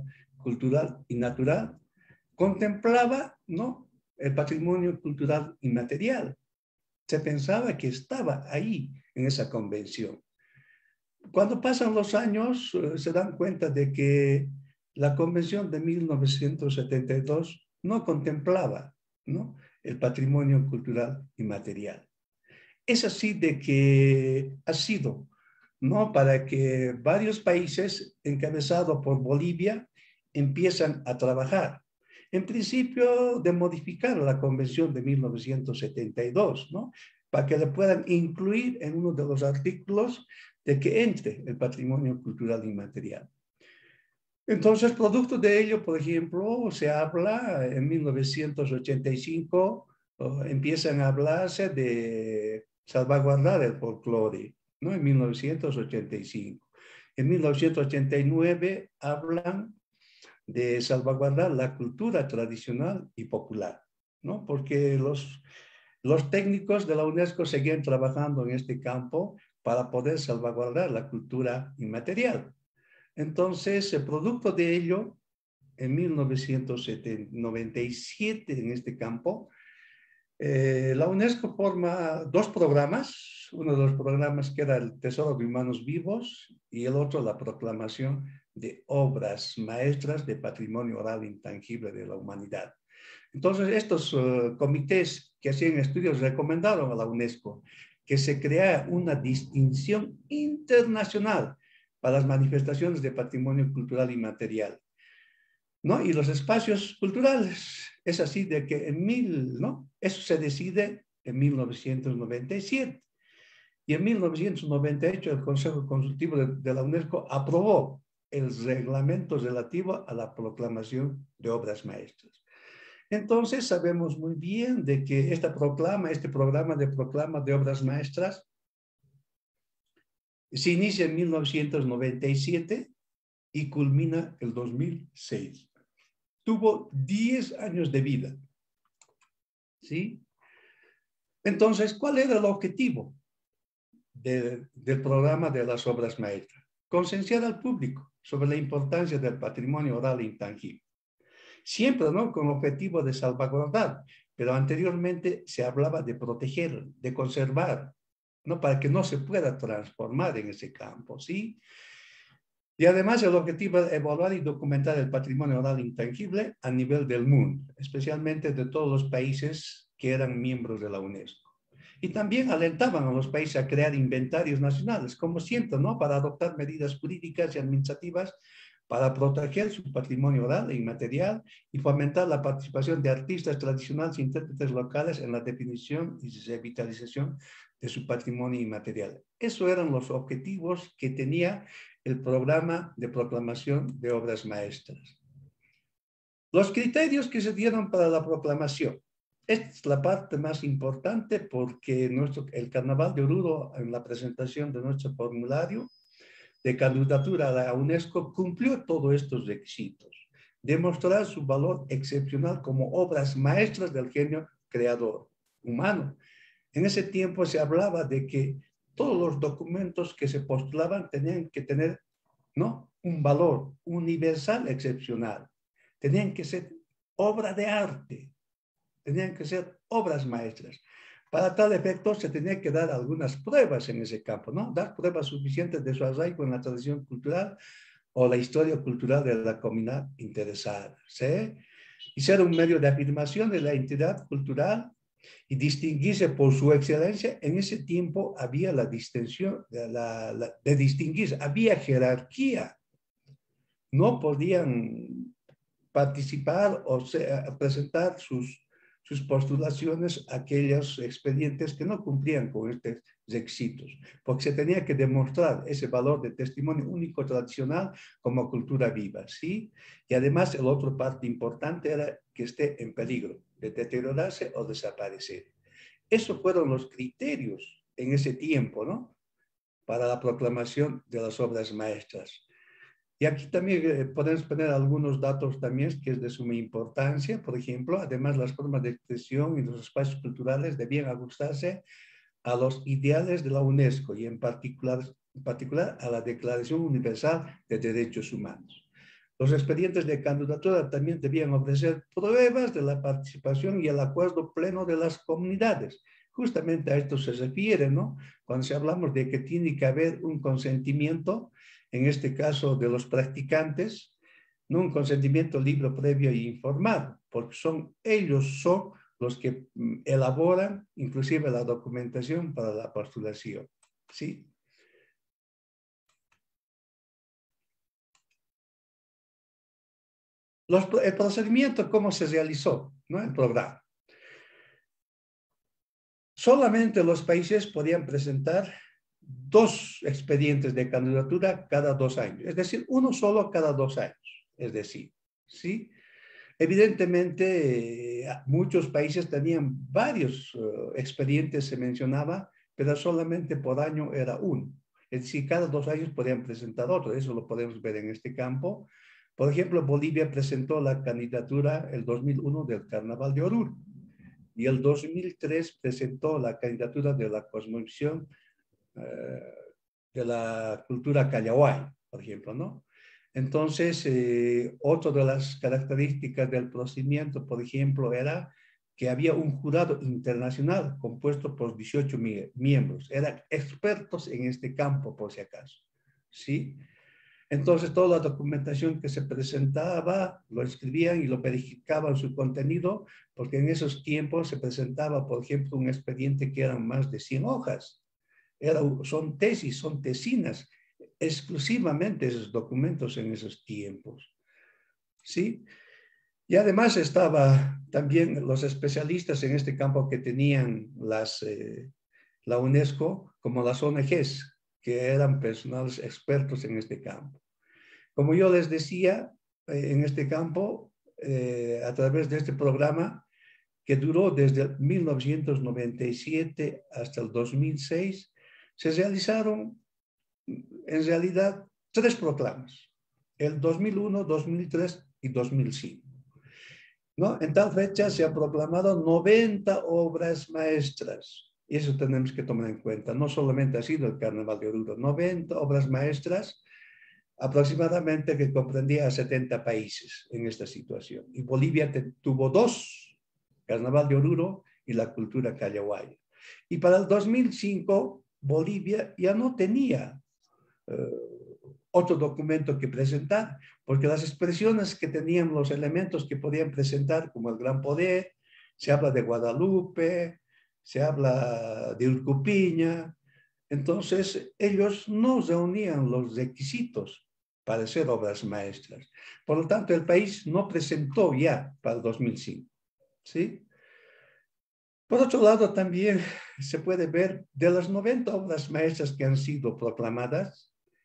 Speaker 2: cultural y natural, contemplaba, ¿no?, el patrimonio cultural inmaterial. Se pensaba que estaba ahí en esa convención. Cuando pasan los años, eh, se dan cuenta de que la convención de mil novecientos setenta y dos no contemplaba, ¿no?, el patrimonio cultural inmaterial. Es así de que ha sido, ¿no?, para que varios países, encabezados por Bolivia, empiezan a trabajar. En principio, de modificar la Convención de mil novecientos setenta y dos, ¿no?, para que le puedan incluir en uno de los artículos de que entre el patrimonio cultural inmaterial. Entonces, producto de ello, por ejemplo, se habla en mil novecientos ochenta y cinco, oh, empiezan a hablarse de salvaguardar el folclore, ¿no?, en mil novecientos ochenta y cinco. En mil novecientos ochenta y nueve hablan de salvaguardar la cultura tradicional y popular, ¿no?, porque los, los técnicos de la UNESCO seguían trabajando en este campo para poder salvaguardar la cultura inmaterial. Entonces, el producto de ello, en mil novecientos noventa y siete, en este campo, eh, la UNESCO forma dos programas, uno de los programas que era el Tesoro de Humanos Vivos y el otro la proclamación de obras maestras de patrimonio oral intangible de la humanidad. Entonces, estos uh, comités que hacían estudios recomendaron a la UNESCO que se crea una distinción internacional para las manifestaciones de patrimonio cultural inmaterial, ¿no?, y los espacios culturales. Es así de que en mil, ¿no?, eso se decide en mil novecientos noventa y siete. Y en mil novecientos noventa y ocho el Consejo Consultivo de, de la UNESCO aprobó el reglamento relativo a la proclamación de obras maestras. Entonces sabemos muy bien de que esta proclama, este programa de proclama de obras maestras se inicia en mil novecientos noventa y siete y culmina el dos mil seis. Tuvo diez años de vida, ¿sí? Entonces, ¿cuál era el objetivo de, del programa de las obras maestras? Concienciar al público sobre la importancia del patrimonio oral e intangible. Siempre, ¿no?, con el objetivo de salvaguardar, pero anteriormente se hablaba de proteger, de conservar, ¿no?, para que no se pueda transformar en ese campo, ¿sí? Y además el objetivo es evaluar y documentar el patrimonio oral intangible a nivel del mundo, especialmente de todos los países que eran miembros de la UNESCO. Y también alentaban a los países a crear inventarios nacionales, como siempre, ¿no?, para adoptar medidas jurídicas y administrativas para proteger su patrimonio oral e inmaterial y fomentar la participación de artistas tradicionales e intérpretes locales en la definición y revitalización de su patrimonio inmaterial. Esos eran los objetivos que tenía el programa de proclamación de obras maestras. Los criterios que se dieron para la proclamación. Esta es la parte más importante porque nuestro, el Carnaval de Oruro, en la presentación de nuestro formulario de candidatura a la UNESCO, cumplió todos estos requisitos. Demostrar su valor excepcional como obras maestras del genio creador humano. En ese tiempo se hablaba de que todos los documentos que se postulaban tenían que tener, ¿no?, un valor universal excepcional. Tenían que ser obra de arte. Tenían que ser obras maestras. Para tal efecto se tenía que dar algunas pruebas en ese campo, ¿no? Dar pruebas suficientes de su arraigo en la tradición cultural o la historia cultural de la comunidad interesada, ¿sí? Y ser un medio de afirmación de la entidad cultural y distinguirse por su excelencia. En ese tiempo había la distinción de, la, la, de distinguirse, había jerarquía. No podían participar o sea, presentar sus sus postulaciones a aquellos expedientes que no cumplían con estos requisitos, porque se tenía que demostrar ese valor de testimonio único tradicional como cultura viva, ¿sí? Y además, el otro parte importante era que esté en peligro de deteriorarse o desaparecer. Esos fueron los criterios en ese tiempo, ¿no?, para la proclamación de las obras maestras. Y aquí también eh, podemos poner algunos datos también que es de suma importancia. Por ejemplo, además las formas de expresión y los espacios culturales debían ajustarse a los ideales de la UNESCO y en particular, en particular a la Declaración Universal de Derechos Humanos. Los expedientes de candidatura también debían ofrecer pruebas de la participación y el acuerdo pleno de las comunidades. Justamente a esto se refiere, ¿no? Cuando se hablamos de que tiene que haber un consentimiento, en este caso de los practicantes, no un consentimiento libre, previo e informado, porque son ellos son los que elaboran inclusive la documentación para la postulación, ¿sí? Los, el procedimiento, ¿cómo se realizó? ¿No? El programa. Solamente los países podían presentar dos expedientes de candidatura cada dos años, es decir, uno solo cada dos años, es decir, ¿sí? Evidentemente, eh, muchos países tenían varios uh, expedientes, se mencionaba, pero solamente por año era uno. Es decir, cada dos años podían presentar otro, eso lo podemos ver en este campo. Por ejemplo, Bolivia presentó la candidatura el dos mil uno del Carnaval de Oruro y el dos mil tres presentó la candidatura de la cosmovisión eh, de la cultura Callahuay, por ejemplo, ¿no? Entonces, eh, otra de las características del procedimiento, por ejemplo, era que había un jurado internacional compuesto por dieciocho miembros. Eran expertos en este campo, por si acaso, ¿sí? Entonces, toda la documentación que se presentaba, lo escribían y lo verificaban su contenido, porque en esos tiempos se presentaba, por ejemplo, un expediente que eran más de cien hojas. Era, son tesis, son tesinas, exclusivamente esos documentos en esos tiempos, ¿sí? Y además estaba también los especialistas en este campo que tenían las, eh, la UNESCO, como las O N Ges, que eran personales expertos en este campo. Como yo les decía, eh, en este campo, eh, a través de este programa, que duró desde mil novecientos noventa y siete hasta el dos mil seis, se realizaron en realidad tres proclamas, el dos mil uno, dos mil tres y dos mil cinco. ¿No? En tal fecha se han proclamado noventa obras maestras, y eso tenemos que tomar en cuenta. No solamente ha sido el Carnaval de Oruro, noventa obras maestras aproximadamente que comprendía a setenta países en esta situación. Y Bolivia te, tuvo dos, Carnaval de Oruro y la cultura Callahuaya. Y para el dos mil cinco, Bolivia ya no tenía Uh, otro documento que presentar, porque las expresiones que tenían los elementos que podían presentar, como el gran poder, se habla de Guadalupe, se habla de Urcupiña, entonces ellos no reunían los requisitos para ser obras maestras. Por lo tanto, el país no presentó ya para el dos mil cinco, ¿sí? Por otro lado, también se puede ver de las noventa obras maestras que han sido proclamadas,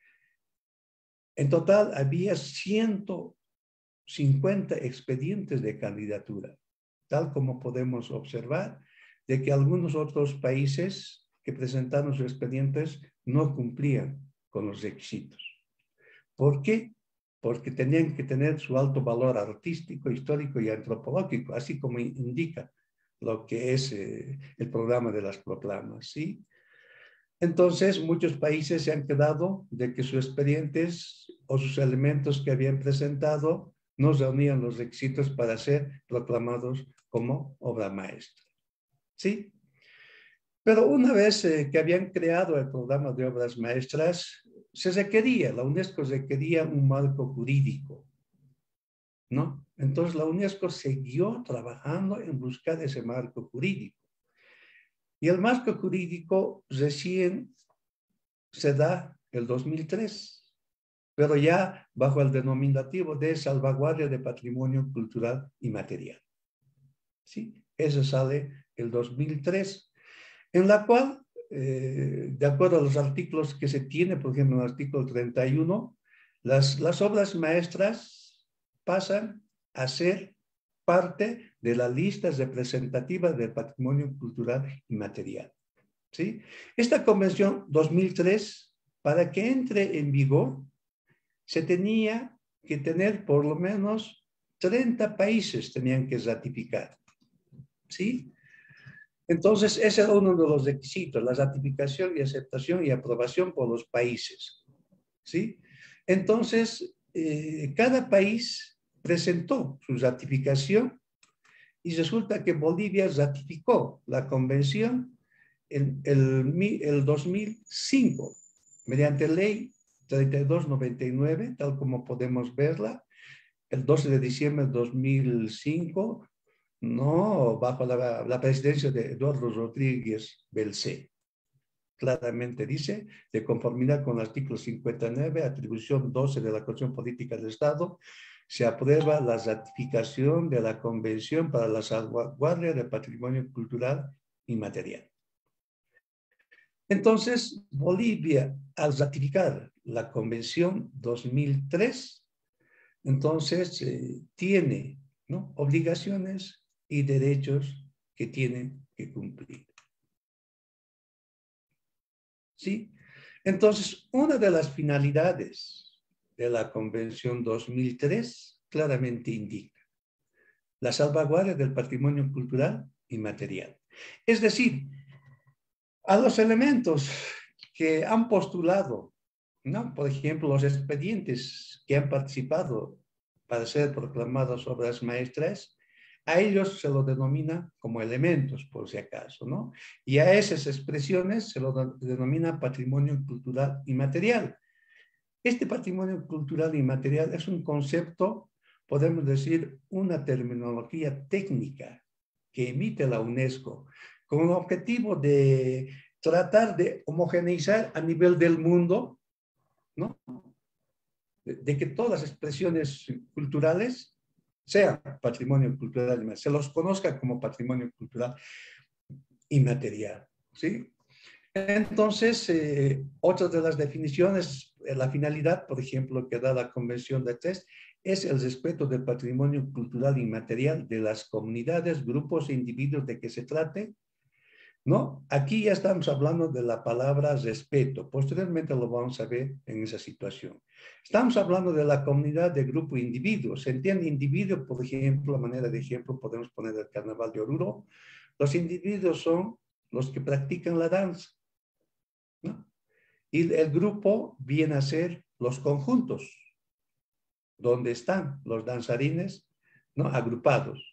Speaker 2: en total había ciento cincuenta expedientes de candidatura, tal como podemos observar de que algunos otros países que presentaron sus expedientes no cumplían con los requisitos. ¿Por qué? Porque tenían que tener su alto valor artístico, histórico y antropológico, así como indica lo que es eh, el programa de las proclamas, ¿sí? Entonces, muchos países se han quedado de que sus expedientes o sus elementos que habían presentado no reunían los requisitos para ser proclamados como obra maestra. ¿Sí? Pero una vez eh, que habían creado el programa de obras maestras, se requería, la UNESCO requería un marco jurídico, ¿no? Entonces, la UNESCO siguió trabajando en buscar ese marco jurídico. Y el marco jurídico recién se da el dos mil tres, pero ya bajo el denominativo de salvaguardia de patrimonio cultural y material. ¿Sí? Eso sale el dos mil tres, en la cual, eh, de acuerdo a los artículos que se tiene, por ejemplo, en el artículo treinta y uno, las, las obras maestras pasan a ser parte de la lista representativa del patrimonio cultural y material. ¿Sí? Esta convención dos mil tres, para que entre en vigor, se tenía que tener por lo menos treinta países tenían que ratificar. ¿Sí? Entonces, ese era uno de los requisitos, la ratificación y aceptación y aprobación por los países. ¿Sí? Entonces, eh, cada país presentó su ratificación y resulta que Bolivia ratificó la convención en el, el dos mil cinco, mediante ley treinta y dos noventa y nueve, tal como podemos verla, el doce de diciembre de dos mil cinco, no, bajo la, la presidencia de Eduardo Rodríguez Belcé. Claramente dice, de conformidad con el artículo cincuenta y nueve, atribución doce de la Constitución Política del Estado, se aprueba la ratificación de la Convención para la Salvaguardia del Patrimonio Cultural Inmaterial. Entonces, Bolivia, al ratificar la Convención dos mil tres, entonces eh, tiene, ¿no?, obligaciones y derechos que tienen que cumplir. ¿Sí? Entonces, una de las finalidades de la Convención dos mil tres claramente indica la salvaguardia del patrimonio cultural inmaterial. Es decir, a los elementos que han postulado, ¿no?, por ejemplo, los expedientes que han participado para ser proclamadas obras maestras, a ellos se lo denomina como elementos, por si acaso, ¿no? Y a esas expresiones se lo denomina patrimonio cultural inmaterial. Este patrimonio cultural inmaterial es un concepto, podemos decir, una terminología técnica que emite la UNESCO con el objetivo de tratar de homogeneizar a nivel del mundo, ¿no?, de, de que todas las expresiones culturales sean patrimonio cultural inmaterial, se los conozca como patrimonio cultural inmaterial, ¿sí? Entonces, eh, otra de las definiciones, eh, la finalidad, por ejemplo, que da la Convención de Tres, es el respeto del patrimonio cultural inmaterial de las comunidades, grupos e individuos de que se trate, ¿no? Aquí ya estamos hablando de la palabra respeto. Posteriormente lo vamos a ver en esa situación. Estamos hablando de la comunidad, de grupo, individuo. ¿Se entiende individuo? Por ejemplo, a manera de ejemplo, podemos poner el Carnaval de Oruro. Los individuos son los que practican la danza, ¿no? Y el grupo viene a ser los conjuntos, donde están los danzarines, ¿no?, agrupados.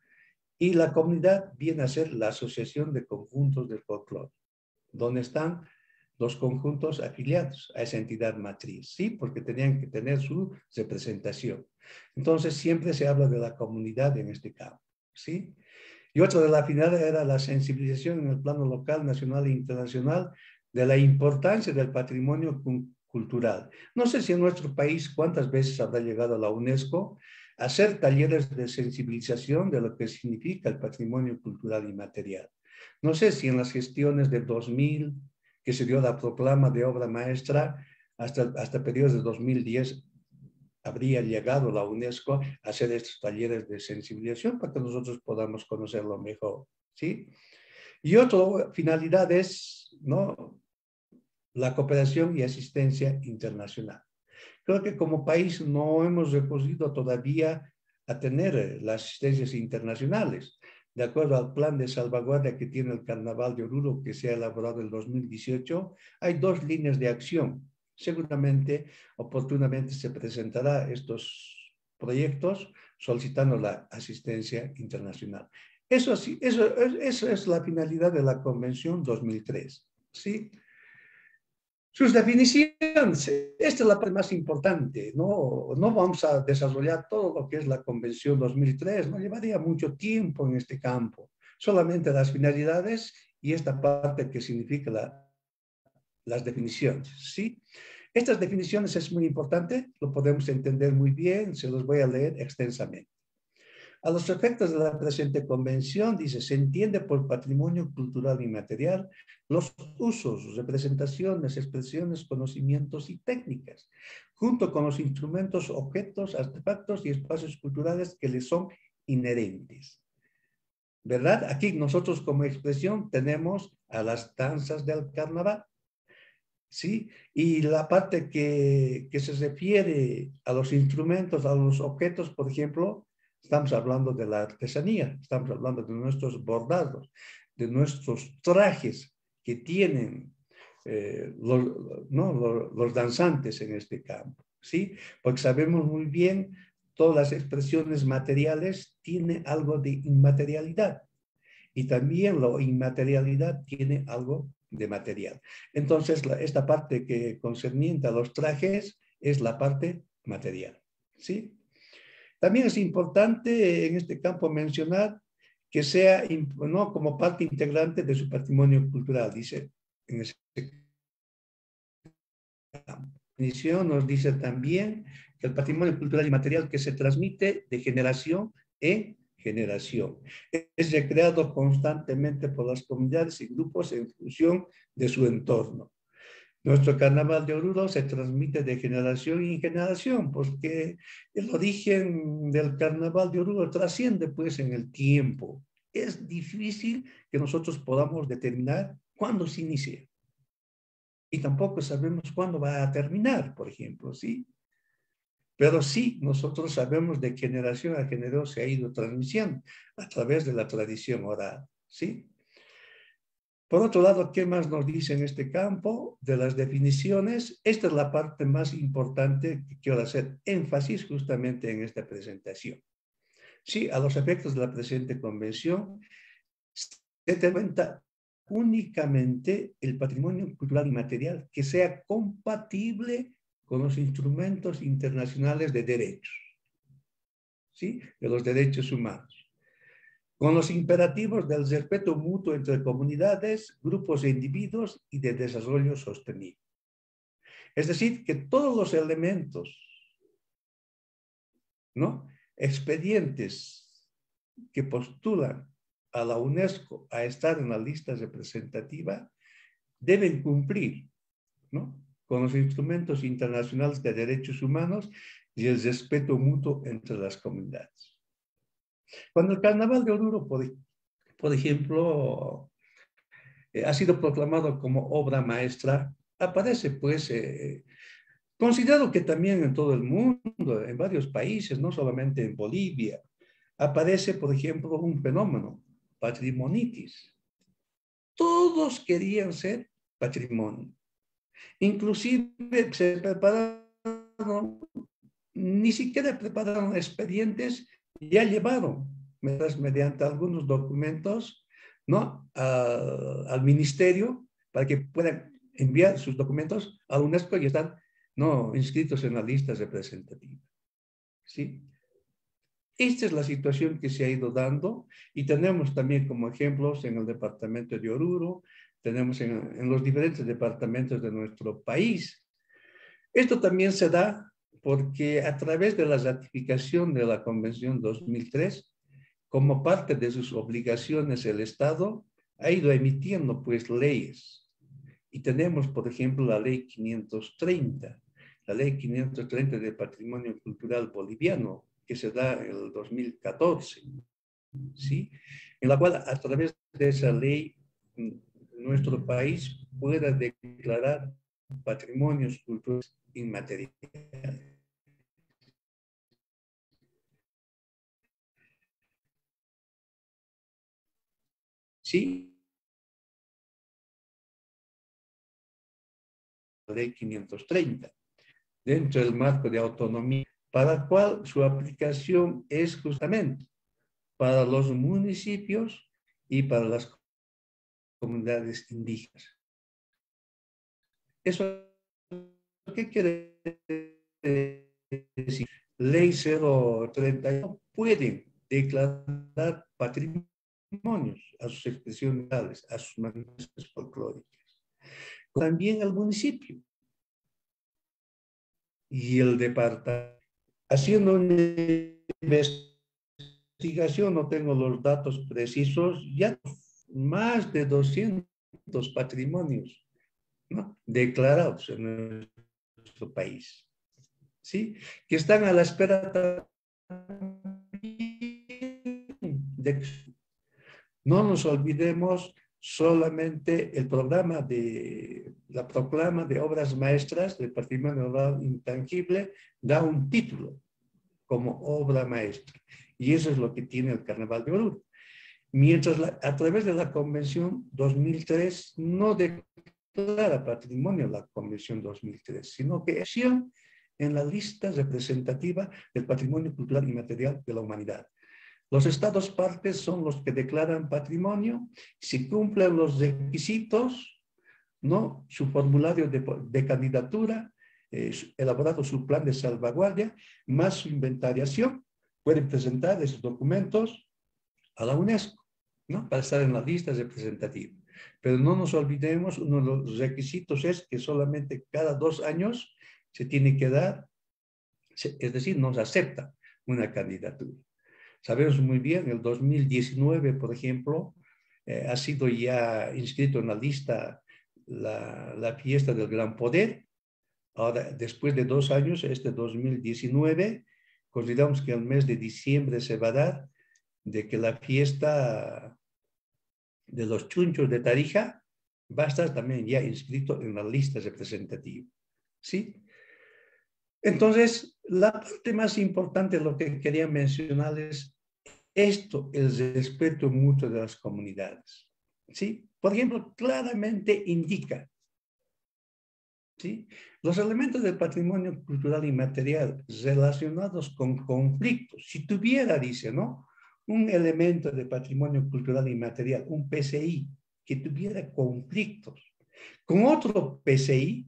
Speaker 2: Y la comunidad viene a ser la asociación de conjuntos del folclore, donde están los conjuntos afiliados a esa entidad matriz, ¿sí? Porque tenían que tener su representación. Entonces, siempre se habla de la comunidad en este campo, ¿sí? Y otra de las finalidades era la sensibilización en el plano local, nacional e internacional de la importancia del patrimonio cultural. No sé si en nuestro país cuántas veces habrá llegado la UNESCO a hacer talleres de sensibilización de lo que significa el patrimonio cultural inmaterial. No sé si en las gestiones del dos mil, que se dio la proclama de obra maestra, hasta, hasta periodos de dos mil diez, habría llegado la UNESCO a hacer estos talleres de sensibilización para que nosotros podamos conocerlo mejor, ¿sí? Y otra finalidad es, ¿no?, la cooperación y asistencia internacional. Creo que como país no hemos recurrido todavía a tener las asistencias internacionales. De acuerdo al plan de salvaguardia que tiene el Carnaval de Oruro, que se ha elaborado en el dos mil dieciocho, hay dos líneas de acción. Seguramente, oportunamente se presentará estos proyectos solicitando la asistencia internacional. Eso, sí, eso, eso es la finalidad de la Convención dos mil tres, ¿sí? Sus definiciones, esta es la parte más importante, ¿no? No vamos a desarrollar todo lo que es la Convención dos mil tres, no llevaría mucho tiempo en este campo, solamente las finalidades y esta parte que significa la, las definiciones, ¿sí? Estas definiciones es muy importante, lo podemos entender muy bien, se los voy a leer extensamente. A los efectos de la presente convención, dice, se entiende por patrimonio cultural inmaterial los usos, representaciones, expresiones, conocimientos y técnicas, junto con los instrumentos, objetos, artefactos y espacios culturales que les son inherentes. ¿Verdad? Aquí nosotros como expresión tenemos a las danzas del carnaval, ¿sí? Y la parte que, que se refiere a los instrumentos, a los objetos, por ejemplo, estamos hablando de la artesanía, estamos hablando de nuestros bordados, de nuestros trajes que tienen eh, los, ¿no? los, los danzantes en este campo, ¿sí? Porque sabemos muy bien, todas las expresiones materiales tienen algo de inmaterialidad. Y también la inmaterialidad tiene algo de material. Entonces, la, esta parte que concerniente a los trajes es la parte material, ¿sí? También es importante en este campo mencionar que sea, ¿no?, como parte integrante de su patrimonio cultural, dice en ese campo. La definición nos dice también que el patrimonio cultural y material que se transmite de generación en generación es recreado constantemente por las comunidades y grupos en función de su entorno. Nuestro carnaval de Oruro se transmite de generación en generación porque el origen del carnaval de Oruro trasciende pues en el tiempo. Es difícil que nosotros podamos determinar cuándo se inicia. Y tampoco sabemos cuándo va a terminar, por ejemplo, ¿sí? Pero sí, nosotros sabemos de generación a generación se ha ido transmitiendo a través de la tradición oral, ¿sí? Por otro lado, ¿qué más nos dice en este campo de las definiciones? Esta es la parte más importante que quiero hacer énfasis justamente en esta presentación. Sí, a los efectos de la presente convención, se te cuenta únicamente el patrimonio cultural y material que sea compatible con los instrumentos internacionales de derechos, ¿sí?, de los derechos humanos, con los imperativos del respeto mutuo entre comunidades, grupos e individuos y de desarrollo sostenible. Es decir, que todos los elementos, ¿no?, expedientes que postulan a la UNESCO a estar en la lista representativa deben cumplir, ¿no?, con los instrumentos internacionales de derechos humanos y el respeto mutuo entre las comunidades. Cuando el Carnaval de Oruro, por, por ejemplo, eh, ha sido proclamado como obra maestra, aparece pues, eh, considerado que también en todo el mundo, en varios países, no solamente en Bolivia, aparece, por ejemplo, un fenómeno, patrimonitis. Todos querían ser patrimonio. Inclusive se prepararon, ni siquiera prepararon expedientes, ya llevaron mediante algunos documentos, ¿no?, a, al ministerio para que puedan enviar sus documentos a UNESCO y están, ¿no?, inscritos en la lista representativa, ¿sí? Esta es la situación que se ha ido dando y tenemos también como ejemplos en el departamento de Oruro, tenemos en, en los diferentes departamentos de nuestro país. Esto también se da porque a través de la ratificación de la Convención dos mil tres, como parte de sus obligaciones, el Estado ha ido emitiendo pues leyes. Y tenemos, por ejemplo, la Ley quinientos treinta, la Ley quinientos treinta de Patrimonio Cultural Boliviano, que se da en el dos mil catorce, ¿sí?, en la cual a través de esa ley nuestro país pueda declarar patrimonios culturales inmateriales. Sí, la Ley quinientos treinta, dentro del marco de autonomía, para el cual su aplicación es justamente para los municipios y para las comunidades indígenas. ¿Eso qué quiere decir? Ley cero treinta y uno pueden declarar patrimonios a sus expresiones orales, a sus manifestaciones folclóricas. También el municipio y el departamento. Haciendo una investigación, no tengo los datos precisos, ya más de doscientos patrimonios, ¿no?, declarados en nuestro país, ¿sí?, que están a la espera de... No nos olvidemos solamente el programa de la proclama de obras maestras del patrimonio oral intangible da un título como obra maestra, y eso es lo que tiene el Carnaval de Oruro. Mientras la, a través de la Convención dos mil tres no declara patrimonio la Convención dos mil tres, sino que acción en la lista representativa del patrimonio cultural inmaterial de la humanidad. Los estados partes son los que declaran patrimonio. Si cumplen los requisitos, ¿no? Su formulario de, de candidatura, eh, elaborado su plan de salvaguardia, más su inventariación, pueden presentar esos documentos a la UNESCO, ¿no? Para estar en la lista representativa. Pero no nos olvidemos, uno de los requisitos es que solamente cada dos años se tiene que dar, es decir, nos acepta una candidatura. Sabemos muy bien, el dos mil diecinueve, por ejemplo, eh, ha sido ya inscrito en la lista la, la fiesta del Gran Poder. Ahora, después de dos años, este dos mil diecinueve, consideramos que el mes de diciembre se va a dar de que la fiesta de los chunchos de Tarija va a estar también ya inscrito en la lista representativa. ¿Sí? Entonces, la parte más importante de lo que quería mencionar es esto, el respeto mutuo de las comunidades. ¿Sí? Por ejemplo, claramente indica, ¿sí? Los elementos del patrimonio cultural inmaterial relacionados con conflictos, si tuviera, dice, ¿no? Un elemento de patrimonio cultural inmaterial, un P C I, que tuviera conflictos con otro P C I,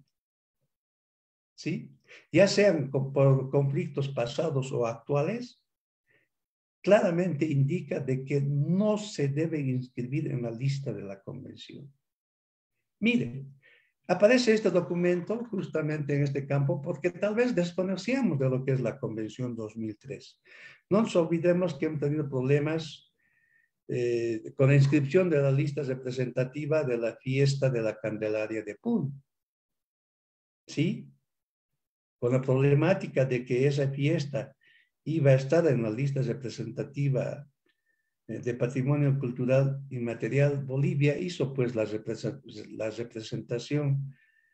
Speaker 2: ¿sí? Ya sean por conflictos pasados o actuales, claramente indica de que no se debe inscribir en la lista de la convención. Miren, aparece este documento justamente en este campo porque tal vez desconocíamos de lo que es la Convención dos mil tres. No nos olvidemos que hemos tenido problemas eh, con la inscripción de la lista representativa de la fiesta de la Candelaria de Puno. ¿Sí? Con la problemática de que esa fiesta iba a estar en la lista representativa de Patrimonio Cultural Inmaterial, Bolivia hizo pues la, represent la representación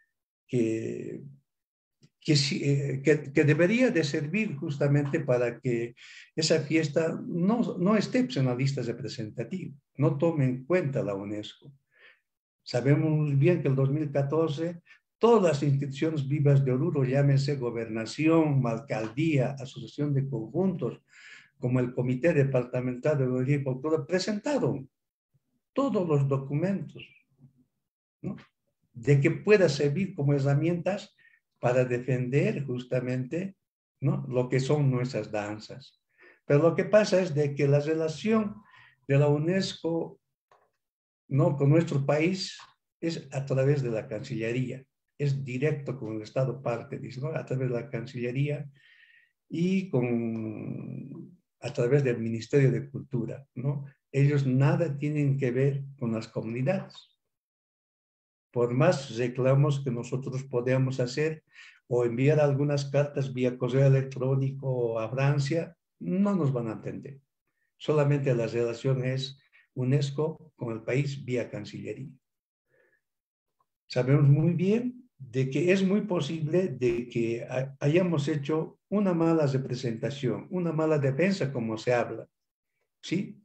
Speaker 2: que, que, que, que debería de servir justamente para que esa fiesta no, no esté en la lista representativa, no tome en cuenta la UNESCO. Sabemos muy bien que el dos mil catorce todas las instituciones vivas de Oruro, llámese gobernación, alcaldía, asociación de conjuntos, como el Comité Departamental de Biología y Cultura, presentaron todos los documentos, ¿no? De que pueda servir como herramientas para defender justamente, ¿no? Lo que son nuestras danzas. Pero lo que pasa es de que la relación de la UNESCO, ¿no? Con nuestro país es a través de la Cancillería, es directo con el Estado parte, ¿no? A través de la Cancillería y con... a través del Ministerio de Cultura, ¿no? Ellos nada tienen que ver con las comunidades. Por más reclamos que nosotros podamos hacer o enviar algunas cartas vía correo electrónico a Francia, no nos van a atender. Solamente la relación es UNESCO con el país vía Cancillería. Sabemos muy bien de que es muy posible de que hayamos hecho una mala representación, una mala defensa, como se habla, ¿sí?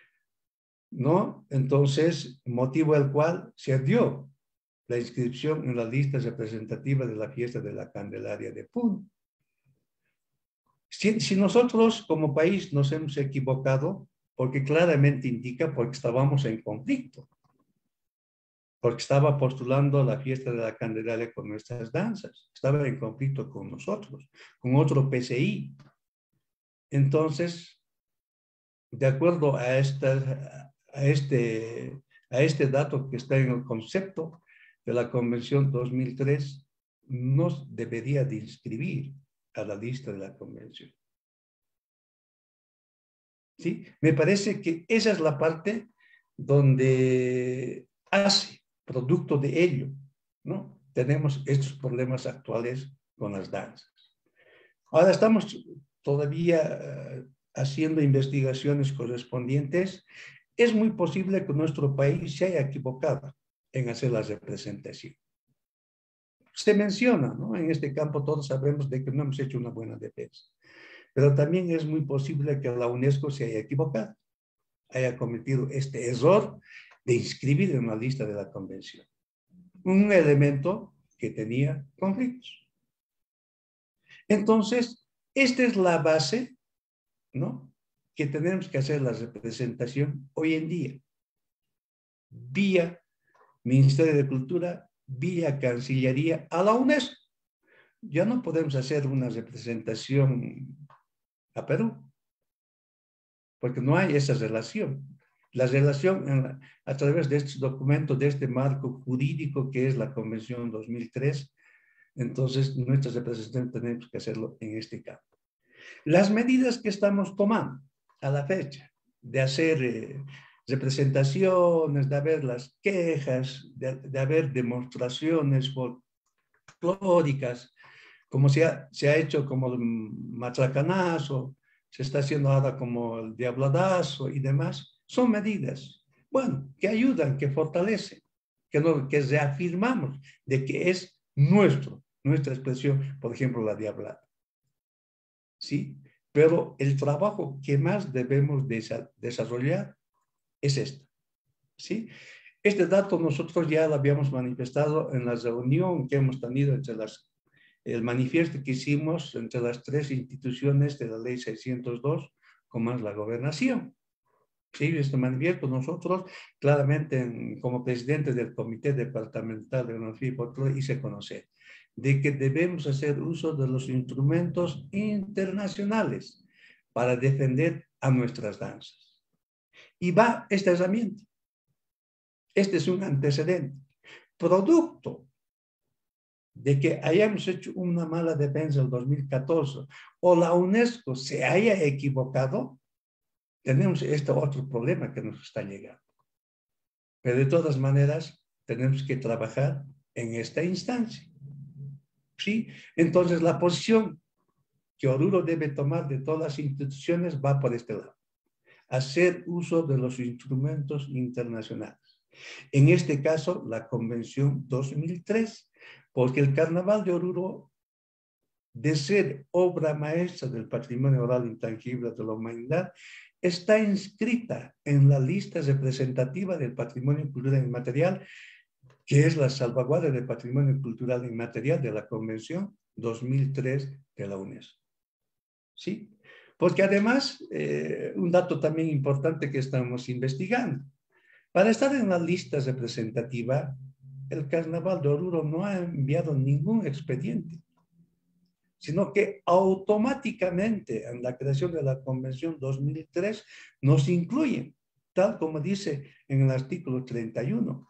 Speaker 2: ¿No? Entonces, motivo al cual se dio la inscripción en la lista representativa de la fiesta de la Candelaria de Puno. Si, si nosotros como país nos hemos equivocado, porque claramente indica porque estábamos en conflicto, porque estaba postulando la fiesta de la Candelaria con nuestras danzas, estaba en conflicto con nosotros, con otro P C I. Entonces, de acuerdo a, esta, a, este, a este dato que está en el concepto de la Convención dos mil tres, nos debería de inscribir a la lista de la Convención. ¿Sí? Me parece que esa es la parte donde hace producto de ello, ¿no? Tenemos estos problemas actuales con las danzas. Ahora estamos todavía uh, haciendo investigaciones correspondientes. Es muy posible que nuestro país se haya equivocado en hacer la representación. Se menciona, ¿no? En este campo todos sabemos de que no hemos hecho una buena defensa. Pero también es muy posible que la UNESCO se haya equivocado, haya cometido este error de inscribir en la lista de la convención un elemento que tenía conflictos. Entonces, esta es la base, ¿no?, que tenemos que hacer la representación hoy en día, vía Ministerio de Cultura, vía Cancillería a la UNESCO. Ya no podemos hacer una representación a Perú, porque no hay esa relación. La relación en la, a través de este documento, de este marco jurídico que es la Convención dos mil tres, entonces nuestras representaciones tenemos que hacerlo en este campo. Las medidas que estamos tomando a la fecha de hacer eh, representaciones, de haber las quejas, de, de haber demostraciones folclóricas, como se ha, se ha hecho como el matracanazo, se está haciendo ahora como el diabladazo y demás, son medidas, bueno, que ayudan, que fortalecen, que, no, que reafirmamos de que es nuestro, nuestra expresión, por ejemplo, la diablada. ¿Sí? Pero el trabajo que más debemos desa desarrollar es este. ¿Sí? Este dato nosotros ya lo habíamos manifestado en la reunión que hemos tenido entre las, el manifiesto que hicimos entre las tres instituciones de la ley seiscientos dos, con más la gobernación. Sí, este manifiesto nosotros claramente en, como presidente del Comité Departamental de Etnología y Folclore hice conocer de que debemos hacer uso de los instrumentos internacionales para defender a nuestras danzas. Y va esta herramienta. Este es un antecedente, producto de que hayamos hecho una mala defensa en el dos mil catorce o la UNESCO se haya equivocado, tenemos este otro problema que nos está llegando. Pero de todas maneras, tenemos que trabajar en esta instancia. ¿Sí? Entonces, la posición que Oruro debe tomar de todas las instituciones va por este lado. Hacer uso de los instrumentos internacionales. En este caso, la Convención dos mil tres, porque el Carnaval de Oruro, de ser obra maestra del patrimonio oral intangible de la humanidad, está inscrita en la lista representativa del patrimonio cultural inmaterial, que es la salvaguardia del patrimonio cultural inmaterial de la Convención dos mil tres de la UNESCO. ¿Sí? Porque además, eh, un dato también importante que estamos investigando, para estar en la lista representativa, el Carnaval de Oruro no ha enviado ningún expediente, sino que automáticamente en la creación de la Convención dos mil tres nos incluyen, tal como dice en el artículo treinta y uno.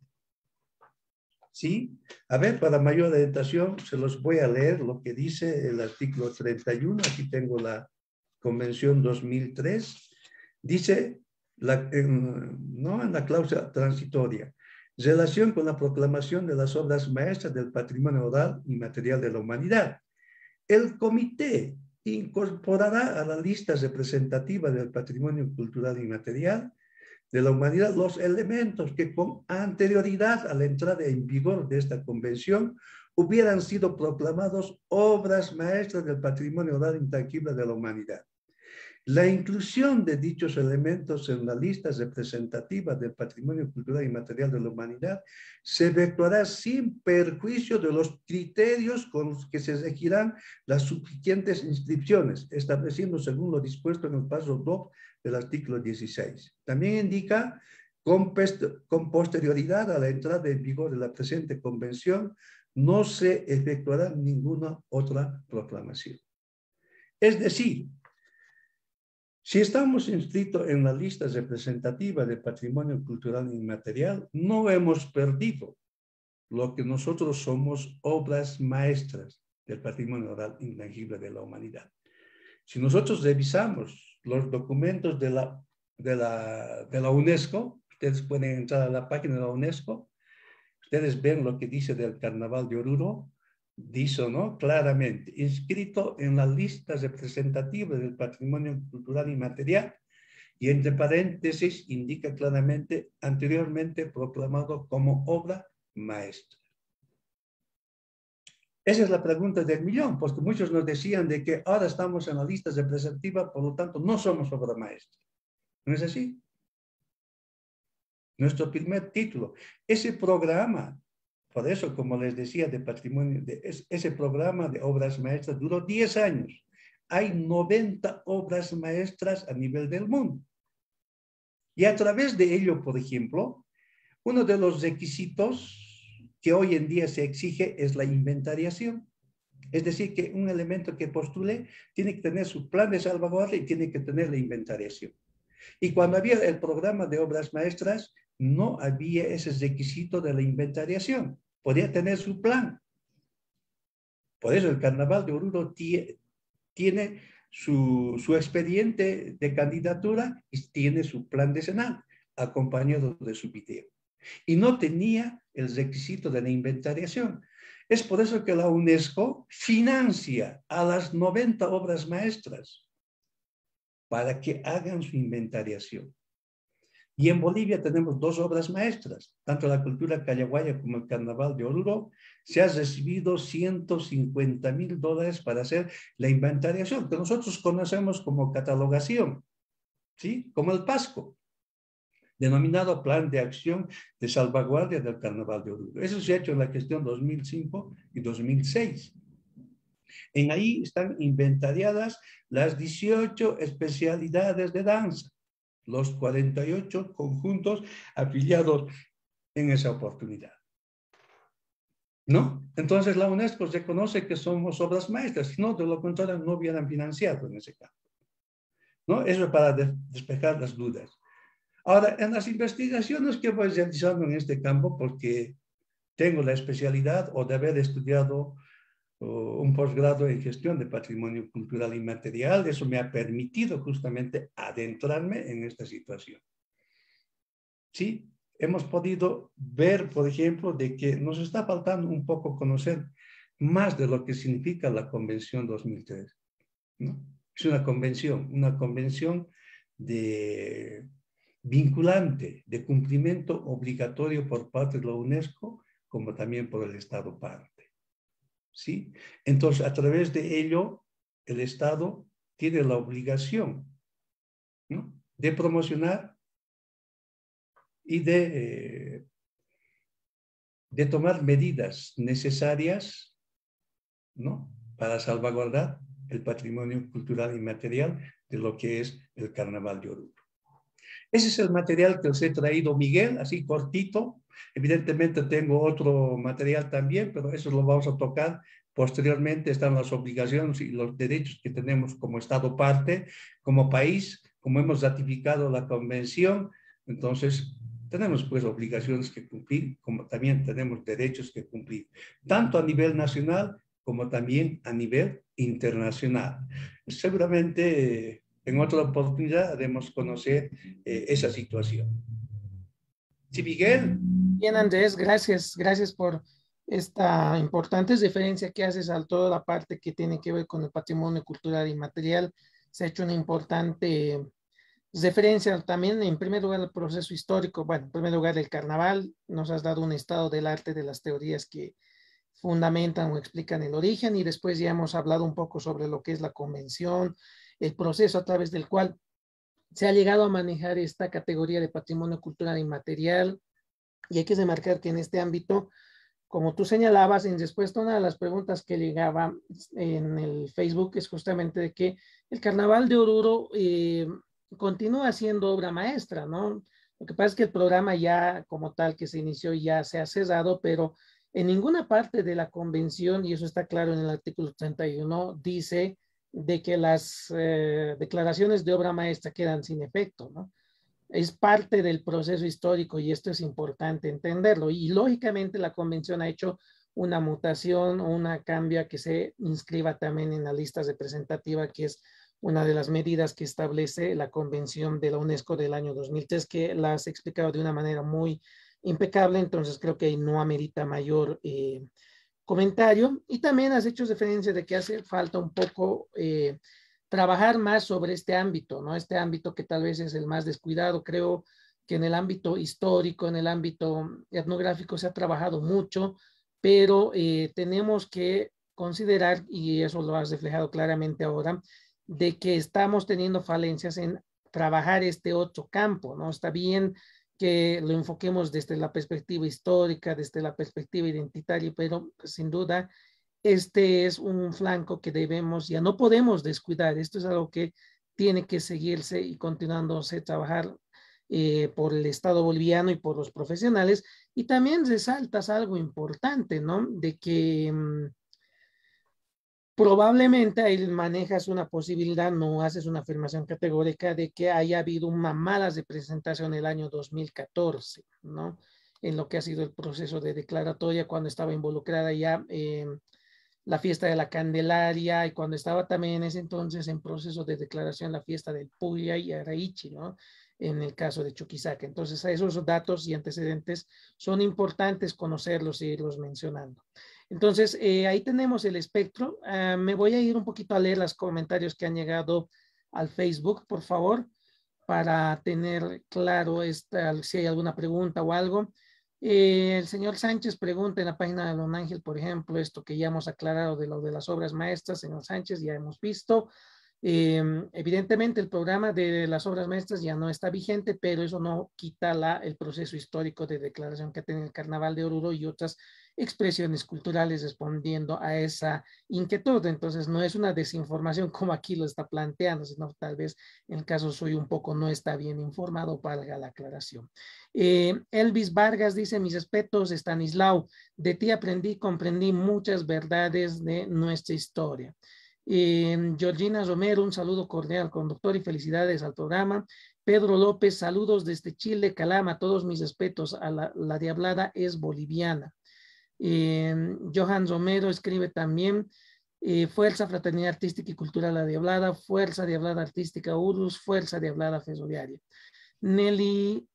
Speaker 2: ¿Sí? A ver, para mayor orientación, se los voy a leer lo que dice el artículo treinta y uno. Aquí tengo la Convención dos mil tres. Dice, la, en, no en la cláusula transitoria, relación con la proclamación de las obras maestras del patrimonio oral y material de la humanidad. El comité incorporará a la lista representativa del patrimonio cultural y material de la humanidad los elementos que con anterioridad a la entrada en vigor de esta convención hubieran sido proclamados obras maestras del patrimonio oral intangible de la humanidad. La inclusión de dichos elementos en la lista representativa del patrimonio cultural y material de la humanidad se efectuará sin perjuicio de los criterios con los que se regirán las suficientes inscripciones, estableciendo según lo dispuesto en el paso dos del artículo dieciséis. También indica, con, con posterioridad a la entrada en vigor de la presente convención, no se efectuará ninguna otra proclamación. Es decir, si estamos inscritos en la lista representativa de patrimonio cultural inmaterial, no hemos perdido lo que nosotros somos obras maestras del patrimonio oral intangible de la humanidad. Si nosotros revisamos los documentos de la, de la, de la UNESCO, ustedes pueden entrar a la página de la UNESCO, ustedes ven lo que dice del Carnaval de Oruro, dice, ¿no?, claramente, inscrito en la lista representativa del patrimonio cultural inmaterial, y entre paréntesis indica claramente, anteriormente proclamado como obra maestra. Esa es la pregunta del millón, porque muchos nos decían de que ahora estamos en la lista representativa, por lo tanto no somos obra maestra. ¿No es así? Nuestro primer título, ese programa Por eso, como les decía, de patrimonio, de es, ese programa de obras maestras duró diez años. Hay noventa obras maestras a nivel del mundo. Y a través de ello, por ejemplo, uno de los requisitos que hoy en día se exige es la inventariación. Es decir, que un elemento que postule tiene que tener su plan de salvaguardia y tiene que tener la inventariación. Y cuando había el programa de obras maestras, no había ese requisito de la inventariación. Podía tener su plan. Por eso el Carnaval de Oruro tiene su, su expediente de candidatura y tiene su plan decenal, acompañado de su video. Y no tenía el requisito de la inventariación. Es por eso que la UNESCO financia a las noventa obras maestras para que hagan su inventariación. Y en Bolivia tenemos dos obras maestras, tanto la cultura callaguaya como el Carnaval de Oruro. Se ha recibido ciento cincuenta mil dólares para hacer la inventariación, que nosotros conocemos como catalogación, ¿sí? Como el PASCO, denominado Plan de Acción de Salvaguardia del Carnaval de Oruro. Eso se ha hecho en la gestión dos mil cinco y dos mil seis. En ahí están inventariadas las dieciocho especialidades de danza, los cuarenta y ocho conjuntos afiliados en esa oportunidad. ¿No? Entonces la UNESCO reconoce que somos obras maestras, si no, de lo contrario no hubieran financiado en ese campo. ¿No? Eso es para despejar las dudas. Ahora, en las investigaciones que voy realizando en este campo, porque tengo la especialidad o de haber estudiado uh, un posgrado en gestión de patrimonio cultural inmaterial, eso me ha permitido justamente adentrarme en esta situación. ¿Sí? Hemos podido ver, por ejemplo, de que nos está faltando un poco conocer más de lo que significa la Convención dos mil tres, ¿no? Es una convención, una convención de vinculante, de cumplimiento obligatorio por parte de la UNESCO, como también por el Estado parte. ¿Sí? Entonces, a través de ello, el Estado tiene la obligación, ¿no?, de promocionar y de, eh, de tomar medidas necesarias, ¿no?, para salvaguardar el patrimonio cultural inmaterial de lo que es el Carnaval de Oruro. Ese es el material que os he traído, Miguel, así cortito. Evidentemente tengo otro material también, pero eso lo vamos a tocar posteriormente. Están las obligaciones y los derechos que tenemos como Estado parte, como país, como hemos ratificado la convención. Entonces, tenemos pues obligaciones que cumplir, como también tenemos derechos que cumplir, tanto a nivel nacional como también a nivel internacional. Seguramente en otra oportunidad haremos conocer eh, esa situación. Sí, Miguel.
Speaker 1: Bien, Andrés, gracias. Gracias por esta importante referencia que haces a toda la parte que tiene que ver con el patrimonio cultural inmaterial. Se ha hecho una importante referencia también, en primer lugar, al proceso histórico. Bueno, en primer lugar, el carnaval. Nos has dado un estado del arte de las teorías que fundamentan o explican el origen, y después ya hemos hablado un poco sobre lo que es la convención, el proceso a través del cual se ha llegado a manejar esta categoría de patrimonio cultural inmaterial. Y hay que remarcar que en este ámbito, como tú señalabas, en respuesta a una de las preguntas que llegaba en el Facebook, es justamente de que el Carnaval de Oruro eh, continúa siendo obra maestra, ¿no? Lo que pasa es que el programa ya como tal que se inició ya se ha cerrado, pero en ninguna parte de la convención, y eso está claro en el artículo treinta y uno, dice de que las eh, declaraciones de obra maestra quedan sin efecto, ¿no? Es parte del proceso histórico y esto es importante entenderlo. Y lógicamente la convención ha hecho una mutación o una cambio a que se inscriba también en la lista representativa, que es una de las medidas que establece la convención de la UNESCO del año dos mil tres, que la has explicado de una manera muy impecable. Entonces creo que ahí no amerita mayor eh, comentario. Y también has hecho referencia de que hace falta un poco eh, trabajar más sobre este ámbito, ¿no? Este ámbito que tal vez es el más descuidado. Creo que en el ámbito histórico, en el ámbito etnográfico se ha trabajado mucho, pero eh, tenemos que considerar, y eso lo has reflejado claramente ahora, de que estamos teniendo falencias en trabajar este otro campo, ¿no? Está bien que lo enfoquemos desde la perspectiva histórica, desde la perspectiva identitaria, pero sin duda este es un flanco que debemos, ya no podemos descuidar. Esto es algo que tiene que seguirse y continuándose trabajar eh, por el Estado boliviano y por los profesionales. Y también resaltas algo importante, ¿no? De que mmm, probablemente ahí manejas una posibilidad, no haces una afirmación categórica de que haya habido una mala representación el año dos mil catorce, ¿no? En lo que ha sido el proceso de declaratoria, cuando estaba involucrada ya eh, la fiesta de la Candelaria y cuando estaba también en ese entonces en proceso de declaración la fiesta del Puya y Araichi, ¿no? En el caso de Chuquisaca. Entonces, esos datos y antecedentes son importantes conocerlos e irlos mencionando. Entonces, eh, ahí tenemos el espectro. Uh, me voy a ir un poquito a leer los comentarios que han llegado al Facebook, por favor, para tener claro esta, si hay alguna pregunta o algo. Eh, el señor Sánchez pregunta en la página de Don Ángel, por ejemplo, esto que ya hemos aclarado de lo de las obras maestras, señor Sánchez, ya hemos visto. Eh, evidentemente el programa de las obras maestras ya no está vigente, pero eso no quita la, el proceso histórico de declaración que tiene el Carnaval de Oruro y otras expresiones culturales respondiendo a esa inquietud. Entonces no es una desinformación como aquí lo está planteando, sino tal vez en el caso soy un poco no está bien informado, valga la aclaración. Eh, Elvis Vargas dice, mis respetos, Estanislao, de ti aprendí, comprendí muchas verdades de nuestra historia. Eh, Georgina Romero, un saludo cordial, conductor, y felicidades al programa. Pedro López, saludos desde Chile, Calama, todos mis respetos, a la, la Diablada es boliviana. Eh, Johan Romero escribe también, eh, fuerza, fraternidad artística y cultural La Diablada, fuerza Diablada artística Urus, fuerza Diablada ferroviaria. Nelly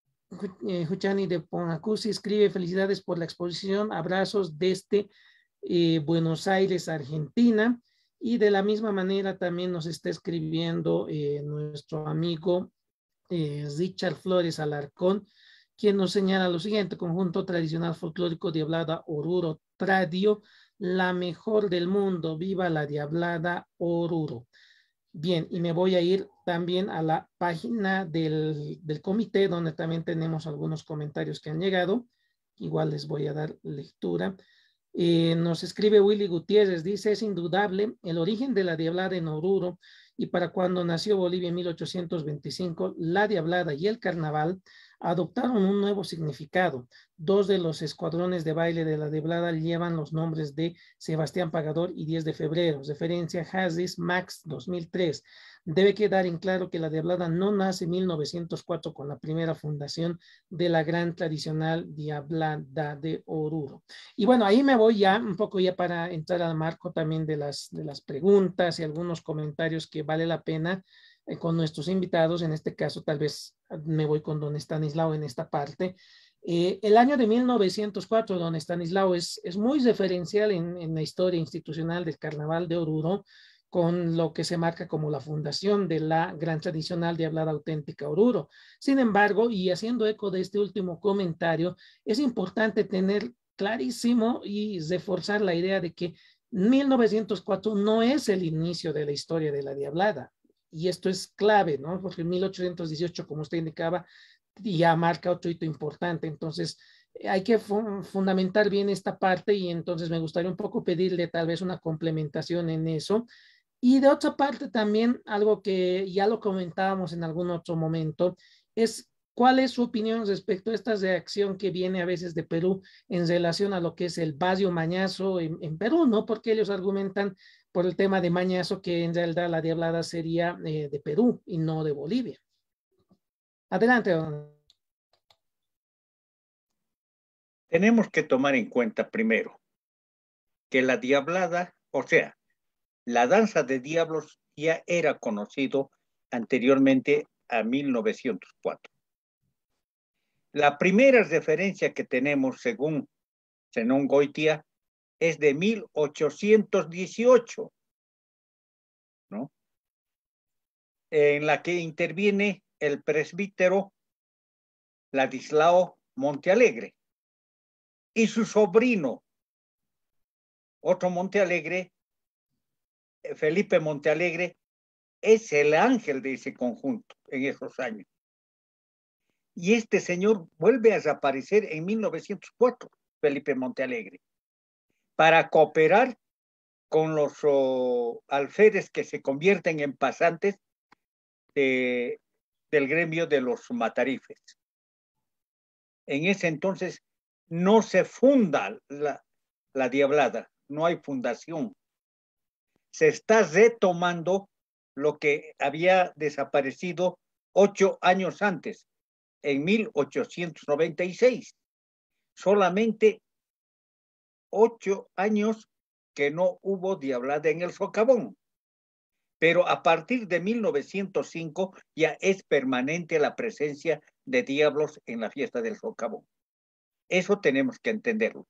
Speaker 1: eh, Juchani de Ponacusi escribe, felicidades por la exposición, abrazos desde eh, Buenos Aires, Argentina. Y de la misma manera también nos está escribiendo eh, nuestro amigo eh, Richard Flores Alarcón, quien nos señala lo siguiente: conjunto tradicional folclórico Diablada Oruro Tradio, la mejor del mundo, viva la Diablada Oruro. Bien, y me voy a ir también a la página del, del comité, donde también tenemos algunos comentarios que han llegado. Igual les voy a dar lectura. Eh, nos escribe Willy Gutiérrez, dice, es indudable el origen de la Diablada en Oruro, y para cuando nació Bolivia en mil ochocientos veinticinco, la Diablada y el Carnaval adoptaron un nuevo significado. Dos de los escuadrones de baile de la Diablada llevan los nombres de Sebastián Pagador y diez de febrero, referencia a Hazis Max dos mil tres. Debe quedar en claro que la Diablada no nace en mil novecientos cuatro con la primera fundación de la gran tradicional Diablada de Oruro. Y bueno, ahí me voy ya un poco ya para entrar al marco también de las, de las preguntas y algunos comentarios que vale la pena eh, con nuestros invitados. En este caso, tal vez me voy con don Estanislao en esta parte. Eh, el año de mil novecientos cuatro, don Estanislao, es, es muy referencial en, en la historia institucional del Carnaval de Oruro, con lo que se marca como la fundación de la gran tradicional Diablada auténtica Oruro. Sin embargo, y haciendo eco de este último comentario, es importante tener clarísimo y reforzar la idea de que mil novecientos cuatro no es el inicio de la historia de la Diablada. Y esto es clave, ¿no? Porque en mil ochocientos dieciocho, como usted indicaba, ya marca otro hito importante. Entonces, hay que fu fundamentar bien esta parte, y entonces me gustaría un poco pedirle tal vez una complementación en eso. Y de otra parte también, algo que ya lo comentábamos en algún otro momento, es cuál es su opinión respecto a esta reacción que viene a veces de Perú en relación a lo que es el barrio mañazo en, en Perú, ¿no? Porque ellos argumentan por el tema de mañazo que en realidad la Diablada sería eh, de Perú y no de Bolivia. Adelante, don.
Speaker 3: Tenemos que tomar en cuenta primero que la Diablada, o sea, la danza de diablos ya era conocido anteriormente a mil novecientos cuatro. La primera referencia que tenemos, según Zenón Goitia, es de mil ochocientos dieciocho, ¿no? En la que interviene el presbítero Ladislao Montealegre y su sobrino, otro Montealegre, Felipe Montealegre, es el ángel de ese conjunto en esos años. Y este señor vuelve a desaparecer en mil novecientos cuatro, Felipe Montealegre, para cooperar con los oh, alférez que se convierten en pasantes de, del gremio de los matarifes. En ese entonces no se funda la, la Diablada, no hay fundación. Se está retomando lo que había desaparecido ocho años antes, en mil ochocientos noventa y seis. Solamente ocho años que no hubo Diablada en el Socavón. Pero a partir de mil novecientos cinco ya es permanente la presencia de diablos en la fiesta del Socavón. Eso tenemos que entenderlo.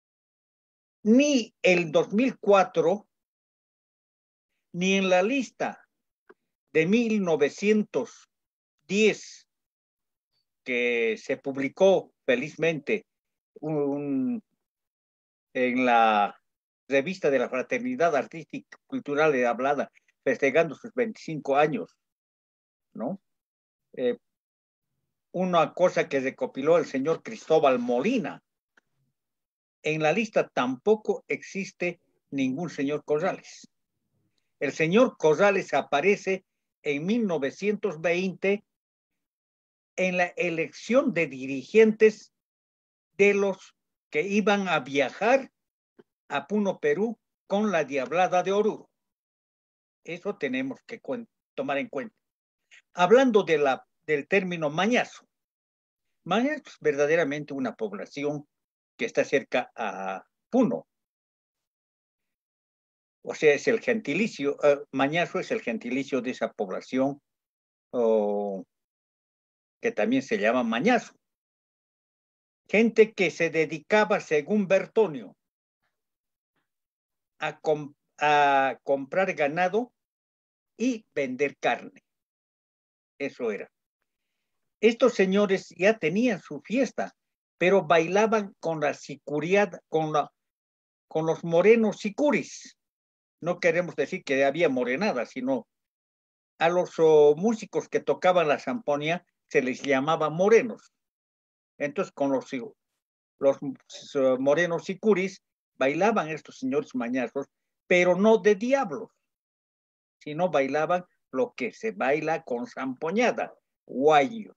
Speaker 3: Ni el dos mil cuatro, ni en la lista de mil novecientos diez, que se publicó felizmente un, en la revista de la Fraternidad Artística y Cultural de Diablada, festejando sus veinticinco años, ¿no? Eh, una cosa que recopiló el señor Cristóbal Molina. En la lista tampoco existe ningún señor Corrales. El señor Corrales aparece en mil novecientos veinte en la elección de dirigentes de los que iban a viajar a Puno, Perú, con la Diablada de Oruro. Eso tenemos que tomar en cuenta. Hablando de la, del término mañazo. Mañazo es verdaderamente una población que está cerca a Puno. O sea, es el gentilicio, uh, mañazo es el gentilicio de esa población, uh, que también se llama mañazo. Gente que se dedicaba, según Bertonio, a, com a comprar ganado y vender carne. Eso era. Estos señores ya tenían su fiesta, pero bailaban con la sicuriada, con, la, con los morenos sicuris. No queremos decir que había morenada, sino a los oh, músicos que tocaban la zampoña se les llamaba morenos. Entonces, con los, los uh, morenos sicuris bailaban estos señores mañazos, pero no de diablos, sino bailaban lo que se baila con zampoñada, guayos,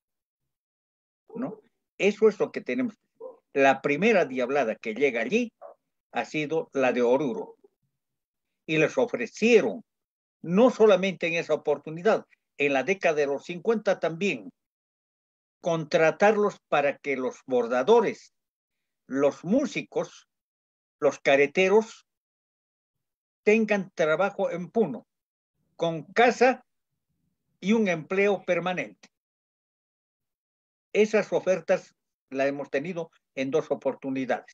Speaker 3: ¿no? Eso es lo que tenemos. La primera diablada que llega allí ha sido la de Oruro. Y les ofrecieron, no solamente en esa oportunidad, en la década de los cincuenta también, contratarlos para que los bordadores, los músicos, los careteros, tengan trabajo en Puno, con casa y un empleo permanente. Esas ofertas las hemos tenido en dos oportunidades.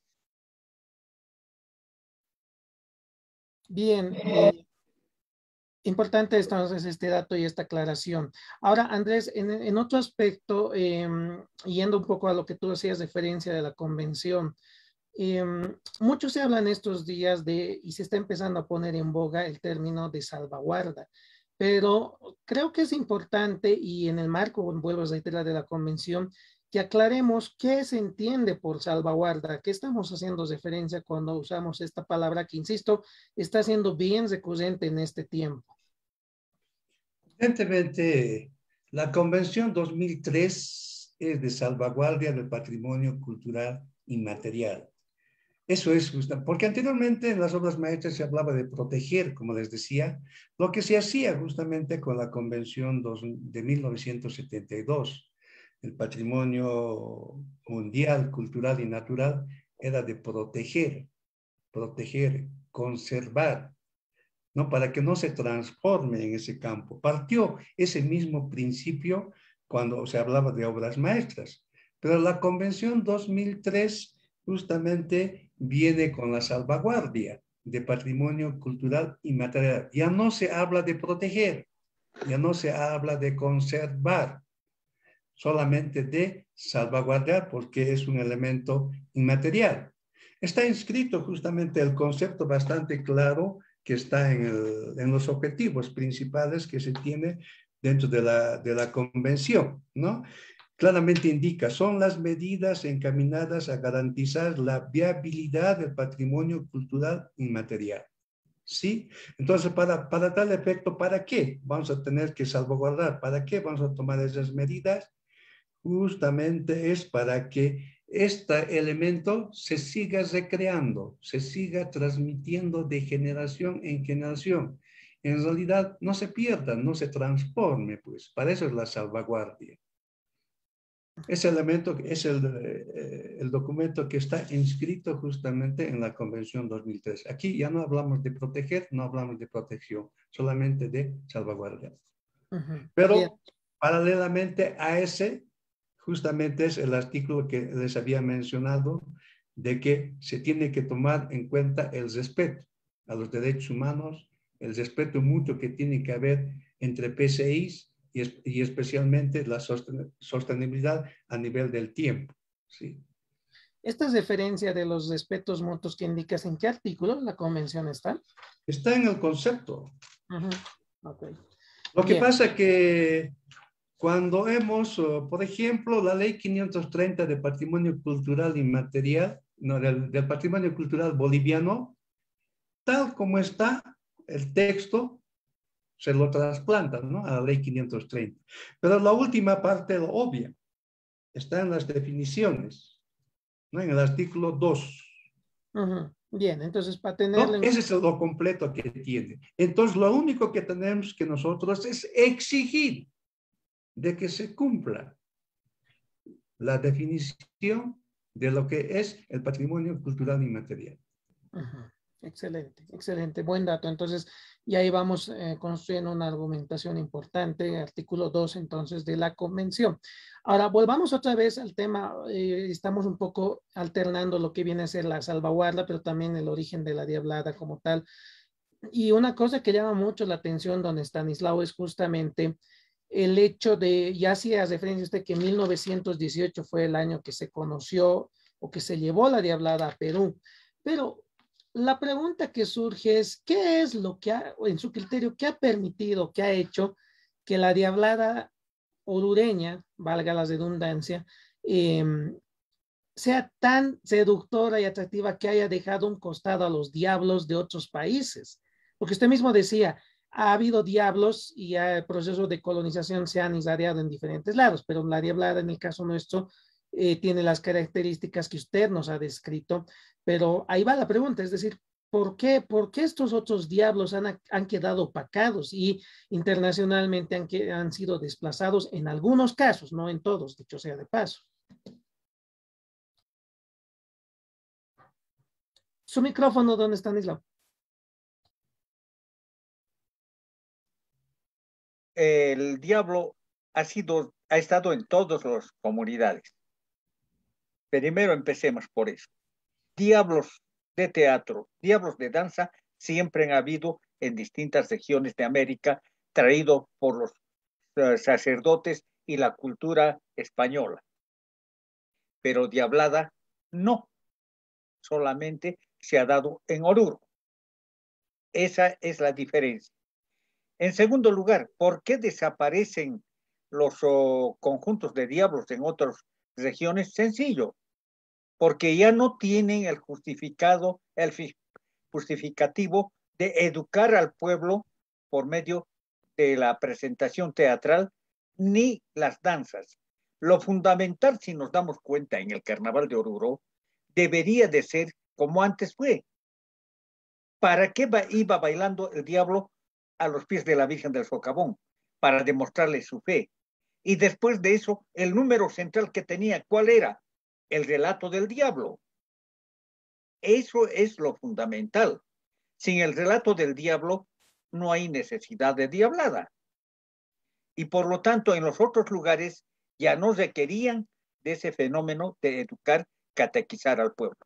Speaker 1: Bien, eh, importante entonces este dato y esta aclaración. Ahora, Andrés, en, en otro aspecto, eh, yendo un poco a lo que tú hacías referencia de la convención, eh, mucho se habla en estos días de, y se está empezando a poner en boga el término de salvaguarda, pero creo que es importante y en el marco, vuelvo a reiterar, de la convención, que aclaremos qué se entiende por salvaguarda, qué estamos haciendo referencia cuando usamos esta palabra que, insisto, está siendo bien recurrente en este tiempo.
Speaker 2: Evidentemente, la Convención dos mil tres es de salvaguardia del patrimonio cultural inmaterial. Eso es justo, porque anteriormente en las obras maestras se hablaba de proteger, como les decía, lo que se hacía justamente con la Convención de mil novecientos setenta y dos. El patrimonio mundial, cultural y natural era de proteger, proteger, conservar, ¿no? Para que no se transforme en ese campo. Partió ese mismo principio cuando se hablaba de obras maestras, pero la Convención dos mil tres justamente viene con la salvaguardia de patrimonio cultural inmaterial. Ya no se habla de proteger, ya no se habla de conservar, solamente de salvaguardar porque es un elemento inmaterial. Está inscrito justamente el concepto bastante claro que está en, el, en los objetivos principales que se tiene dentro de la, de la convención, ¿no? claramente indica, son las medidas encaminadas a garantizar la viabilidad del patrimonio cultural inmaterial. ¿Sí? Entonces, para, para tal efecto, ¿para qué vamos a tener que salvaguardar? ¿Para qué vamos a tomar esas medidas? Justamente es para que este elemento se siga recreando, se siga transmitiendo de generación en generación. En realidad, no se pierda, no se transforme, pues. Para eso es la salvaguardia. Ese elemento es el, eh, el documento que está inscrito justamente en la Convención dos mil tres. Aquí ya no hablamos de proteger, no hablamos de protección, solamente de salvaguardia. Uh-huh. Pero Bien. Paralelamente a ese, justamente es el artículo que les había mencionado, de que se tiene que tomar en cuenta el respeto a los derechos humanos, el respeto mutuo que tiene que haber entre P C Is y, es, y especialmente la sosten sostenibilidad a nivel del tiempo. ¿Sí?
Speaker 1: Esta referencia de los respetos mutuos que indicas, ¿en qué artículo la convención está?
Speaker 2: Está en el concepto.
Speaker 1: Uh-huh. Okay.
Speaker 2: Lo que
Speaker 1: Bien.
Speaker 2: pasa que cuando hemos, uh, por ejemplo, la ley quinientos treinta de patrimonio cultural inmaterial, no, del, del patrimonio cultural boliviano, tal como está el texto, se lo trasplanta, ¿no?, a la ley quinientos treinta. Pero la última parte, lo obvia, está en las definiciones, ¿no?, en el artículo dos.
Speaker 1: Uh-huh. Bien, entonces para tenerlo...
Speaker 2: ¿No? Ese es lo completo que tiene. Entonces, lo único que tenemos que nosotros es exigir de que se cumpla la definición de lo que es el patrimonio cultural inmaterial.
Speaker 1: Uh-huh. Excelente, excelente, buen dato. Entonces, ya ahí vamos eh, construyendo una argumentación importante, artículo dos entonces de la convención. Ahora, volvamos otra vez al tema, eh, estamos un poco alternando lo que viene a ser la salvaguarda, pero también el origen de la diablada como tal. Y una cosa que llama mucho la atención, don Estanislao, es justamente el hecho de, ya hacía referencia usted que mil novecientos dieciocho fue el año que se conoció o que se llevó la diablada a Perú, pero la pregunta que surge es, ¿qué es lo que ha, en su criterio, qué ha permitido, qué ha hecho que la diablada orureña, valga la redundancia, eh, sea tan seductora y atractiva que haya dejado un costado a los diablos de otros países? Porque usted mismo decía, ha habido diablos y el proceso de colonización se han irradiado en diferentes lados, pero la diablada en el caso nuestro eh, tiene las características que usted nos ha descrito, pero ahí va la pregunta, es decir, ¿por qué, por qué estos otros diablos han, han quedado opacados y internacionalmente han, han sido desplazados en algunos casos, no en todos, dicho sea de paso? Su micrófono, ¿dónde está, Stanislao?
Speaker 3: El diablo ha sido, ha estado en todas las comunidades. Primero empecemos por eso. Diablos de teatro, diablos de danza, siempre han habido en distintas regiones de América, traídos por los uh, sacerdotes y la cultura española. Pero diablada no, solamente se ha dado en Oruro. Esa es la diferencia. En segundo lugar, ¿por qué desaparecen los oh, conjuntos de diablos en otras regiones? Sencillo, porque ya no tienen el justificado, el justificativo de educar al pueblo por medio de la presentación teatral ni las danzas. Lo fundamental, si nos damos cuenta en el Carnaval de Oruro, debería de ser como antes fue. ¿Para qué iba bailando el diablo a los pies de la Virgen del Socavón? Para demostrarle su fe. Y después de eso, el número central que tenía, ¿cuál era? El relato del diablo. Eso es lo fundamental. Sin el relato del diablo, no hay necesidad de diablada. Y por lo tanto, en los otros lugares ya no requerían de ese fenómeno de educar, catequizar al pueblo.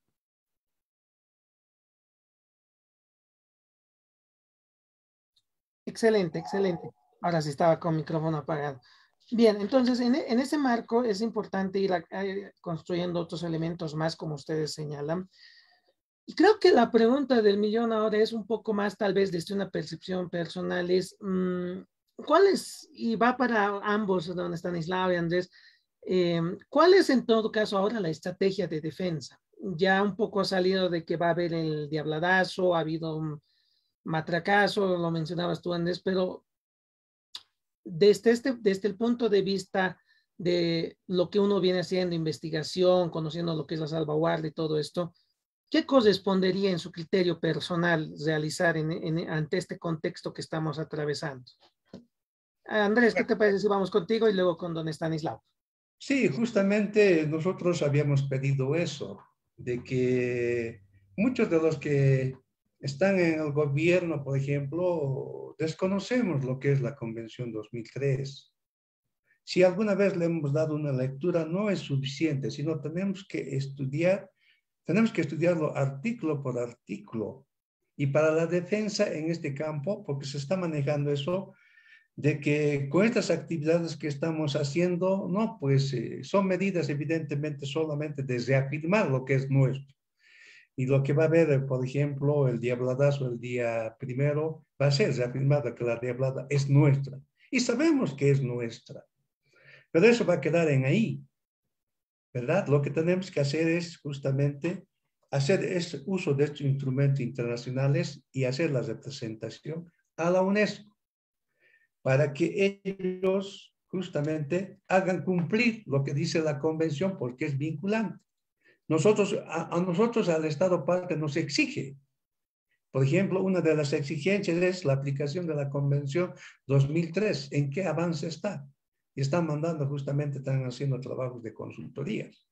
Speaker 1: Excelente, excelente. Ahora sí estaba con micrófono apagado. Bien, entonces en, en ese marco es importante ir a, a, construyendo otros elementos más, como ustedes señalan. Y creo que la pregunta del millón ahora es un poco más, tal vez desde una percepción personal, es, mmm, ¿cuál es, y va para ambos, don Estanislao y Andrés, Eh, ¿Cuál es en todo caso ahora la estrategia de defensa? Ya un poco ha salido de que va a haber el diabladazo, ha habido un matracazo, lo mencionabas tú, Andrés, pero desde, este, desde el punto de vista de lo que uno viene haciendo, investigación, conociendo lo que es la salvaguardia y todo esto, ¿qué correspondería en su criterio personal realizar en, en, ante este contexto que estamos atravesando? Andrés, ¿qué te parece si vamos contigo y luego con don Estanislao?
Speaker 2: Sí, justamente nosotros habíamos pedido eso, de que muchos de los que están en el gobierno, por ejemplo, desconocemos lo que es la Convención dos mil tres. Si alguna vez le hemos dado una lectura, no es suficiente, sino tenemos que estudiar, tenemos que estudiarlo artículo por artículo. Y para la defensa en este campo, porque se está manejando eso, de que con estas actividades que estamos haciendo, no, pues eh, son medidas evidentemente solamente de reafirmar lo que es nuestro. Y lo que va a haber, por ejemplo, el diabladazo el día primero, va a ser reafirmado que la diablada es nuestra. Y sabemos que es nuestra. Pero eso va a quedar en ahí, ¿verdad? Lo que tenemos que hacer es justamente hacer ese uso de estos instrumentos internacionales y hacer la representación a la UNESCO, para que ellos justamente hagan cumplir lo que dice la convención, porque es vinculante. Nosotros, a, a nosotros, al Estado parte, nos exige. Por ejemplo, una de las exigencias es la aplicación de la Convención dos mil tres. ¿En qué avance está? Y están mandando justamente, están haciendo trabajos de consultorías,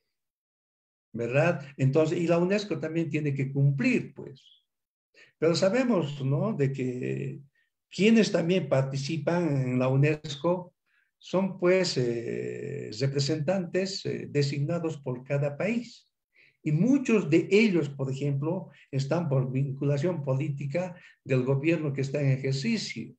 Speaker 2: ¿verdad? Entonces, y la UNESCO también tiene que cumplir, pues. Pero sabemos, ¿no?, de que quienes también participan en la UNESCO son, pues, eh, representantes eh, designados por cada país. Y muchos de ellos, por ejemplo, están por vinculación política del gobierno que está en ejercicio,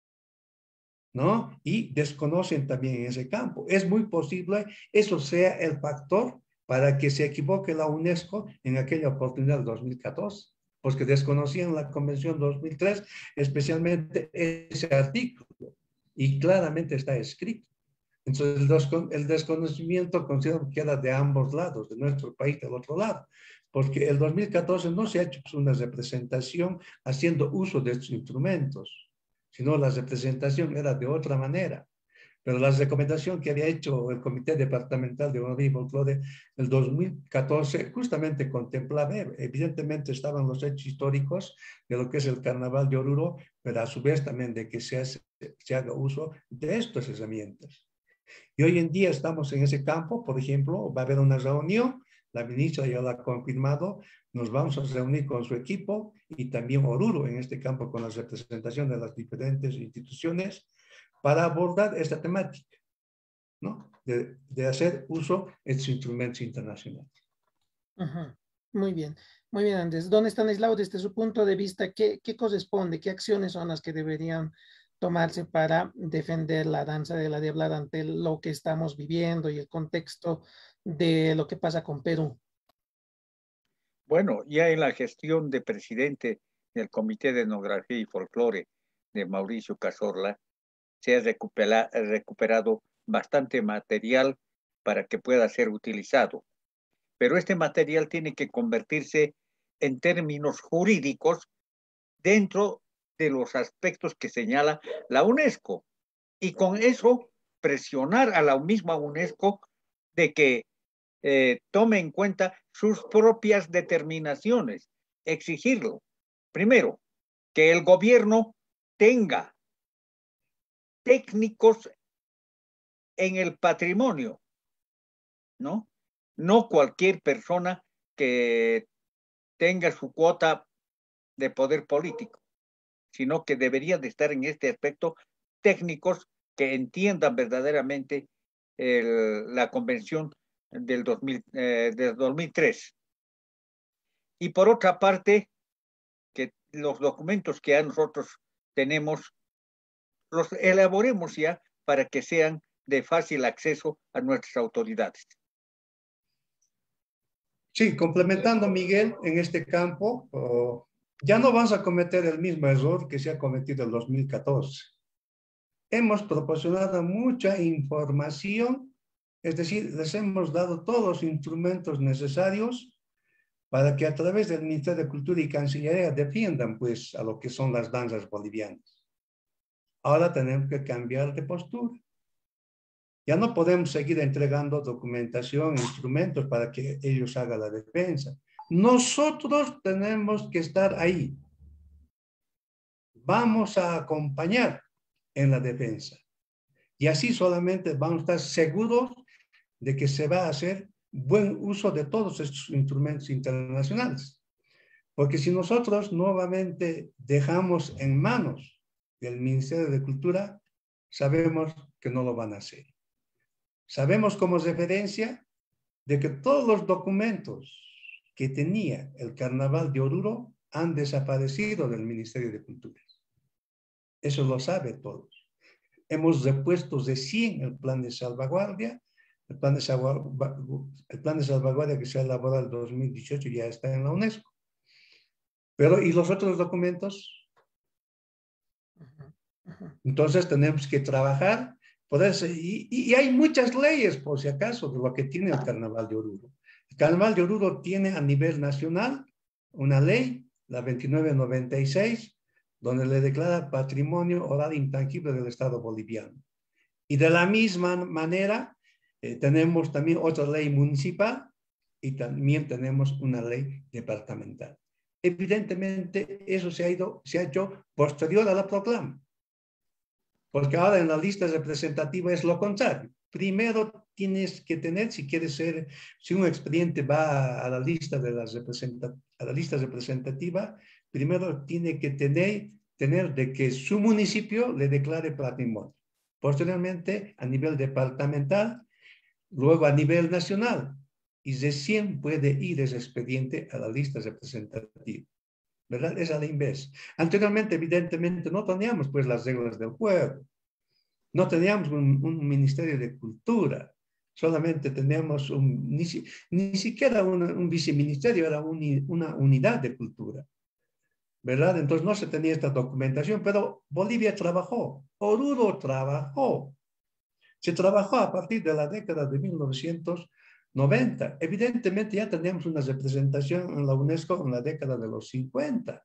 Speaker 2: ¿no? Y desconocen también en ese campo. Es muy posible eso sea el factor para que se equivoque la UNESCO en aquella oportunidad de dos mil catorce, porque desconocían la Convención dos mil tres, especialmente ese artículo, y claramente está escrito. Entonces, el desconocimiento considero que era de ambos lados, de nuestro país del otro lado, porque el dos mil catorce no se ha hecho una representación haciendo uso de estos instrumentos, sino la representación era de otra manera. Pero la recomendación que había hecho el Comité Departamental de Honor y Folclore el dos mil catorce justamente contemplaba, evidentemente estaban los hechos históricos de lo que es el Carnaval de Oruro, pero a su vez también de que se, hace, se haga uso de estas herramientas. Y hoy en día estamos en ese campo, por ejemplo, va a haber una reunión, la ministra ya lo ha confirmado, nos vamos a reunir con su equipo y también Oruro en este campo con la representación de las diferentes instituciones para abordar esta temática, ¿no? De, de hacer uso de estos instrumentos internacionales.
Speaker 1: Uh-huh. Muy bien, muy bien, Andrés. Don Estanislao, desde su punto de vista, ¿qué, qué corresponde? ¿Qué acciones son las que deberían tomarse para defender la danza de la diablada ante lo que estamos viviendo y el contexto de lo que pasa con Perú?
Speaker 3: Bueno, ya en la gestión de presidente del Comité de Etnografía y Folclore de Mauricio Cazorla, se ha recupera, recuperado bastante material para que pueda ser utilizado. Pero este material tiene que convertirse en términos jurídicos dentro de los aspectos que señala la UNESCO. Y con eso presionar a la misma UNESCO de que eh, tome en cuenta sus propias determinaciones, exigirlo. Primero, que el gobierno tenga técnicos en el patrimonio, ¿no? No cualquier persona que tenga su cuota de poder político, sino que debería de estar en este aspecto técnicos que entiendan verdaderamente el, la convención del, dos mil, eh, del dos mil tres. Y por otra parte, que los documentos que nosotros tenemos, los elaboremos ya para que sean de fácil acceso a nuestras autoridades.
Speaker 2: Sí, complementando, Miguel, en este campo, oh, ya no vamos a cometer el mismo error que se ha cometido en dos mil catorce. Hemos proporcionado mucha información Es decir, les hemos dado todos los instrumentos necesarios para que a través del Ministerio de Cultura y Cancillería defiendan pues a lo que son las danzas bolivianas. Ahora tenemos que cambiar de postura. Ya no podemos seguir entregando documentación, instrumentos para que ellos hagan la defensa. Nosotros tenemos que estar ahí. Vamos a acompañar en la defensa. Y así solamente vamos a estar seguros de que se va a hacer buen uso de todos estos instrumentos internacionales. Porque si nosotros nuevamente dejamos en manos del Ministerio de Cultura, sabemos que no lo van a hacer. Sabemos como referencia de que todos los documentos que tenía el Carnaval de Oruro han desaparecido del Ministerio de Cultura. Eso lo sabe todos. Hemos repuesto de cien el plan de salvaguardia. El plan de salvaguardia, el plan de salvaguardia que se ha elaborado en dos mil dieciocho ya está en la UNESCO. Pero, ¿y los otros documentos? Entonces tenemos que trabajar. Por eso, y, y hay muchas leyes, por si acaso, de lo que tiene el Carnaval de Oruro. El Carnaval de Oruro tiene a nivel nacional una ley, la veintinueve noventa y seis, donde le declara patrimonio oral intangible del Estado boliviano. Y de la misma manera, eh, tenemos también otra ley municipal y también tenemos una ley departamental. Evidentemente, eso se ha, ido, se ha hecho posterior a la proclama. Porque ahora en la lista representativa es lo contrario. Primero tienes que tener, si quieres ser, si un expediente va a la lista, de la, representa, a la lista representativa, primero tiene que tener, tener de que su municipio le declare patrimonio. Posteriormente, a nivel departamental, luego a nivel nacional. Y recién puede ir ese expediente a la lista representativa. ¿Verdad? Es al inverso. Anteriormente, evidentemente, no teníamos pues las reglas del juego. No teníamos un, un Ministerio de Cultura. Solamente teníamos un, ni, ni siquiera una, un viceministerio, era un, una unidad de cultura. ¿Verdad? Entonces no se tenía esta documentación, pero Bolivia trabajó, Oruro trabajó. Se trabajó a partir de la década de mil novecientos noventa. Evidentemente ya teníamos una representación en la UNESCO en la década de los cincuenta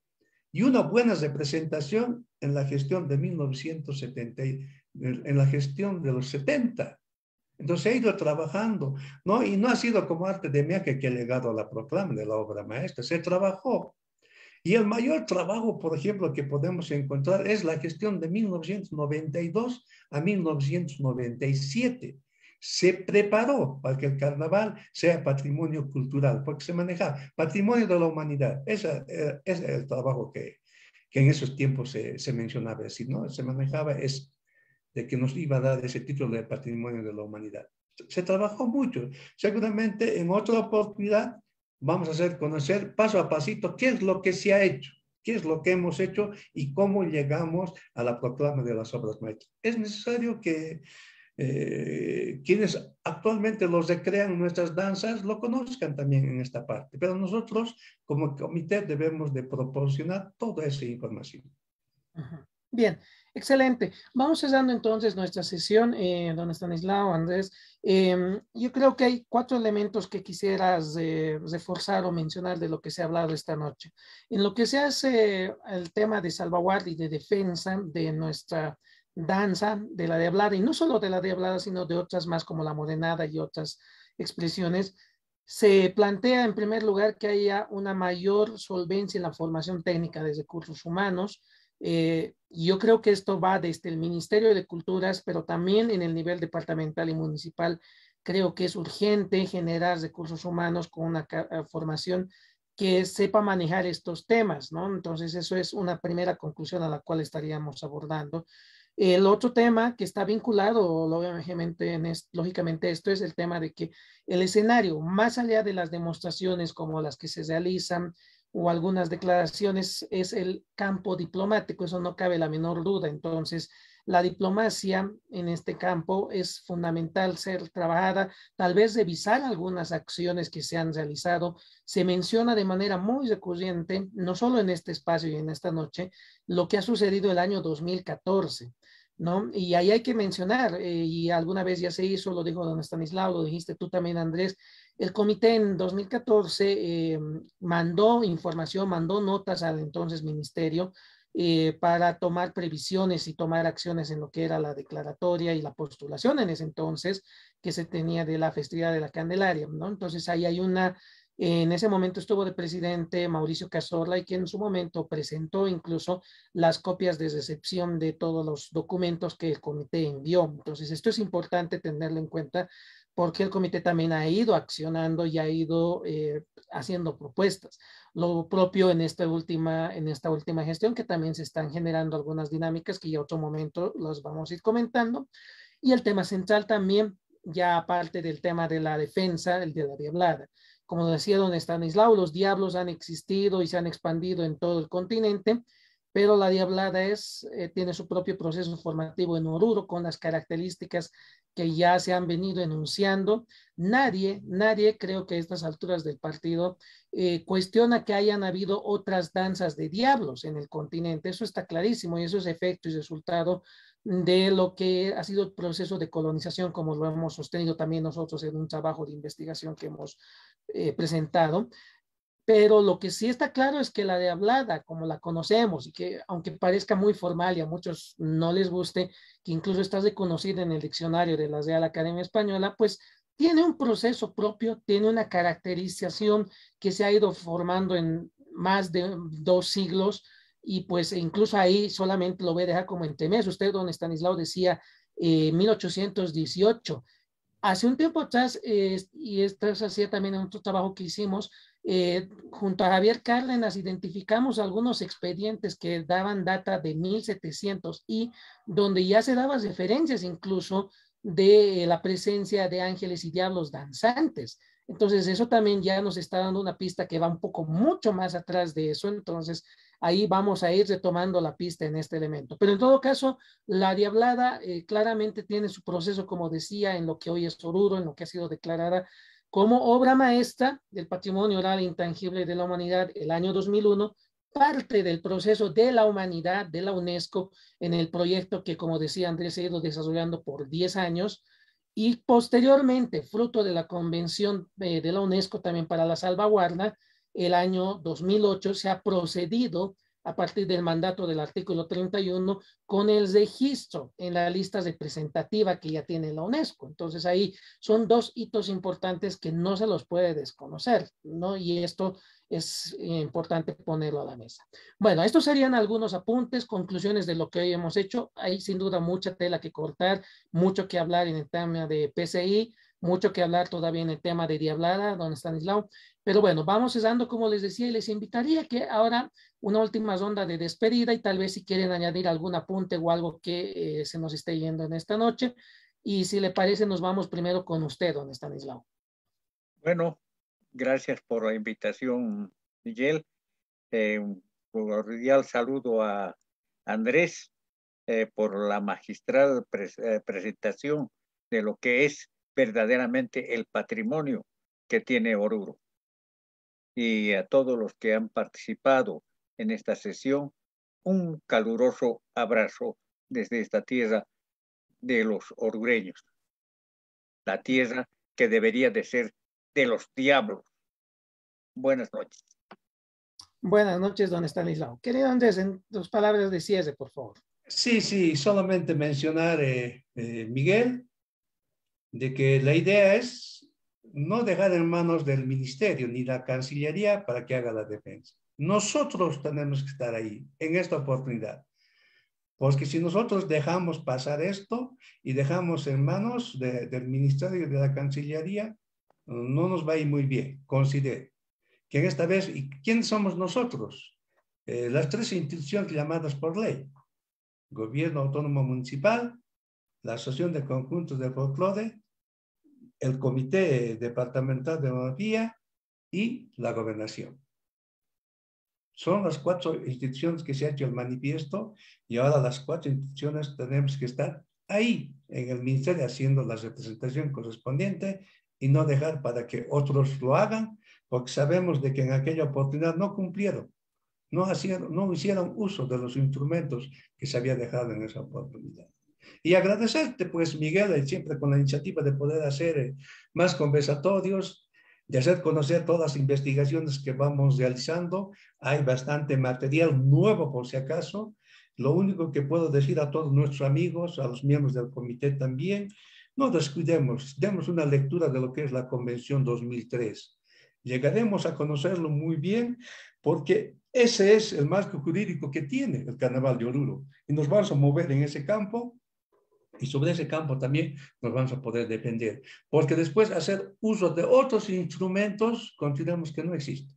Speaker 2: y una buena representación en la gestión de mil novecientos setenta, en la gestión de los setenta. Entonces ha ido trabajando, ¿no? Y no ha sido como arte de Meaque que ha llegado a la proclama de la obra maestra, se trabajó. Y el mayor trabajo, por ejemplo, que podemos encontrar es la gestión de mil novecientos noventa y dos a mil novecientos noventa y siete. Se preparó para que el carnaval sea patrimonio cultural, porque se manejaba patrimonio de la humanidad. Ese, ese es el trabajo que, que en esos tiempos se, se mencionaba así, ¿no? Se manejaba es de que nos iba a dar ese título de patrimonio de la humanidad. Se trabajó mucho. Seguramente en otra oportunidad vamos a hacer conocer paso a pasito qué es lo que se ha hecho, qué es lo que hemos hecho y cómo llegamos a la proclama de las obras maestras. Es necesario que eh, quienes actualmente los recrean nuestras danzas lo conozcan también en esta parte, pero nosotros como comité debemos de proporcionar toda esa información.
Speaker 1: Ajá. Bien, excelente. Vamos cerrando entonces nuestra sesión, eh, don Estanislao, Andrés. Eh, yo creo que hay cuatro elementos que quisieras eh, reforzar o mencionar de lo que se ha hablado esta noche. En lo que se hace el tema de salvaguardia y de defensa de nuestra danza, de la diablada, y no solo de la diablada, sino de otras más como la morenada y otras expresiones, se plantea en primer lugar que haya una mayor solvencia en la formación técnica de recursos humanos. Eh, yo creo que esto va desde el Ministerio de Culturas, pero también en el nivel departamental y municipal. Creo que es urgente generar recursos humanos con una formación que sepa manejar estos temas, ¿no? Entonces, eso es una primera conclusión a la cual estaríamos abordando. El otro tema que está vinculado, lógicamente, en es, lógicamente esto es el tema de que el escenario, más allá de las demostraciones como las que se realizan, o algunas declaraciones, es el campo diplomático, eso no cabe la menor duda. Entonces, la diplomacia en este campo es fundamental ser trabajada, tal vez revisar algunas acciones que se han realizado. Se menciona de manera muy recurrente, no solo en este espacio y en esta noche, lo que ha sucedido el año dos mil catorce. ¿no? Y ahí hay que mencionar, eh, y alguna vez ya se hizo, lo dijo don Estanislao, lo dijiste tú también, Andrés, el comité en dos mil catorce eh, mandó información, mandó notas al entonces ministerio eh, para tomar previsiones y tomar acciones en lo que era la declaratoria y la postulación en ese entonces que se tenía de la festividad de la Candelaria, ¿no? Entonces ahí hay una, en ese momento estuvo de presidente Mauricio Cazorla y que en su momento presentó incluso las copias de recepción de todos los documentos que el comité envió. Entonces esto es importante tenerlo en cuenta porque el comité también ha ido accionando y ha ido eh, haciendo propuestas. Lo propio en esta, última, en esta última gestión, que también se están generando algunas dinámicas que ya otro momento los vamos a ir comentando. Y el tema central también, ya aparte del tema de la defensa, el de la diablada. Como decía don Estanislao, los diablos han existido y se han expandido en todo el continente, pero la diablada es, eh, tiene su propio proceso formativo en Oruro con las características que ya se han venido enunciando. Nadie, nadie creo que a estas alturas del partido eh, cuestiona que hayan habido otras danzas de diablos en el continente. Eso está clarísimo y eso es efecto y resultado de lo que ha sido el proceso de colonización, como lo hemos sostenido también nosotros en un trabajo de investigación que hemos eh, presentado. Pero lo que sí está claro es que la de hablada, como la conocemos, y que aunque parezca muy formal y a muchos no les guste, que incluso está reconocida en el diccionario de la Real Academia Española, pues tiene un proceso propio, tiene una caracterización que se ha ido formando en más de dos siglos, y pues incluso ahí solamente lo voy a dejar como entremés. Usted, don Estanislao, decía eh, mil ochocientos dieciocho. Hace un tiempo atrás, eh, y esto se hacía también en otro trabajo que hicimos, eh, junto a Javier Cárdenas, identificamos algunos expedientes que daban data de mil setecientos y donde ya se daban referencias incluso de la presencia de ángeles y diablos danzantes. Entonces, eso también ya nos está dando una pista que va un poco mucho más atrás de eso. Entonces, ahí vamos a ir retomando la pista en este elemento. Pero en todo caso, la diablada eh, claramente tiene su proceso, como decía, en lo que hoy es Oruro, en lo que ha sido declarada como obra maestra del patrimonio oral intangible de la humanidad el año dos mil uno, parte del proceso de la humanidad de la UNESCO en el proyecto que, como decía Andrés, se ha ido desarrollando por diez años y posteriormente, fruto de la Convención de, de la UNESCO también para la salvaguarda, el año dos mil ocho se ha procedido a partir del mandato del artículo treinta y uno con el registro en la lista representativa que ya tiene la UNESCO. Entonces ahí son dos hitos importantes que no se los puede desconocer, ¿no? Y esto es importante ponerlo a la mesa. Bueno, estos serían algunos apuntes, conclusiones de lo que hoy hemos hecho. Hay sin duda mucha tela que cortar, mucho que hablar en el tema de P C I, mucho que hablar todavía en el tema de Diablada, don Estanislao. Pero bueno, vamos cesando, como les decía, y les invitaría que ahora una última ronda de despedida y tal vez si quieren añadir algún apunte o algo que eh, se nos esté yendo en esta noche. Y si le parece, nos vamos primero con usted, don Estanislao.
Speaker 3: Bueno, gracias por la invitación, Miguel. Eh, un cordial saludo a Andrés eh, por la magistral pres eh, presentación de lo que es verdaderamente el patrimonio que tiene Oruro. Y a todos los que han participado en esta sesión, un caluroso abrazo desde esta tierra de los orureños, la tierra que debería de ser de los diablos. Buenas noches.
Speaker 1: Buenas noches, don Estanislao. Querido Andrés, en tus palabras de cierre, por favor.
Speaker 2: Sí, sí, solamente mencionar, eh, eh, Miguel, de que la idea es no dejar en manos del ministerio ni la Cancillería para que haga la defensa. Nosotros tenemos que estar ahí en esta oportunidad. Porque si nosotros dejamos pasar esto y dejamos en manos de, del Ministerio de la Cancillería, no nos va a ir muy bien. Considere que en esta vez, ¿y quién somos nosotros? Eh, las tres instituciones llamadas por ley. Gobierno Autónomo Municipal, la Asociación de Conjuntos de Folclore, el Comité Departamental de Etnología y la Gobernación. Son las cuatro instituciones que se ha hecho el manifiesto y ahora las cuatro instituciones tenemos que estar ahí en el ministerio haciendo la representación correspondiente y no dejar para que otros lo hagan, porque sabemos de que en aquella oportunidad no cumplieron, no, hacían, no hicieron uso de los instrumentos que se había dejado en esa oportunidad. Y agradecerte, pues, Miguel, siempre con la iniciativa de poder hacer eh, más conversatorios, de hacer conocer todas las investigaciones que vamos realizando. Hay bastante material nuevo, por si acaso. Lo único que puedo decir a todos nuestros amigos, a los miembros del comité también, no descuidemos, demos una lectura de lo que es la Convención dos mil tres. Llegaremos a conocerlo muy bien porque ese es el marco jurídico que tiene el Carnaval de Oruro. Y nos vamos a mover en ese campo y sobre ese campo también nos vamos a poder defender. Porque después hacer uso de otros instrumentos consideramos que no existe.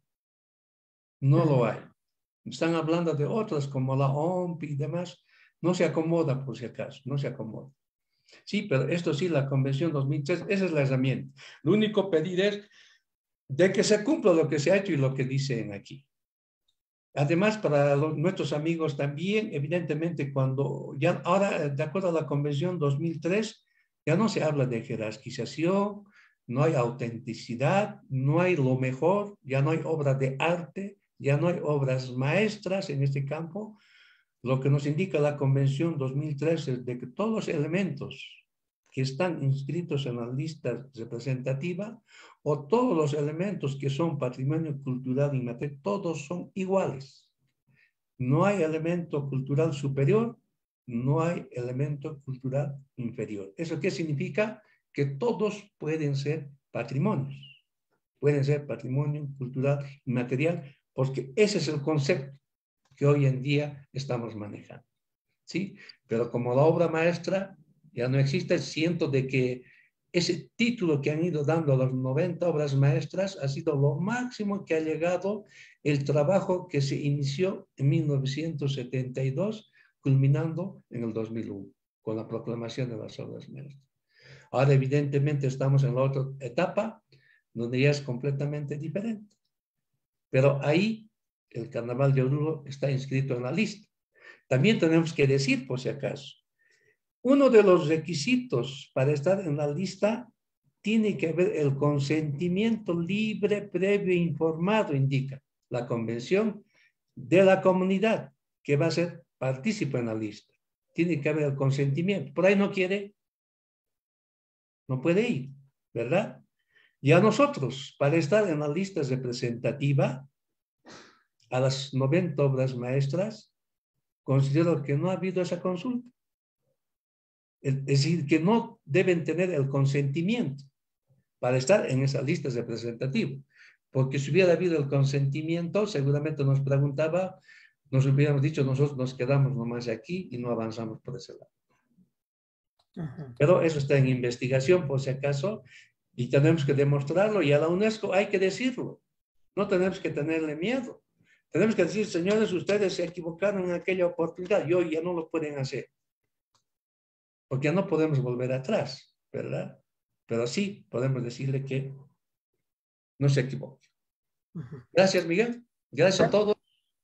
Speaker 2: No lo hay. Están hablando de otras como la O M P y demás. No se acomoda por si acaso, no se acomoda. Sí, pero esto sí, la Convención dos mil tres, esa es la herramienta. Lo único pedir es de que se cumpla lo que se ha hecho y lo que dicen aquí. Además, para los, nuestros amigos también, evidentemente, cuando ya ahora, de acuerdo a la Convención dos mil tres, ya no se habla de jerarquización, no hay autenticidad, no hay lo mejor, ya no hay obra de arte, ya no hay obras maestras en este campo. Lo que nos indica la Convención dos mil tres es de que todos los elementos que están inscritos en la lista representativa o todos los elementos que son patrimonio cultural inmaterial, todos son iguales. No hay elemento cultural superior, no hay elemento cultural inferior. ¿Eso qué significa? Que todos pueden ser patrimonios. Pueden ser patrimonio cultural inmaterial, porque ese es el concepto que hoy en día estamos manejando. ¿Sí? Pero como la obra maestra ya no existe, siento de que ese título que han ido dando a las noventa obras maestras ha sido lo máximo que ha llegado el trabajo que se inició en mil novecientos setenta y dos, culminando en el dos mil uno, con la proclamación de las obras maestras. Ahora, evidentemente, estamos en la otra etapa, donde ya es completamente diferente. Pero ahí, el Carnaval de Oruro está inscrito en la lista. También tenemos que decir, por si acaso, uno de los requisitos para estar en la lista tiene que haber el consentimiento libre, previo e informado, indica la convención, de la comunidad que va a ser partícipe en la lista. Tiene que haber el consentimiento. Por ahí no quiere, no puede ir, ¿verdad? Y a nosotros, para estar en la lista representativa, a las noventa obras maestras, considero que no ha habido esa consulta. Es decir, que no deben tener el consentimiento para estar en esa lista representativa. Porque si hubiera habido el consentimiento, seguramente nos preguntaba, nos hubiéramos dicho, nosotros nos quedamos nomás aquí y no avanzamos por ese lado. Uh-huh. Pero eso está en investigación, por si acaso, y tenemos que demostrarlo, y a la UNESCO hay que decirlo. No tenemos que tenerle miedo. Tenemos que decir, señores, ustedes se equivocaron en aquella oportunidad y hoy ya no lo pueden hacer. Porque ya no podemos volver atrás, ¿verdad? Pero sí podemos decirle que no se equivoque. Gracias, Miguel. Gracias a todos.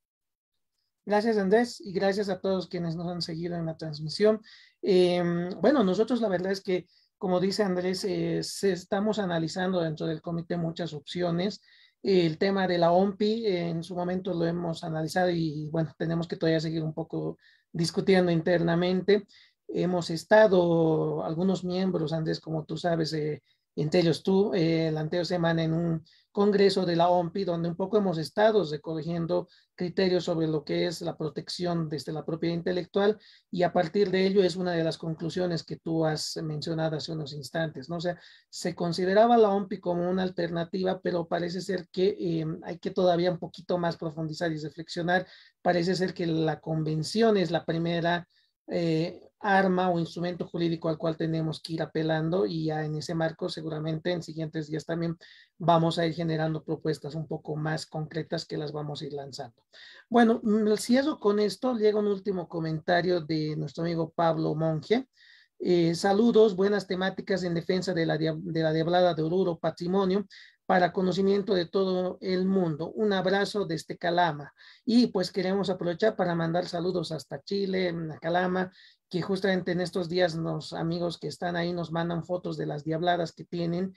Speaker 1: Gracias, Andrés, y gracias a todos quienes nos han seguido en la transmisión. Eh, bueno, nosotros la verdad es que, como dice Andrés, eh, se estamos analizando dentro del comité muchas opciones. Eh, el tema de la O M P I, eh, en su momento lo hemos analizado y, bueno, tenemos que todavía seguir un poco discutiendo internamente. Hemos estado, algunos miembros, Andrés, como tú sabes, eh, entre ellos tú, eh, la anterior semana en un congreso de la O M P I, donde un poco hemos estado recogiendo criterios sobre lo que es la protección desde la propiedad intelectual, y a partir de ello es una de las conclusiones que tú has mencionado hace unos instantes, ¿no? O sea, se consideraba la O M P I como una alternativa, pero parece ser que eh, hay que todavía un poquito más profundizar y reflexionar. Parece ser que la convención es la primera Eh, arma o instrumento jurídico al cual tenemos que ir apelando, y ya en ese marco seguramente en siguientes días también vamos a ir generando propuestas un poco más concretas que las vamos a ir lanzando. Bueno, cierro con esto. Llega un último comentario de nuestro amigo Pablo Monge. Eh, saludos, buenas temáticas en defensa de la, de la Diablada de Oruro, patrimonio para conocimiento de todo el mundo. Un abrazo desde Calama. Y pues queremos aprovechar para mandar saludos hasta Chile, a Calama, que justamente en estos días los amigos que están ahí nos mandan fotos de las diabladas que tienen.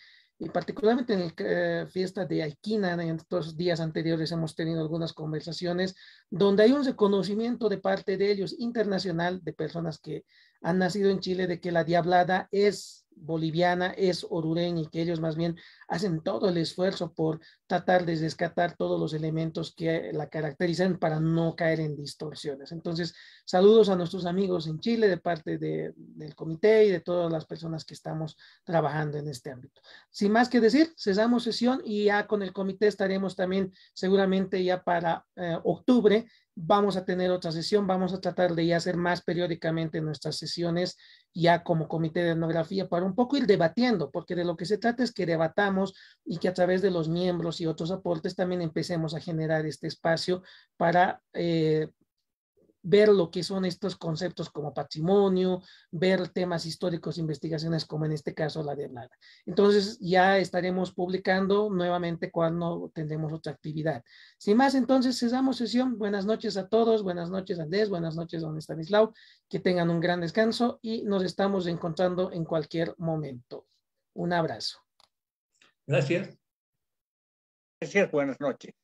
Speaker 1: y particularmente en la eh, fiesta de Aikina, en estos días anteriores hemos tenido algunas conversaciones donde hay un reconocimiento de parte de ellos internacional, de personas que han nacido en Chile, de que la diablada es boliviana, es orureña, y que ellos más bien hacen todo el esfuerzo por tratar de rescatar todos los elementos que la caracterizan para no caer en distorsiones. Entonces, saludos a nuestros amigos en Chile de parte de, del comité y de todas las personas que estamos trabajando en este ámbito. Sin más que decir, cesamos sesión y ya con el comité estaremos también seguramente ya para eh, octubre. Vamos a tener otra sesión, vamos a tratar de ya hacer más periódicamente nuestras sesiones ya como comité de etnografía para un poco ir debatiendo, porque de lo que se trata es que debatamos y que a través de los miembros y otros aportes también empecemos a generar este espacio para eh, ver lo que son estos conceptos como patrimonio, ver temas históricos, investigaciones como en este caso la de Blada. Entonces ya estaremos publicando nuevamente cuando tendremos otra actividad. Sin más, entonces cesamos sesión. Buenas noches a todos, buenas noches Andrés, buenas noches don Estanislao, que tengan un gran descanso y nos estamos encontrando en cualquier momento. Un abrazo.
Speaker 2: Gracias.
Speaker 3: Gracias, buenas noches.